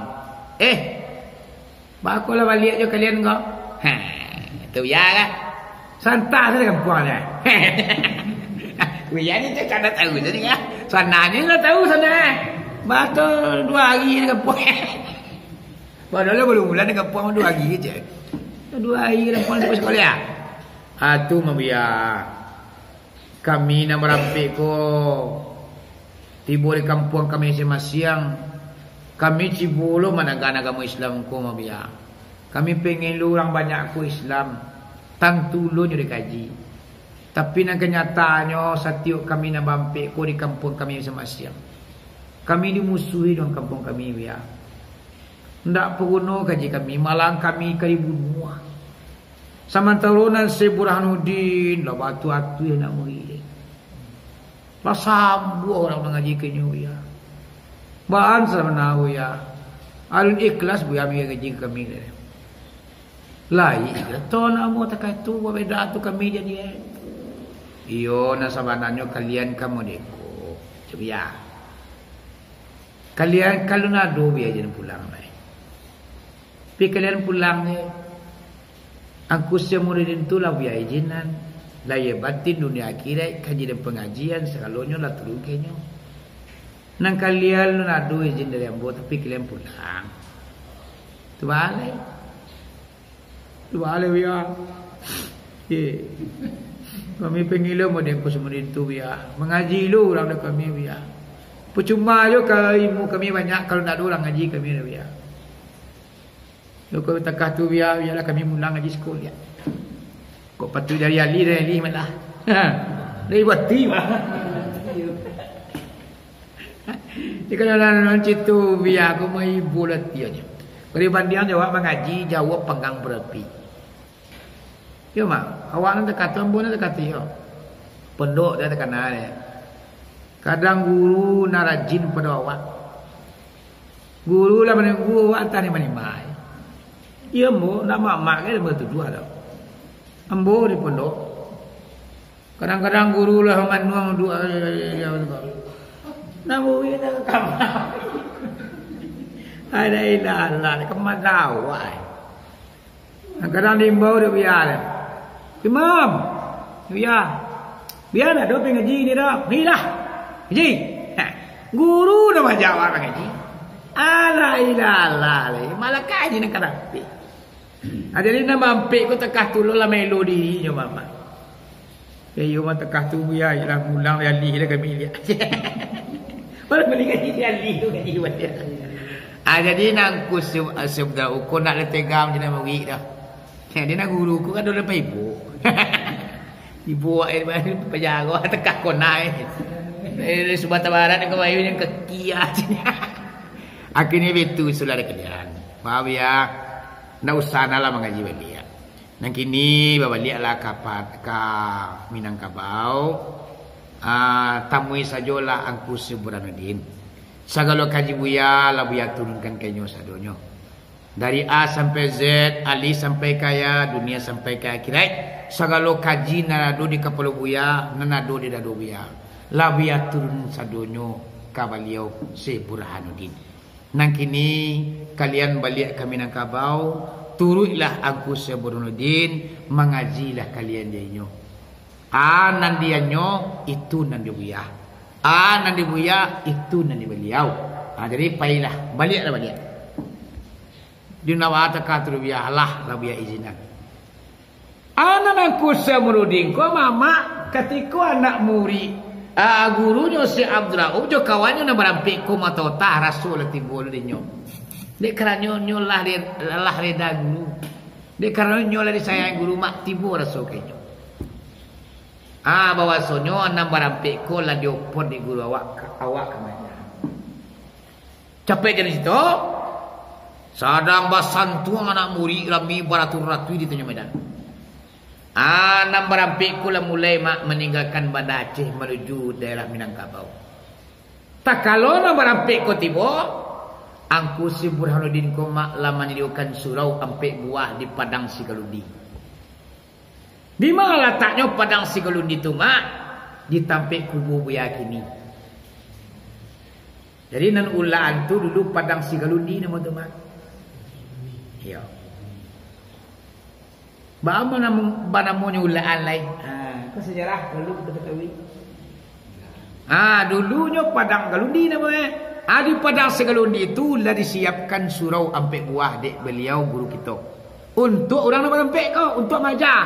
Bakulah balik je kalian kau. Tu ya kan? Santai saja kampung ni. Buya ni tak ada tahu jadi ya. Sananya tak tahu sana. Betul 2 hari di kampung. Padahal belum bulan di kampung 2 hari je. 2 hari di kampung sampai sekolah. Tu Mabia. Kami nak merampik ko. Tiba di kampung kami siang. Kami cibolo mana-mana agama Islam ko Mabia. Kami pengen lu orang banyak ko Islam. Tang tulu nyo dikaji. Tapi nang kenyataannya setiap kami nak bampik ko di kampung kami siang. Kami dimusuhi dalam kampung kami Mabia. Ndak peruno kaji kami, malang kami bunuh. Samantaronan si Burhanuddin lah batu-atu yang nak murid. Lah sabu orang mengaji kenyo ya. Bahan sebenarnya ya. Alun ikhlas bu ya mengaji kami. Lai to nak mau tak tu beda tu kami jadi. Iyo na sabananyo kalian kamu deko. Coba ya. Kalian kalau nado biar jangan pulang mai. Tapi kalian pulang ni aku semuridin tu lah biar izinan. Laya batin dunia akhirat kaji dan pengajian sekalonyo lah terukenya. Nang kalian nado izin dari ambo tapi kalian pulang. Tu balik. Tu balik biar. Kami pengilo model ko semuridin tu biar. Mengaji lu orang dah kami biar. Percuma yo kalau ilmu kami banyak kalau nak ada orang ngaji kami dah biar. Kalau takah tu biarlah kami mulang ngaji sekolah ya. Kok patu dari ali malah. Dari bati mah. Jika dalam situ biar aku mau ibu latihannya. Kalau bandian jawab mengaji, jawab penggang berapi. Yo mak, awak nak kata ambo nak kata yo. Pondok dah tekan ada. Kadang guru narajin pada awak. Guru lah mana guru awak tani mana. Ya ambo nak mak ke lemah tu dua dah. Ambo di pondok. Kadang-kadang guru lah manuang dua ya betul. Namu ini nak kamar. Ada ilah kemadawai. Kadang diimbau dia biar. Imam. Biar dah doping ngaji ni dah. Ni dah. Ngaji. Guru dah jawab ngaji. Ala ilah. Malah kaji nak karapi. Ada ni nak mampik ko tekah tu lah melodi nyo mama. Yo mah tekah tu ya ialah mulang ali dah kami lihat. Baru beli gaji ali tu gaji buat dia. Jadi nang ku sebda uko nak letegam je nak mari dah. Dia nak guru ku kan dah lepas ibu. Ibu air penjaga tekah ko naik. Dari Sumatera Barat ke Bayu yang kaki aja. Akhirnya betul saudara kalian. Faham ya? Nak usah lah mengaji balik. Nang kini balik lah ka Minangkabau. Tamui sajola angku si Burhanuddin. Sagalo kaji buya lah buya turunkan kenyo sadonyo. Dari A sampai Z, Ali sampai kaya, dunia sampai ke akhirat. Sagalo kaji nanado di kapalo buya, nanado di dado buya. Lah buya turun sadonyo ka baliau si Burhanuddin. Nang kini kalian balik ke Minangkabau, turutlah aku si Burhanuddin, mengajilah kalian dinyo. Nandianyo itu nandi buya. Nandi buya itu nandi beliau. Jadi pailah baliklah balik. Di nawata katur biya lah biya izinan. Anak aku si Burhanuddin ko mama ketika anak murid. Gurunya si Abdullah jo kawannya na barampik ko matota rasul tibul dinyo. Dek karanyo lah reda guru. Dek karanyo lah disayang guru mak tibu rasul kenyo. Bawa sonyo nang barampik ko lah diopon di guru awak kamanya. Capek jadi situ. Sadang basantuang anak murid rami baratur-ratui di Tanjung Medan. Nang berampik ku lah mulai meninggalkan Banda Aceh menuju daerah Minangkabau. Tak kalau nang berampik ku tiba, angku si Burhanuddin ko mak lah menyediakan surau ampek buah di Padang Sigalundi. Di mana letaknya Padang Sigalundi tu mak? Di tampek kubu buya kini. Jadi nan ulaan tu dulu Padang Sigalundi nama tu mak. Ya. Bagaimana namanya ulaan lain? Itu sejarah perlu kita ketahui. Dulunya Padang Galundi namanya. Di Padang Segalundi itu lah disiapkan surau ampe buah dek beliau guru kita. Untuk orang nak berempek kau, untuk majah.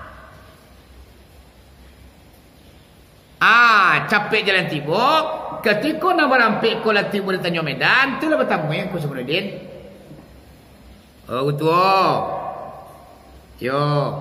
Capek jalan tibuk. Ketika nak berempek kau lah tibuk di Tanjung Medan, tu lah bertamu yang aku Sebenudin. Betul. Yo.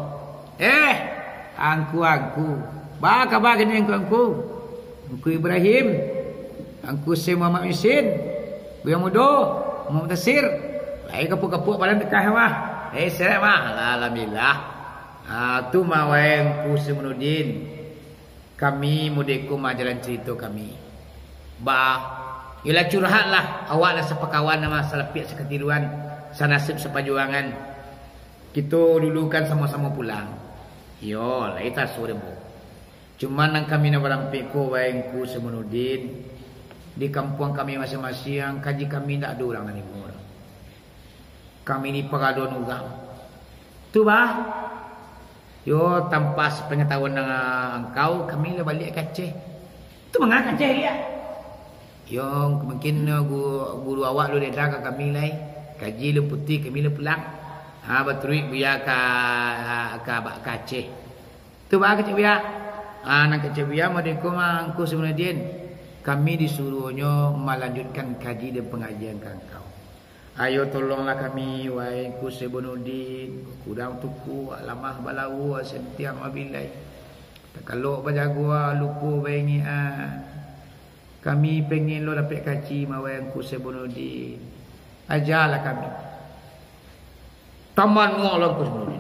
Angku. Bagaimana kini angku? Angku Ibrahim. Angku Syekh Muhammad Misin. Yang muda. Muhammad Tasir. Lai kapuk-kapuk badan tekah mah. Seret mah. Alhamdulillah. Tu mawai angku Sebenudin. Kami mudeku majalan cerita kami. Ialah curhat lah. Awak lah sepakawan nama salapik seketiruan. Sanasib sepajuangan. Kita dulu kan sama-sama pulang. Yo, lah itu sore bu. Cuma nang kami nak berampik ko wayangku Semenudin di kampung kami masing-masing kaji kami tak ada orang nang timur. Kami ni peradon orang. Tu bah. Yo tanpa pengetahuan nang engkau kami lah balik ke Aceh. Tu mengah Aceh dia. Yo mungkin guru awak lu dah ke kami lai. Kaji lu putih kami lu pulang. Berteruik biar ke Aceh. Tu bah Aceh biar. Nang Aceh biar mereka mangku Semenudin. Kami disuruhnya melanjutkan kaji dan pengajian ke engkau. Ayo tolonglah kami wahai ku Semenudin. Kurang tuku lamah balau sentiang wabilai. Kalau berjaga lupa bengi kami pengen lo dapat kaji mawai ku Semenudin. Ajarlah kami. Taman Allah ku Semenudin.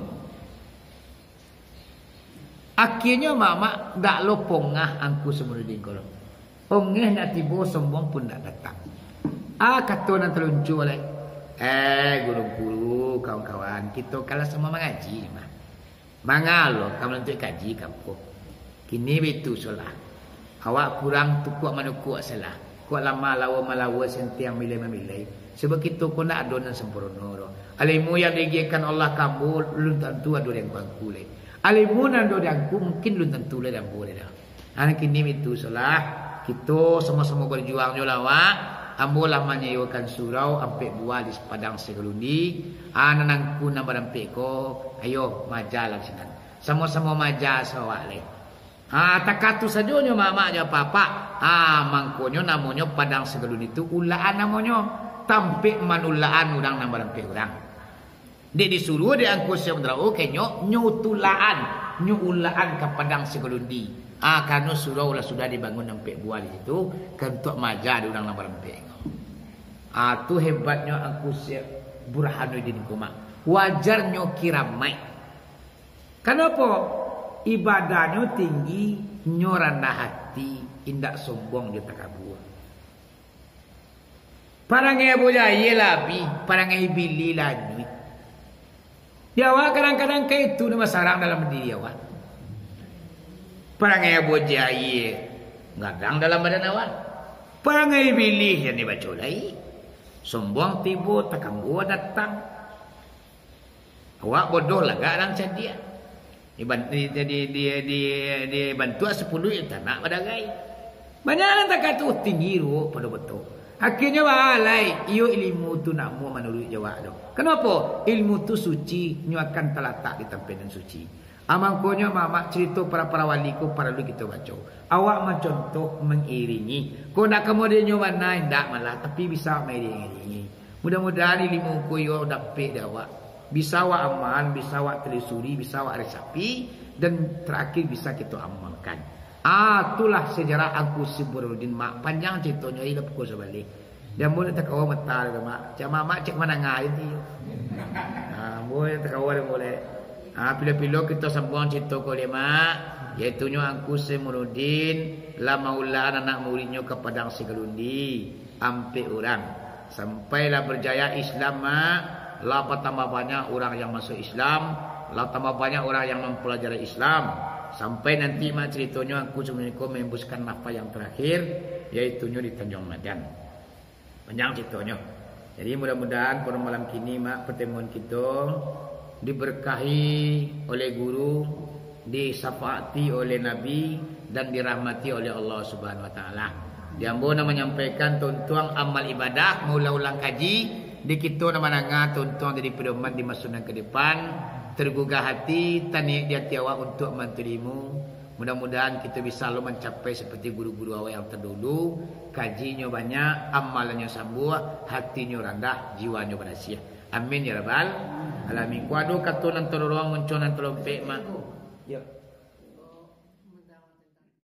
Akhirnya mak dak lo pongah angku Semenudin kalau. Ongeh nak tiba sombong pun tak datang. Kata nak terluncur oleh. Guru-guru, kawan-kawan, kita kalau semua mengaji mah. Mangalo kamu untuk kaji kamu. Kini betul solah. Awak kurang tu kuat mana kuat salah. Kuat lama lawa sentiang milai-milai. Sebab kita kau nak adonan sempurna. Alimu yang digiakan Allah kamu, lu tentu ada yang bangku le. Alimu nan do yang ku mungkin lu tentu le yang boleh dah. Kini betul solah. Kita sama-sama berjuang jolawa. Ambo lamanya iwakan surau ampe buah di Padang Segalundi. Nanangku nama rampe ko. Ayo majalah sinan. Sama-sama majal sawak le. Takatu sajonyo mamanya papa. Mangkonyo namanya Padang Segalundi itu ulaan namanya. Tampik manulaan orang nama rampe orang. Dia disuruh dia angku sebenarnya kenyo nyutulaan, nyulaan ke Padang Segalundi. Karena surau lah sudah dibangun sampai buah di situ, kentuk majah di orang nama rampe. Tu hebatnya aku Syekh Burhanuddin Kuma. Wajarnya kiramai. Kenapa? Ibadahnya tinggi, nyoranda hati, indak sombong dia takabur. Parangai bujaya labi, parangai bili lagi. Jawa kadang-kadang kayak itu nama sarang dalam diri awak. Parangai bujaya ngadang dalam badan awak. Parangai bili yang dibaca lagi. Sombong tiba takanggu datang. Awak bodoh lah gak orang cadia. Dia bantu 10 itu nak badagai. Banyak orang tak kata tinggi ru pada betul. Akhirnya balai iyo ilmu tu nak mau menurut jawab dah. Kenapa? Ilmu tu suci, nyu akan terletak di tempat yang suci. Amangkonya mama cerita para wali ko para lu kita baca. Awak mencontoh mengiringi. Kau nak kemudian nyu mana ndak malah tapi bisa mengiringi. Mudah-mudahan ilmu ko yo dapat awak. Bisa awak amal, bisa awak telusuri, bisa awak resapi dan terakhir bisa kita amalkan. Itulah sejarah aku Semenudin mak panjang ceritanya hidup ko sebalik. Dia boleh tak kau metal ke mak. Cak mak cek mana ngai tu. Boleh tak kau boleh. Pila-pila kita sambung cerita ko dia mak. Iaitu nya aku Semenudin la maula anak muridnya ke Padang Segalundi ampe orang. Sampailah berjaya Islam mak. La tambah banyak orang yang masuk Islam, la tambah banyak orang yang mempelajari Islam. Sampai nanti mak ceritanya aku sebenarnya membuskan apa yang terakhir yaitu di Tanjung Medan. Panjang ceritanya. Jadi mudah-mudahan pada malam kini mak pertemuan kita diberkahi oleh guru disafaati oleh Nabi dan dirahmati oleh Allah Subhanahu wa taala. Diambo nak menyampaikan tuan-tuan amal ibadah mula-ulang kaji di kita nama nanga tuan-tuan dari pedoman di masa ke depan tergugah hati tani dia tiawa untuk menterimu. Mudah-mudahan kita bisa lo mencapai seperti guru-guru awal yang terdahulu. Kajinya banyak, amalannya sambuh, hatinya rendah, jiwanya berhasil. Amin ya rabbal alamin. Kuadu katunan terorong menconan telompek mak. Ya.